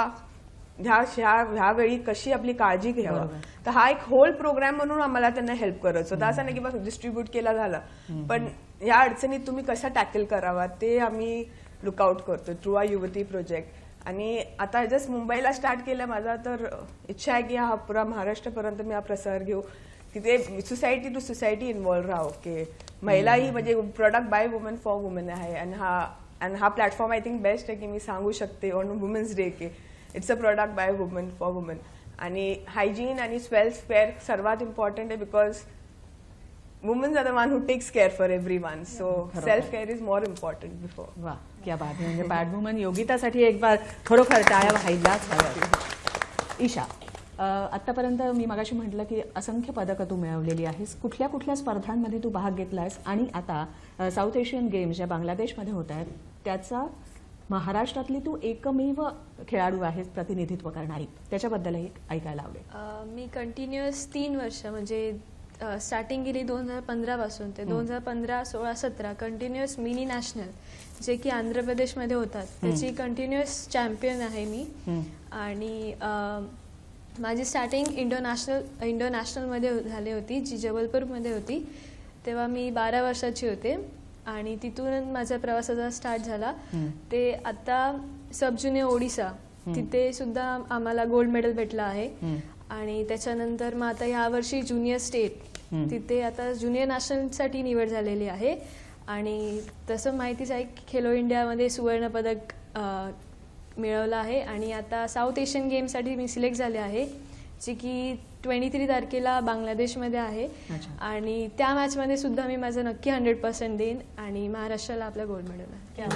ह्यावेळी कशी आपली काळजी घ्यावा तर हा एक होल प्रोग्राम म्हणून आम्हाला त्यांना हेल्प करायचं होतं असं नाही की बस डिस्ट्रीब्यूट केला झाला पण ह्या अडचणीत तुम्ही कसा टॅकल करावा ते आम्ही लुकआउट करतो थ्रू आ युवती प्रोजेक्ट आणि आता जस्ट मुंबईला स्टार्ट केलं माझा तर इच्छा आहे की हा पुरा महाराष्ट्रापर्यंत मी हा प्रसार घेऊ तिथे सोसायटी टू सोसायटी इन्व्हॉल्व्ह राहू की महिला ही म्हणजे product by woman for woman आहे आणि हा प्लॅटफॉर्म आय थिंक बेस्ट आहे की मी सांगू शकते ऑन वुमन्स डे की it's a product by woman for woman आणि हायजीन आणि सेल्फ केअर सर्वात इम्पॉर्टंट आहे because womens are the one who takes care for everyone so self care is more important before
वा क्या बात आहे म्हणजे पॅड वुमन योगितासाठी एक बार खरोखर टाळ्या व्हायलाच हव्यात ईशा आतापर्यंत मी मगाशी म्हटलं की असंख्य पदकं तू मिळवलेली आहेस कुठल्या कुठल्या स्पर्धांमध्ये तू भाग घेतलायस आणि आता साऊथ एशियन गेम्स ज्या बांगलादेशमध्ये होत आहेत त्याचा महाराष्ट्रातली तू एकमेव खेळाडू आहेस प्रतिनिधित्व करणारी त्याच्याबद्दलही ऐकायला आवडेल
मी कंटिन्युअस 3 वर्ष म्हणजे स्टार्टिंग केली 2015 पासून ते 2015, 16, 17 कंटिन्युअस मिनी नॅशनल जे की आंध्र प्रदेशमध्ये होतात त्याची कंटिन्युअस चॅम्पियन आहे मी आणि माझी स्टार्टिंग इंटरनॅशनलमध्ये झाली होती जी जबलपूरमध्ये होती तेव्हा मी 12 वर्षाची होते आणि तिथून माझा प्रवासाचा स्टार्ट झाला ते आता सब ज्युनियर ओडिसा तिथे सुद्धा आम्हाला गोल्ड मेडल भेटला आहे आणि त्याच्यानंतर मग आता यावर्षी ज्युनियर स्टेट तिथे आता ज्युनियर नॅशनलसाठी निवड झालेली आहे आणि तसं माहितीच आहे की खेलो इंडियामध्ये सुवर्णपदक मिळवलं आहे आणि आता साऊथ एशियन गेमसाठी मी सिलेक्ट झाले आहे जी की 23 तारखेला बांगलादेशमध्ये आहे आणि त्या मॅचमध्ये सुद्धा मी माझं नक्की 100% देईन आणि महाराष्ट्राला आपलं गोल्ड मेडल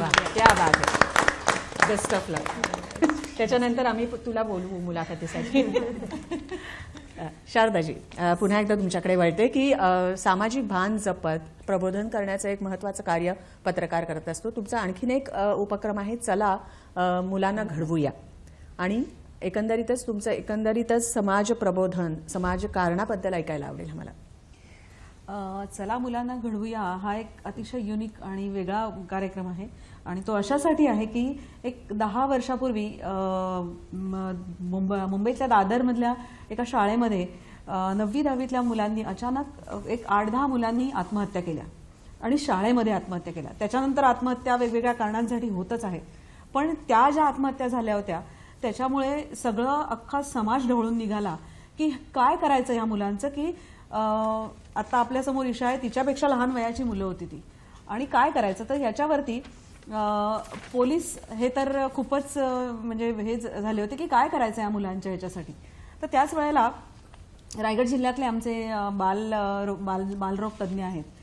आहे बेस्ट ऑफ लक त्याच्यानंतर आम्ही तुला बोलवू मुलाखतीसाठी शारदाजी पुन्हा एकदा तुमच्याकडे वळते की सामाजिक भान जपत प्रबोधन करण्याचं एक महत्त्वाचं कार्य पत्रकार करत असतो तुमचा आणखीन एक उपक्रम आहे चला मुलांना घडवूया आणि एकंदरीतच समाज प्रबोधन समाजकारणाबद्दल ऐकायला आवडेल मला
चला मुलांना घडवूया हा एक अतिशय युनिक आणि वेगळा कार्यक्रम आहे आणि तो अशासाठी आहे की एक 10 वर्षापूर्वी मुंबईतल्या दादरमधल्या एका शाळेमध्ये 9वी-10वीतल्या मुलांनी अचानक एक 8-10 मुलांनी आत्महत्या केल्या आणि शाळेमध्ये आत्महत्या केल्या त्याच्यानंतर आत्महत्या वेगवेगळ्या कारणांसाठी होतच आहे पण त्या ज्या आत्महत्या झाल्या होत्या त्याच्यामुळे सगळं अख्खा समाज ढवळून निघाला की काय करायचं या मुलांचं की आता आपल्यासमोर ईशा आहे तिच्यापेक्षा लहान वयाची मुलं होती ती आणि काय करायचं तर याच्यावरती पोलीस हे तर खूपच म्हणजे हे झाले होते की काय करायचं या मुलांच्या ह्याच्यासाठी तर त्याच वेळेला रायगड जिल्ह्यातले आमचे बालरोग तज्ज्ञ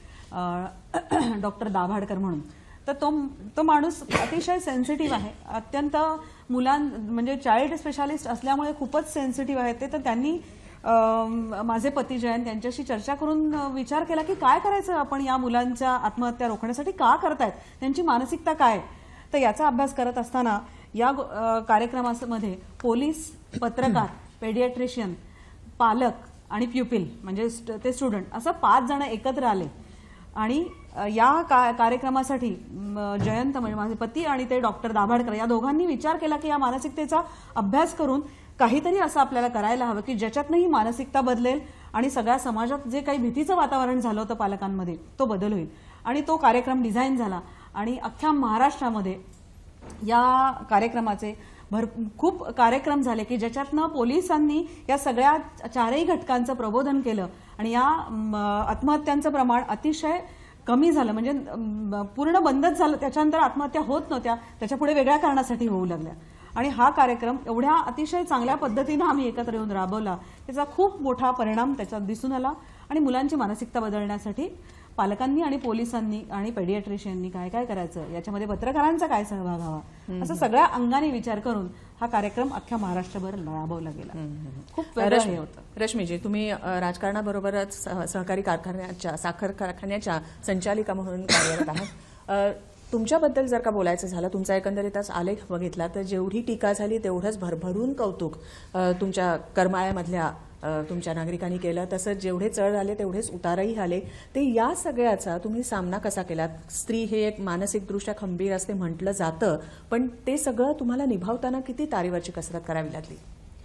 आहेत डॉक्टर दाभाडकर म्हणून तर तो माणूस अतिशय सेन्सिटिव्ह आहे अत्यंत म्हणजे चाइल्ड स्पेशालिस्ट असल्यामुळे खूपच सेन्सिटिव्ह आहे ते तर त्यांनी माझे पती जयंत त्यांच्याशी चर्चा करून विचार केला की काय करायचं आपण या मुलांच्या आत्महत्या रोखण्यासाठी का करतायत त्यांची मानसिकता काय तर याचा अभ्यास करत असताना या कार्यक्रमामध्ये पोलीस पत्रकार पेडियाट्रिशियन पालक आणि प्युपिल म्हणजे ते स्टुडंट असं 5 जण एकत्र आले आणि या कार्यक्रमासाठी जयंत म्हणजे माझे पती आणि ते डॉक्टर दाभाडकर या दोघांनी विचार केला की या मानसिकतेचा अभ्यास करून काहीतरी असं आपल्याला करायला हवं की ज्याच्यातनं ही मानसिकता बदलेल आणि सगळ्या समाजात जे काही भीतीचं वातावरण झालं होतं पालकांमध्ये तो बदल होईल आणि तो कार्यक्रम डिझाईन झाला आणि अख्ख्या महाराष्ट्रामध्ये या कार्यक्रमाचे खूप कार्यक्रम झाले की ज्याच्यातनं पोलिसांनी या सगळ्या 4ही घटकांचं प्रबोधन केलं आणि या आत्महत्यांचं प्रमाण अतिशय कमी झालं म्हणजे पूर्ण बंदच झालं त्याच्यानंतर आत्महत्या होत नव्हत्या त्याच्यापुढे वेगळ्या कारणासाठी होऊ लागल्या आणि हा कार्यक्रम एवढ्या अतिशय चांगल्या पद्धतीनं आम्ही एकत्र येऊन राबवला, त्याचा खूप मोठा परिणाम त्याच्यात दिसून आला. आणि मुलांची मानसिकता बदलण्यासाठी पालकांनी आणि पोलिसांनी आणि पेडियाट्रिशियननी काय काय करायचं, याच्यामध्ये पत्रकारांचा काय सहभाग हवा, असं सगळ्या अंगाने विचार करून हा कार्यक्रम अख्ख्या महाराष्ट्रभर राबवला गेला. खूप वेगळं हे होतं.
रश्मीजी, तुम्ही राजकारणाबरोबरच सहकारी कारखान्याच्या साखर कारखान्याच्या संचालिका म्हणून कार्यरत आहात. तुमच्याबद्दल जर का बोलायचं झालं, तुमचा एकंदरीतच आलेख बघितला तर जेवढी टीका झाली तेवढंच भरभरून कौतुक तुमच्या करमाळ्यामधल्या तुमच्या नागरिकांनी केलं. तसंच जेवढे चढ आले तेवढेच उतारही आले. ते या सगळ्याचा तुम्ही सामना कसा केलात? स्त्री हे एक मानसिकदृष्ट्या खंबीर असते म्हटलं जातं, पण ते सगळं तुम्हाला निभावताना किती तारेवरची कसरत करावी लागली?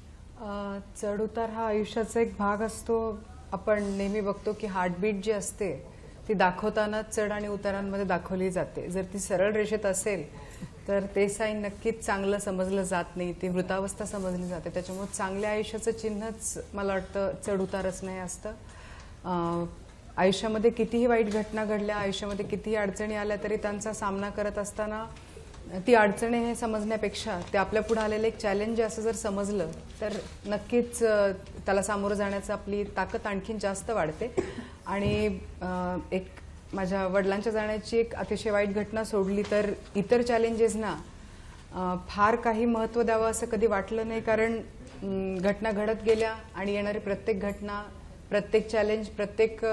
चढ उतार हा आयुष्याचा एक भाग असतो. आपण नेहमी बघतो की हार्टबीट जी असते ती दाखवताना चढ आणि उतारांमध्ये दाखवली जाते. जर ती सरळ रेषेत असेल तर ते साईन नक्कीच चांगलं समजलं जात नाही, ती मृतावस्था समजली जाते. त्याच्यामुळे चांगल्या आयुष्याचं चिन्हच मला वाटतं चढ उतारच नाही असतं. आयुष्यामध्ये कितीही वाईट घटना घडल्या, आयुष्यामध्ये कितीही अडचणी आल्या तरी त्यांचा सामना करत असताना ती अडचणी हे समजण्यापेक्षा ते आपल्या पुढे आलेलं एक चॅलेंज असं जर समजलं तर नक्कीच त्याला सामोरं जाण्याचं आपली ताकद आणखीन जास्त वाढते. आणि एक माझ्या वडिलांच्या जाण्याची एक अतिशय वाईट घटना सोडली तर इतर चॅलेंजेसना फार काही महत्त्व द्यावं असं कधी वाटलं नाही. कारण घटना घडत गेल्या आणि येणारी प्रत्येक घटना, प्रत्येक चॅलेंज, प्रत्येक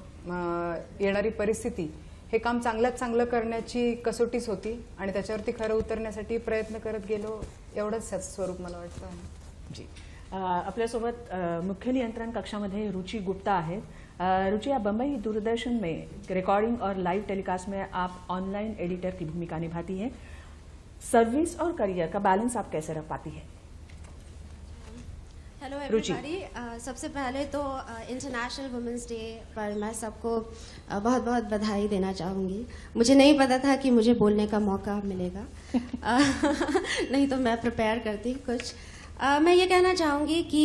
येणारी परिस्थिती हे काम चांगल्यात चांगलं करण्याची कसोटीच होती आणि त्याच्यावरती खरं उतरण्यासाठी प्रयत्न करत गेलो, एवढंच त्याचं स्वरूप मला वाटतं.
जी, आपल्यासोबत मुख्य नियंत्रण कक्षामध्ये रुचि गुप्ता आहेत. रुचि, आप बम्बई दूरदर्शन में रिकॉर्डिंग और लाइव टेलीकास्ट में आप ऑनलाइन एडिटर की भूमिका निभाती हैं. सर्विस और करियर का बैलेंस आप कैसे रख पाती है?
हेलो एवरीबॉडी, सबसे पहले तो इंटरनेशनल वुमेंस डे पर मैं सबको बहुत बहुत बधाई देना चाहूँगी. मुझे नहीं पता था कि मुझे बोलने का मौका मिलेगा. नहीं तो मैं प्रिपेयर करती कुछ. मैं ये कहना चाहूँगी कि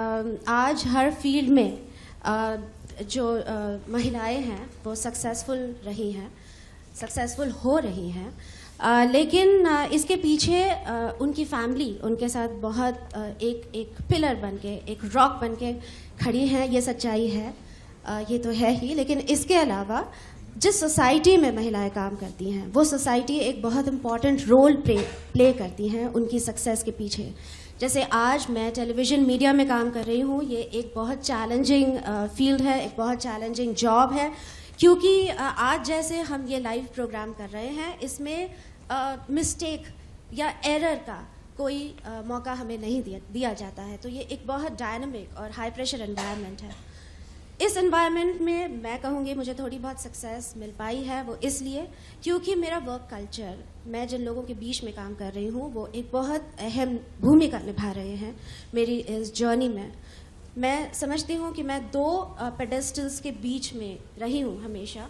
आज हर फील्ड में जो महिलाएं हैं वो सक्सेसफुल रही हैं, सक्सेसफुल हो रही हैं. लेकिन इसके पीछे उनकी फैमिली उनके साथ बहुत एक पिलर बन के, एक रॉक बन के खड़ी है. ये सच्चाई है, ये तो है ही. लेकिन इसके अलावा जिस सोसाइटी में महिलाएं काम करती हैं वो सोसाइटी एक बहुत इम्पॉर्टेंट रोल प्ले करती हैं उनकी सक्सेस के पीछे. जैसे आज मैं टेलीविज़न मीडिया में काम कर रही हूँ, ये एक बहुत चैलेंजिंग फील्ड है, एक बहुत चैलेंजिंग जॉब है. क्योंकि आज जैसे हम ये लाइव प्रोग्राम कर रहे हैं, इसमें मिस्टेक या एरर का कोई मौका हमें नहीं दिया जाता है. तो ये एक बहुत डायनामिक और हाई प्रेशर एनवायरनमेंट है. इस एनवायरनमेंट में मैं कहूँगी मुझे थोड़ी बहुत सक्सेस मिल पाई है. वो इसलिए क्योंकि मेरा वर्क कल्चर, मैं जिन लोगों के बीच में काम कर रही हूँ वो एक बहुत अहम भूमिका निभा रहे हैं मेरी इस जर्नी में. मैं समझती हूँ कि मैं दो पेडेस्टल्स के बीच में रही हूँ हमेशा.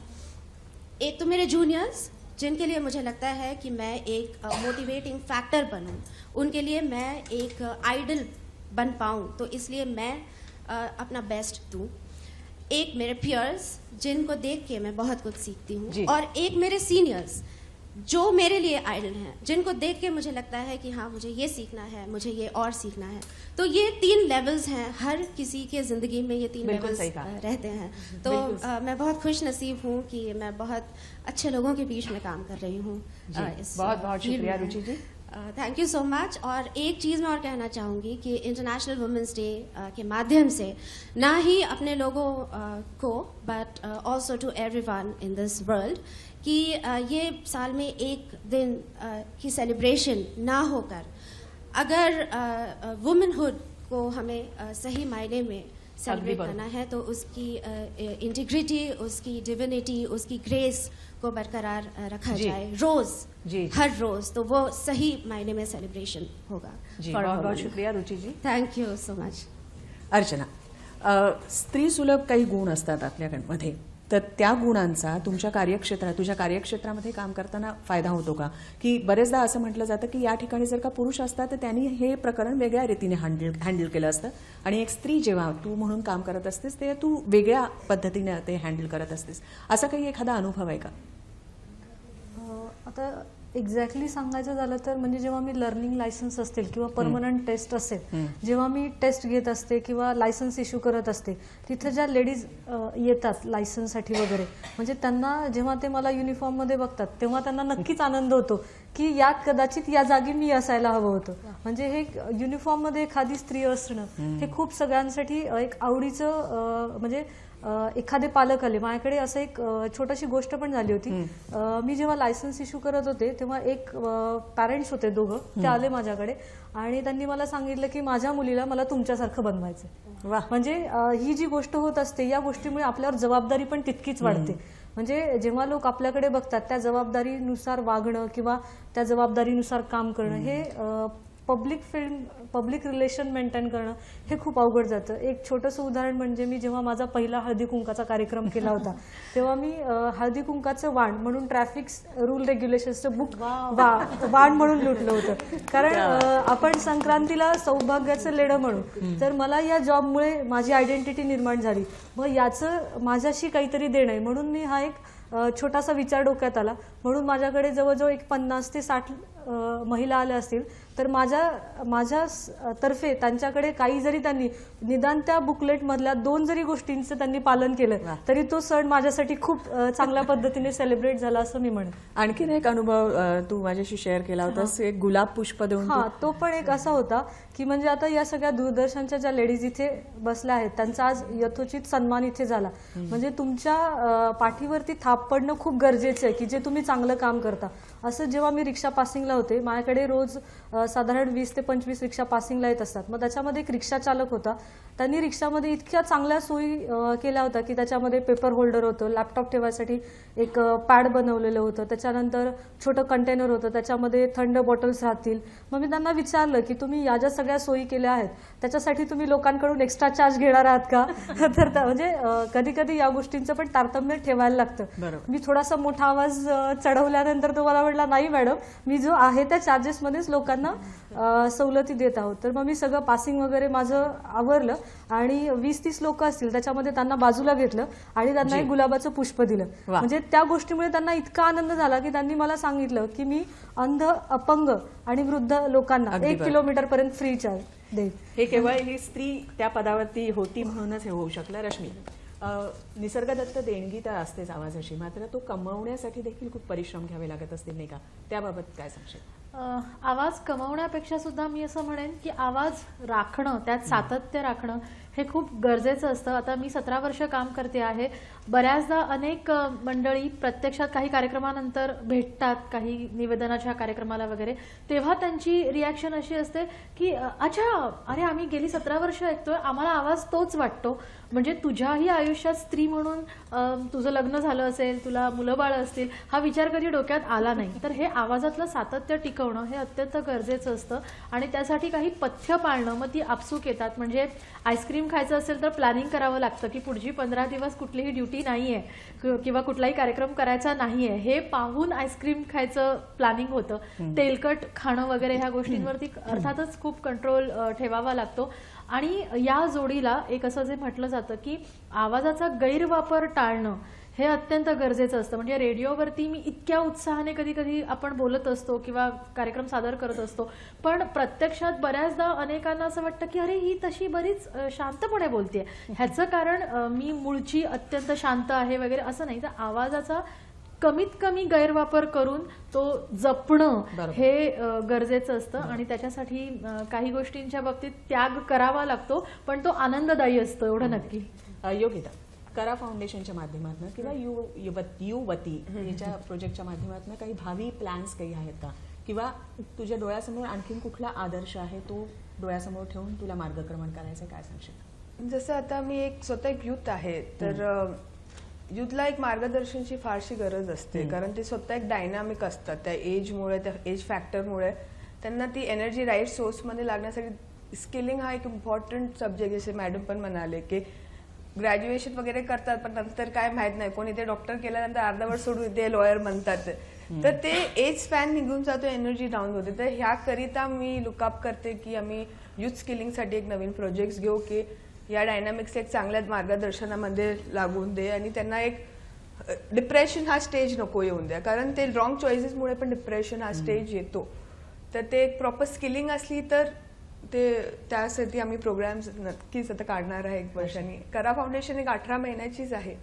एक तो मेरे जूनियर्स जिनके लिए मुझे लगता है कि मैं एक मोटिवेटिंग फैक्टर बनूं, उनके लिए मैं एक आइडल बन पाऊं, तो इसलिए मैं अपना बेस्ट दूं. एक मेरे पियर्स जिनको देख के मैं बहुत कुछ सीखती हूँ, और एक मेरे सीनियर्स जो मेरे लिए आइडल हैं, जिनको देख के मुझे लगता है कि हाँ मुझे ये सीखना है, मुझे ये और सीखना है. तो ये 3 लेवल्स हैं, हर किसी के ज़िंदगी में ये 3 लेवल्स रहते हैं. तो मैं बहुत खुश नसीब हूँ कि मैं बहुत अच्छे लोगों के बीच में काम कर रही हूँ.
बहुत बहुत शुक्रिया Ruchi ji.
Thank you so much. और एक चीज़ मैं और कहना चाहूँगी कि इंटरनेशनल वुमेंस डे के माध्यम से ना ही अपने लोगों को but also to everyone in this world कि ये साल में एक दिन की सेलिब्रेशन ना होकर अगर वुमेनहुड को हमें सही मायने में सेलिब्रेट करना है तो उसकी इंटीग्रिटी, उसकी डिविनिटी, उसकी ग्रेस को बरकरार रखा जाए रोज, हर रोज, तो वो सही मायने में सेलिब्रेशन होगा.
बहुत बहुत शुक्रिया Ruchi ji.
Thank you so much.
Archana, स्त्री सुलभ काही गुण असतात आपल्यामध्ये, तर त्या गुणांचा तुमच्या तुझ्या कार्यक्षेत्रामध्ये काम करताना फायदा होतो का? की बरेचदा असं म्हटलं जातं की या ठिकाणी जर का पुरुष असतात तर त्यांनी हे प्रकरण वेगळ्या रीतीने हँडल केलं असतं आणि एक स्त्री जेव्हा तू म्हणून काम करत असतेस ते तू वेगळ्या पद्धतीने ते हँडल करत असतेस. असा काही एखादा अनुभव आहे का?
आता एक्झॅक्टली सांगायचं झालं तर म्हणजे जेव्हा मी लर्निंग लायसन्स असतील किंवा परमनंट टेस्ट असेल, जेव्हा मी टेस्ट घेत असते किंवा लायसन्स इश्यू करत असते, तिथं ज्या लेडीज येतात लायसन्ससाठी वगैरे, म्हणजे त्यांना जेव्हा ते मला युनिफॉर्ममध्ये बघतात तेव्हा त्यांना नक्कीच आनंद होतो की कदाचित या जागी मी असायला हवं होतं. म्हणजे हे युनिफॉर्ममध्ये एखादी स्त्री असणं हे खूप सगळ्यांसाठी एक आवडीचं, म्हणजे एखादे पालक आले माझ्याकडे, असं एक छोटीशी गोष्ट पण झाली होती. मी जेव्हा लायसन्स इश्यू करत होते तेव्हा एक पॅरेंट्स होते दोघं, ते आले माझ्याकडे आणि त्यांनी मला सांगितलं की माझ्या मुलीला मला तुमच्यासारखं बनवायचं. म्हणजे ही जी गोष्ट होत असते या गोष्टीमुळे आपल्यावर जबाबदारी पण तितकीच वाढते. म्हणजे जेव्हा लोक आपल्याकडे बघतात त्या जबाबदारीनुसार वागणं किंवा त्या जबाबदारीनुसार काम करणं हे पब्लिक रिलेशन मेंटेन करणं हे खूप अवघड जातं. एक छोटंसं उदाहरण म्हणजे मी जेव्हा माझा पहिला हळदी कुंकाचा कार्यक्रम केला होता तेव्हा मी हळदी कुंकाचं वाण म्हणून ट्रॅफिक रूल रेग्युलेशनचं बुक वाण म्हणून लुटलं होतं. कारण आपण संक्रांतीला सौभाग्याचं लेणं म्हणू, तर मला या जॉबमुळे माझी आयडेंटिटी निर्माण झाली. मग याचं माझ्याशी काहीतरी देणं आहे म्हणून मी हा एक छोटासा विचार डोक्यात आला. म्हणून माझ्याकडे जवळजवळ एक 50 ते 60 महिला आल्या असतील तर माझ्या तर्फे त्यांच्याकडे काही जरी त्यांनी निदान त्या बुकलेट मधल्या 2 जरी गोष्टींचं त्यांनी पालन केलं तरी तो सण माझ्यासाठी खूप चांगल्या पद्धतीने सेलिब्रेट झाला असं मी म्हणेन.
आणखीन एक अनुभव तू माझ्याशी शेअर केला होतास, एक गुलाब पुष्प देऊन.
तो पण एक असा होता की म्हणजे आता या सगळ्या दूरदर्शनच्या ज्या लेडीज इथे बसल्या आहेत त्यांचा आज यथोचित सन्मान इथे झाला. म्हणजे तुमच्या पाठीवरती थाप पडणं खूप गरजेचं आहे की जे तुम्ही चांगलं काम करता. असं जेव्हा मी रिक्षा पासिंगला होते माझ्याकडे रोज साधारण 20 ते 25 रिक्षा पासिंगला येत असतात. मग त्याच्यामध्ये एक रिक्षा चालक होता, त्यांनी रिक्षामध्ये इतक्या चांगल्या सोयी केल्या होत्या की त्याच्यामध्ये पेपर होल्डर होतं, लॅपटॉप ठेवायसाठी एक पॅड बनवलेलं होतं, त्याच्यानंतर छोटं कंटेनर होतं, त्याच्यामध्ये थंड बॉटल्स राहतील. मग मी त्यांना विचारलं की तुम्ही या ज्या सगळ्या सोयी केल्या आहेत त्याच्यासाठी तुम्ही लोकांकडून एक्स्ट्रा चार्ज घेणार आहात का? तर म्हणजे कधी कधी या गोष्टींचं पण तारतम्य ठेवायला लागतं. मी थोडासा मोठा आवाज चढवल्यानंतर तो मला म्हटला नाही मॅडम, मी जो आहे त्या चार्जेसमध्येच लोकांना सवलती देत आहोत. तर मग मी सगळं पासिंग वगैरे माझं आवरलं आणि 20-30 लोक असतील त्याच्यामध्ये त्यांना बाजूला घेतलं आणि त्यांना एक गुलाबाचं पुष्प दिलं. म्हणजे त्या गोष्टीमुळे त्यांना इतका आनंद झाला की त्यांनी मला सांगितलं की मी अंध, अपंग आणि वृद्ध लोकांना 1 किलोमीटर पर्यंत फ्री चार्ज देईल.
हे केवळ ही स्त्री त्या पदावरती होती म्हणूनच हे होऊ शकलं. रश्मी, निसर्गदत्त देणगी तर असतेच आवाजाची, मात्र तो कमवण्यासाठी देखील खूप परिश्रम घ्यावे लागत असतील नाही का? त्याबाबत काय सांगशील?
आवाज कमवण्यापेक्षा सुद्धा मी असं म्हणेन की आवाज राखणं, त्यात सातत्य राखणं हे खूप गरजेचं असतं. आता मी 17 वर्ष काम करते आहे. बऱ्याचदा अनेक मंडळी प्रत्यक्षात काही कार्यक्रमानंतर भेटतात, काही निवेदनाच्या कार्यक्रमाला वगैरे, तेव्हा त्यांची रिॲक्शन अशी असते की अच्छा, अरे आम्ही गेली 17 वर्ष ऐकतोय, आम्हाला आवाज तोच वाटतो. म्हणजे तुझ्याही आयुष्यात स्त्री म्हणून तुझं लग्न झालं असेल, तुला मुलं बाळं असतील, हा विचार कधी डोक्यात आला नाही. तर हे आवाजातलं सातत्य टिकवणं हे अत्यंत गरजेचं असतं आणि त्यासाठी काही पथ्य पाळणं, मग ती आपसूक येतात. म्हणजे आईस्क्रीम खायचं असेल तर प्लॅनिंग करावं लागतं की पुढची 15 दिवस कुठलीही ड्युटी नाहीये किंवा कुठलाही कार्यक्रम करायचा नाहीये, हे पाहून आईस्क्रीम खायचं प्लॅनिंग होतं. तेलकट खाणं वगैरे ह्या गोष्टींवरती अर्थातच खूप कंट्रोल ठेवावा लागतो. आणि या जोडीला एक असं जे म्हटलं जातं की आवाजाचा गैरवापर टाळणं हे अत्यंत गरजेचं असतं. म्हणजे रेडिओवरती मी इतक्या उत्साहाने कधी कधी आपण बोलत असतो किंवा कार्यक्रम सादर करत असतो, पण प्रत्यक्षात बऱ्याचदा अनेकांना असं वाटतं की अरे ही तशी बरीच शांतपणे बोलतेय. ह्याचं कारण मी मूळची अत्यंत शांत आहे वगैरे असं नाही, तर आवाजाचा कमीत कमी गैरवापर करून तो जपणं हे गरजेचं असतं आणि त्याच्यासाठी काही गोष्टींच्या बाबतीत त्याग करावा लागतो, पण तो आनंददायी असतो, एवढं नक्की.
योगिता, करा फाउंडेशनच्या माध्यमातून किंवा युवती याच्या प्रोजेक्टच्या माध्यमातून काही भावी प्लॅन्स काही आहेत का? किंवा तुझ्या डोळ्यासमोर आणखीन कुठला आदर्श आहे तो डोळ्यासमोर ठेवून तुला मार्गक्रमण करायचं, काय सांगशील?
जसं आता मी स्वतः एक युथ आहे, तर युथला एक मार्गदर्शनची फारशी गरज असते. कारण ते स्वतः एक डायनामिक असतात. त्या एजमुळे, त्या एज फॅक्टरमुळे त्यांना ती एनर्जी राईट सोर्समध्ये लागण्यासाठी स्किलिंग हा एक इम्पॉर्टंट सब्जेक्ट. जसे मॅडम पण म्हणाले की ग्रॅज्युएशन वगैरे करतात पण नंतर काय माहित नाही, कोणी ते डॉक्टर केल्यानंतर अर्धवट सोडून ते लॉयर म्हणतात, तर ते एज स्पॅन निघून जातो, एनर्जी डाऊन होते. तर ह्याकरिता मी लुकअप करते की आम्ही युथ स्किलिंगसाठी एक नवीन प्रोजेक्ट्स घेऊ की या डायनामिक्स एक चांगल्या मार्गदर्शनामध्ये लागून दे आणि त्यांना एक डिप्रेशन हा स्टेज नको येऊन द्या, कारण ते रॉंग चॉईसेसमुळे पण डिप्रेशन हा स्टेज येतो. तर ते एक प्रॉपर स्किलिंग असली तर ते त्यासाठी आम्ही प्रोग्राम्स नक्कीच आता काढणार आहे 1 वर्षांनी. करा फाउंडेशन एक 18 महिन्याचीच आहे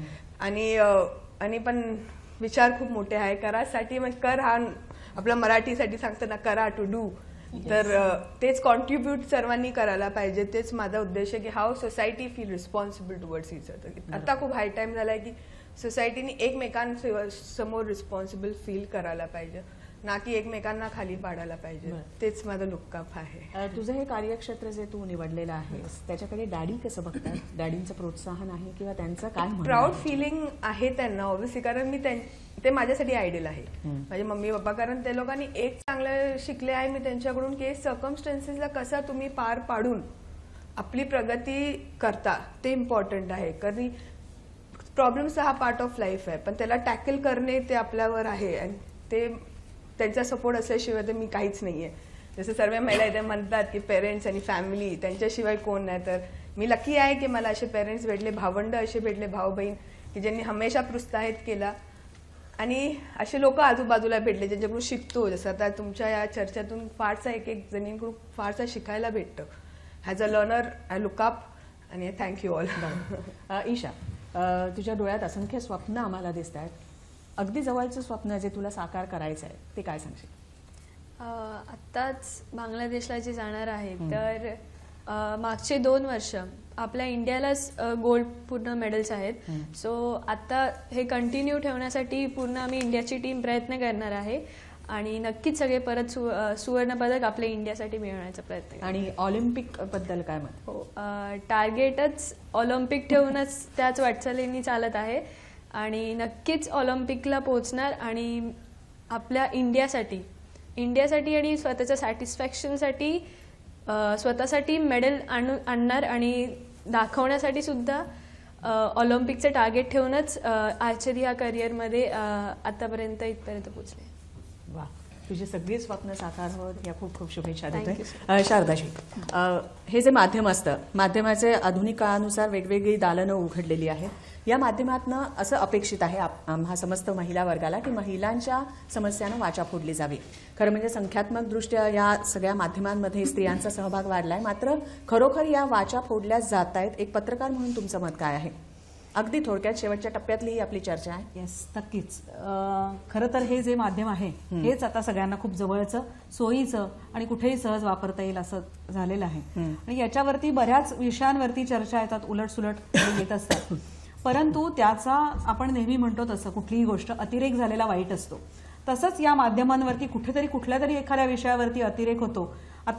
आणि पण विचार खूप मोठे आहे. करासाठी म्हणजे कर हा आपला मराठीसाठी सांगताना करा टू डू, तर तेच कॉन्ट्रीब्यूट सर्वांनी करायला पाहिजे. तेच माझा उद्देश आहे की how society feel responsible towards each other. आता खूप हाय टाइम झालाय की सोसायटीने एकमेकांसमोर रिस्पॉन्सिबल फील करायला पाहिजे, ना की एकमेकांना खाली पाडायला पाहिजे. तेच माझं लुकअप आहे.
तुझं हे कार्यक्षेत्र जे तू निवडलेलं आहेस त्याच्याकडे डॅडी कसं बघतात? डॅडींचं प्रोत्साहन आहे किंवा त्यांचं काय म्हणणं?
प्राऊड फिलिंग आहे त्यांना ऑब्व्हियसली, कारण मी ते माझ्यासाठी आयडियल आहे, माझे मम्मी पप्पा. कारण ते लोकांनी एक चांगलं शिकले आहे मी त्यांच्याकडून की सर्कमस्टन्सेसला कसा तुम्ही पार पाडून आपली प्रगती करता ते इम्पॉर्टंट आहे. कधी प्रॉब्लेम्स हा पार्ट ऑफ लाईफ आहे, पण त्याला टॅकल करणे ते आपल्यावर आहे. आणि ते त्यांचा सपोर्ट असल्याशिवाय तर मी काहीच नाहीये. जसं सर्व महिला इथे म्हणतात की पेरेंट्स आणि फॅमिली त्यांच्याशिवाय कोण नाही, तर मी लकी आहे की मला असे पेरेंट्स भेटले, भावंड असे भेटले, भाऊ बहीण की ज्यांनी हमेशा प्रोत्साहित केला, आणि असे लोक आजूबाजूला भेटले ज्यांच्याकडून शिकतो. जसं आता तुमच्या या चर्चेतून फारसा एक जणींकडून फारसा शिकायला भेटतं. As a learner I look up आणि थँक्यू ऑल.
ईशा, तुझ्या डोळ्यात असंख्य स्वप्न आम्हाला दिसत आहेत. अगदी जवळचं स्वप्न जे तुला साकार करायचं आहे ते काय सांगशील?
आत्ताच बांगलादेशला जे जाणार आहे तर मागचे 2 वर्ष आपल्या इंडियालाच गोल्ड पूर्ण मेडल्स आहेत. सो आता हे कंटिन्यू ठेवण्यासाठी पूर्ण आम्ही इंडियाची टीम प्रयत्न करणार आहे आणि नक्कीच सगळे परत सुवर्ण पदक आपल्या इंडियासाठी मिळवण्याचा प्रयत्न करणार.
आणि ऑलिम्पिक बद्दल काय मत?
हो, टार्गेटच ऑलिम्पिक ठेवूनच त्याच वाटचालीने चालत आहे आणि नक्कीच ऑलिम्पिकला पोहोचणार आणि आपल्या इंडियासाठी आणि स्वतःच्या सॅटिस्फॅक्शनसाठी स्वतःसाठी मेडल आणणार आणि दाखवण्यासाठी सुद्धा ऑलिम्पिकचं टार्गेट ठेवूनच आर्चरी ह्या करिअरमध्ये आतापर्यंत इथपर्यंत पोहोचले.
वा, तुझी सगळी स्वप्न साकार होत या खूप खूप शुभेच्छा देते. शारदाजी, हे जे माध्यम असतं, माध्यमाचे आधुनिक काळानुसार वेगवेगळी दालनं उघडलेली आहेत. या माध्यमातनं असं अपेक्षित आहे आम्हा समस्त महिला वर्गाला की महिलांच्या समस्यांना वाचा फोडली जावी. खरं म्हणजे संख्यात्मक दृष्ट्या या सगळ्या माध्यमांमध्ये स्त्रियांचा सहभाग वाढलाय, मात्र खरोखर या वाचा फोडल्या जात आहेत. एक पत्रकार म्हणून तुमचं मत काय आहे? अगदी थोडक्यात शेवटच्या टप्प्यातली ही आपली चर्चा आहे.
येस, नक्कीच. खरं तर हे जे माध्यम आहे हेच आता सगळ्यांना खूप जवळचं, सोयीचं आणि कुठेही सहज वापरता येईल असं झालेलं आहे. आणि याच्यावरती बऱ्याच विषयांवरती चर्चा येतात, उलटसुलट येत असतात. परंतु त्याचा आपण नेहमी म्हणतो तसं कुठलीही गोष्ट अतिरेक झालेला वाईट असतो. तसंच या माध्यमांवरती कुठेतरी कुठल्या तरी एखाद्या विषयावरती अतिरेक होतो.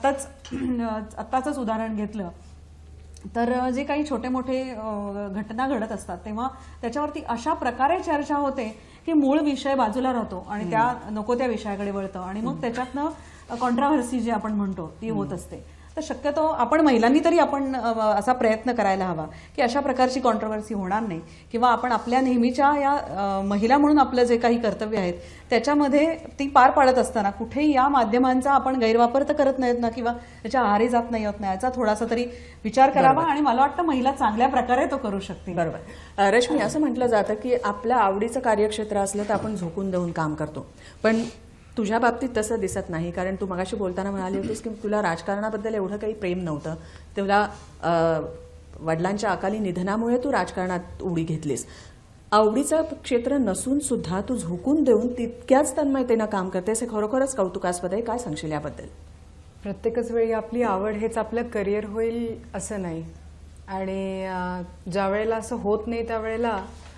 आत्ताच उदाहरण घेतलं तर जे काही छोटे मोठे घटना घडत असतात तेव्हा त्याच्यावरती अशा प्रकारे चर्चा होते की मूळ विषय बाजूला राहतो आणि त्या नको त्या विषयाकडे वळतं आणि मग त्याच्यातनं कॉन्ट्राव्हर्सी जी आपण म्हणतो ती होत असते. तर शक्यतो आपण महिलांनी तरी आपण असा प्रयत्न करायला हवा की अशा प्रकारची कॉन्ट्रोवर्सी होणार नाही किंवा आपण आपल्या नेहमीच्या या महिला म्हणून आपलं जे काही कर्तव्य आहेत त्याच्यामध्ये ती पार पाडत असताना कुठेही या माध्यमांचा आपण गैरवापर तर करत नाहीत ना किंवा त्याच्या आहारी जात नाही होत नाही याचा थोडासा तरी विचार करावा आणि मला वाटतं महिला चांगल्या प्रकारे तो करू शकते.
बरोबर. रश्मी, असं म्हटलं जातं की आपल्या आवडीचं कार्यक्षेत्र असलं तर आपण झोकून देऊन काम करतो, पण तुझ्या बाबतीत तसं दिसत नाही. कारण तू मगाशी बोलताना म्हणाली होतीस की तुला राजकारणाबद्दल एवढं काही प्रेम नव्हतं, तुला वडिलांच्या अकाली निधनामुळे तू राजकारणात उडी घेतलीस. आवडीचं क्षेत्र नसून सुद्धा तू झोकून देऊन तितक्याच तन्मयतेनं काम करतेस, हे खरोखरच कौतुकास्पद आहे. काय सांगशील याबद्दल?
प्रत्येकच वेळी आपली आवड हेच आपलं करिअर होईल असं नाही, आणि ज्या वेळेला असं होत नाही त्यावेळेला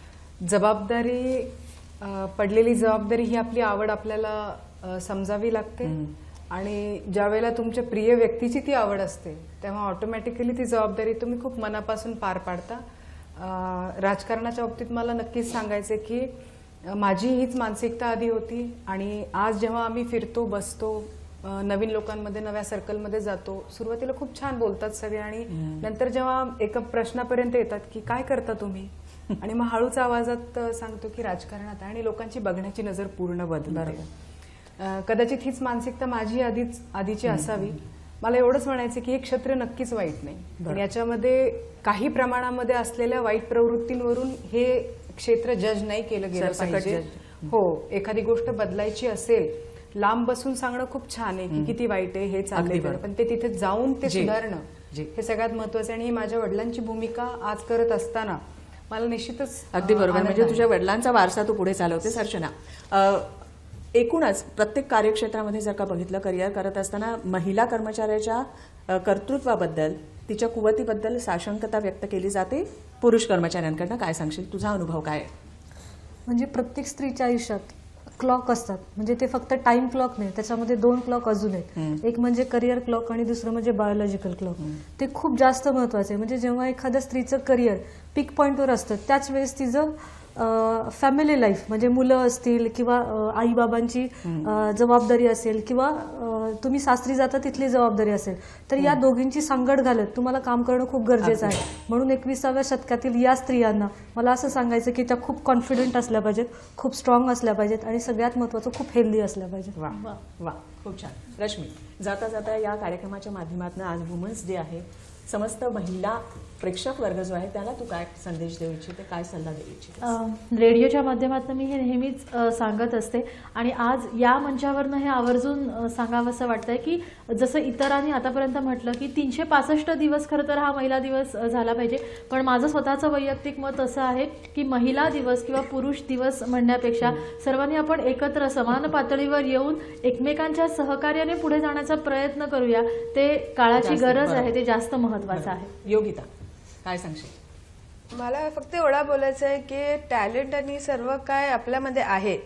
पडलेली जबाबदारी ही आपली आवड आपल्याला समजावी लागते. आणि ज्या वेळेला तुमच्या प्रिय व्यक्तीची ती आवड असते तेव्हा ऑटोमॅटिकली ती जबाबदारी तुम्ही खूप मनापासून पार पाडता. राजकारणाच्या बाबतीत मला नक्कीच सांगायचे की माझी हीच मानसिकता आधी होती, आणि आज जेव्हा आम्ही फिरतो, बसतो, नवीन लोकांमध्ये, नव्या सर्कलमध्ये जातो, सुरुवातीला खूप छान बोलतात सगळे आणि नंतर जेव्हा एका प्रश्नापर्यंत येतात की काय करता तुम्ही, आणि मग हळूच आवाजात सांगतो की राजकारणात आहे, आणि लोकांची बघण्याची नजर पूर्ण बदलते. कदाचित हीच मानसिकता माझी आधीची असावी. मला एवढंच म्हणायचं की हे क्षेत्र नक्कीच वाईट नाही, पण याच्यामध्ये काही प्रमाणामध्ये असलेल्या वाईट प्रवृत्तींवरून हे क्षेत्र जज नाही केलं गेलं
सरसकट
पाहिजे. हो, एखादी गोष्ट बदलायची असेल, लांब बसून सांगणं खूप छान आहे की किती वाईट आहे हे चाललंय, पण ते तिथे जाऊन ते सुधारणं हे सगळ्यात महत्वाचं आहे. आणि माझ्या वडिलांची भूमिका आज करत असताना मला निश्चितच
अगदी बरोबर.
आनंद
म्हणजे
आहे.
तुझ्या वडिलांचा वारसा तू पुढे चालवतेस अर्चना. एकूणच प्रत्येक कार्यक्षेत्रामध्ये जर का बघितलं, करिअर करत असताना महिला कर्मचाऱ्याच्या कर्तृत्वाबद्दल, तिच्या कुवतीबद्दल साशंकता व्यक्त केली जाते. पुरुष कर्मचाऱ्यांकडनं काय सांगशील? तुझा अनुभव काय आहे?
म्हणजे प्रत्येक स्त्रीच्या आयुष्यात क्लॉक असतात. म्हणजे ते फक्त टाइम क्लॉक नाही, त्याच्यामध्ये 2 क्लॉक अजून आहेत. एक म्हणजे करिअर क्लॉक आणि दुसरं म्हणजे बायोलॉजिकल क्लॉक. ते खूप जास्त महत्वाचं आहे. म्हणजे जेव्हा एखाद्या स्त्रीचं करिअर पीक पॉईंटवर असतं, त्याच वेळेस तिचं फॅमिली लाईफ म्हणजे मुलं असतील किंवा आईबाबांची जबाबदारी असेल किंवा तुम्ही सासरी जाता तिथली जबाबदारी असेल, तर या दोघींची सांगड घालत तुम्हाला काम करणं खूप गरजेचं आहे. म्हणून 21व्या शतकातील या स्त्रियांना मला असं सांगायचं की त्या खूप कॉन्फिडंट असल्या पाहिजेत, खूप स्ट्रॉंग असल्या पाहिजेत आणि सगळ्यात महत्वाचं खूप हेल्दी असल्या पाहिजेत.
वा वा, खूप छान. रश्मी, जाता जाता या कार्यक्रमाच्या माध्यमातून आज वुमन्स डे आहे, समस्त महिला प्रेक्षक वर्ग जो आहे त्याला तू काय संदेश देऊ इच्छिते, काय सल्ला देऊ इच्छिते?
रेडिओच्या माध्यमातून मी हे नेहमीच सांगत असते आणि आज या मंचावरनं हे आवर्जून सांगावंसं वाटतंय की जसं इतरांनी आतापर्यंत म्हटलं की 365 दिवस खरं तर हा महिला दिवस झाला पाहिजे, पण माझं स्वतःचं वैयक्तिक मत असं आहे की महिला दिवस किंवा पुरुष दिवस म्हणण्यापेक्षा सर्वांनी आपण एकत्र समान पातळीवर येऊन एकमेकांच्या सहकार्याने पुढे जाण्याचा प्रयत्न करूया. ते काळाची गरज आहे, ते जास्त महत्वाचं आहे.
योगिता, काय सांगशील?
मला फक्त एवढा बोलायचं आहे की टॅलेंट आणि सर्व काय आपल्यामध्ये आहे.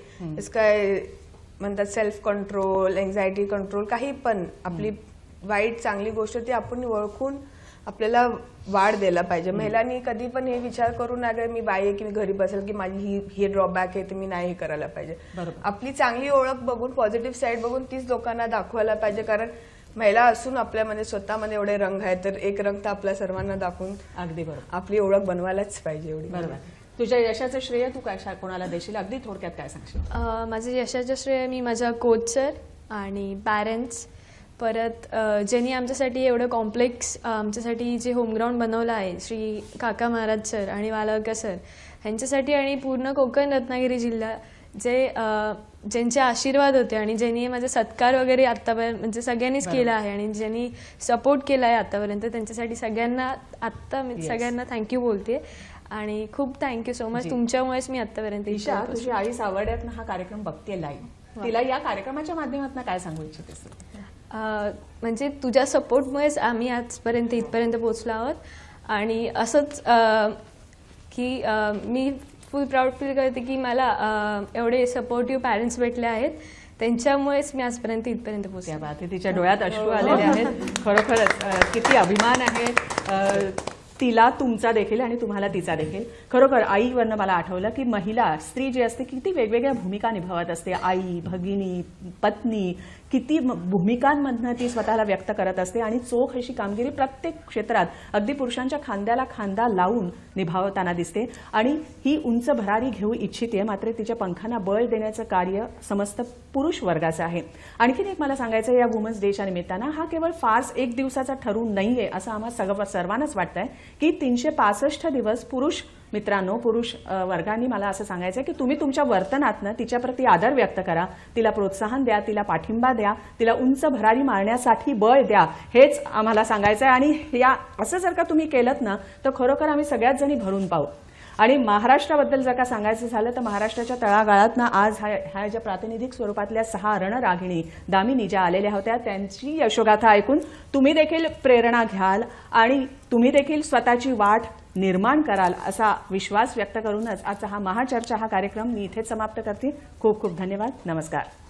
काय म्हणतात, सेल्फ कंट्रोल, एन्झायटी कंट्रोल, काही पण आपली वाईट चांगली गोष्ट ती आपण ओळखून आपल्याला वाढ द्यायला पाहिजे. महिलांनी कधी पण हे विचार करू नये मी बाई आहे की मी घरी बसेल की माझी ही ड्रॉबॅक आहे तर मी नाही हे करायला पाहिजे. आपली चांगली ओळख बघून, पॉझिटिव्ह साईड बघून तीच लोकांना दाखवायला पाहिजे. कारण महिला असून आपल्यामध्ये स्वतःमध्ये एवढे रंग आहेत, तर एक रंग तर आपल्या सर्वांना दाखवून
अगदी बरोबर
आपली ओळख बनवायलाच पाहिजे. एवढी
बरोबर. तुझ्या यशाचं श्रेय तू काय कोणाला देशील? अगदी थोडक्यात काय सांगशील?
माझं यशाचं श्रेय मी माझ्या कोच सर आणि पॅरेंट्स, परत ज्यांनी आमच्यासाठी एवढं कॉम्प्लेक्स आमच्यासाठी जे होमग्राऊंड बनवलं आहे, श्री काका महाराज सर आणि वालवकर सर ह्यांच्यासाठी, आणि पूर्ण कोकण रत्नागिरी जिल्हा जे ज्यांचे आशीर्वाद होते आणि ज्यांनी माझा सत्कार वगैरे आत्तापर्यंत म्हणजे सगळ्यांनीच केला आहे आणि ज्यांनी सपोर्ट केला आहे आत्तापर्यंत, त्यांच्यासाठी सगळ्यांना आत्ता मी सगळ्यांना थँक्यू बोलते आणि खूप थँक्यू सो मच. तुमच्यामुळेच मी आत्तापर्यंत.
ईशा, तुझी आई सावर्ड्यातनं हा कार्यक्रम बघते लाईव्ह, तिला या कार्यक्रमाच्या माध्यमातून काय सांगू इच्छितेस?
म्हणजे तुझ्या सपोर्टमुळेच आम्ही आजपर्यंत इथपर्यंत पोहोचलो आहोत आणि असंच की मी फुल प्राऊड फील करते की मला एवढे सपोर्टिव्ह पॅरेंट्स भेटले आहेत, त्यांच्यामुळेच मी आजपर्यंत इथपर्यंत पोहोचले.
बात आहे, तिच्या डोळ्यात अश्रू आलेले आहेत. खरोखरच किती अभिमान आहे तिला तुमचा देखील आणि तुम्हाला तिचा देखील. खरोखर आईवरनं मला आठवलं की महिला स्त्री जी असते किती वेगवेगळ्या भूमिका निभावत असते. आई, भगिनी, पत्नी, किती भूमिकांमधनं ती स्वतःला व्यक्त करत असते आणि चोख अशी कामगिरी प्रत्येक क्षेत्रात अगदी पुरुषांच्या खांद्याला खांदा लावून निभावताना दिसते आणि ही उंच भरारी घेऊ इच्छिते, मात्र तिच्या पंखांना बळ देण्याचं कार्य समस्त पुरुष वर्गाचं आहे. आणखीन एक मला सांगायचं, या वुमन्स डेच्या निमित्तानं हा केवळ फार्स एक दिवसाचा ठरून नाहीये असं आम्हा सर्वांनाच वाटतंय की 365 दिवस पुरुष मित्रांनो, पुरुष वर्गांनी मला असं सांगायचं की तुम्ही तुमच्या वर्तनातनं तिच्याप्रती आदर व्यक्त करा, तिला प्रोत्साहन द्या, तिला पाठिंबा द्या, तिला उंच भरारी मारण्यासाठी बळ द्या, हेच आम्हाला सांगायचं आहे. आणि या असं जर का तुम्ही केलं ना तर खरोखर आम्ही सगळ्याच जणी भरून पाहू. आणि महाराष्ट्राबद्दल जर का सांगायचं झालं तर महाराष्ट्राच्या तळागाळातनं आज ह्या ज्या प्रातिनिधिक स्वरूपातल्या 6 रणरागिणी दामिनी ज्या आलेल्या होत्या त्यांची यशोगाथा ऐकून तुम्ही देखील प्रेरणा घ्याल आणि तुम्ही देखील स्वतःची वाट निर्माण कराल असा विश्वास व्यक्त करूनच आजचा हा महाचर्चा हा कार्यक्रम मी इथेच समाप्त करते. खूप खूप धन्यवाद. नमस्कार.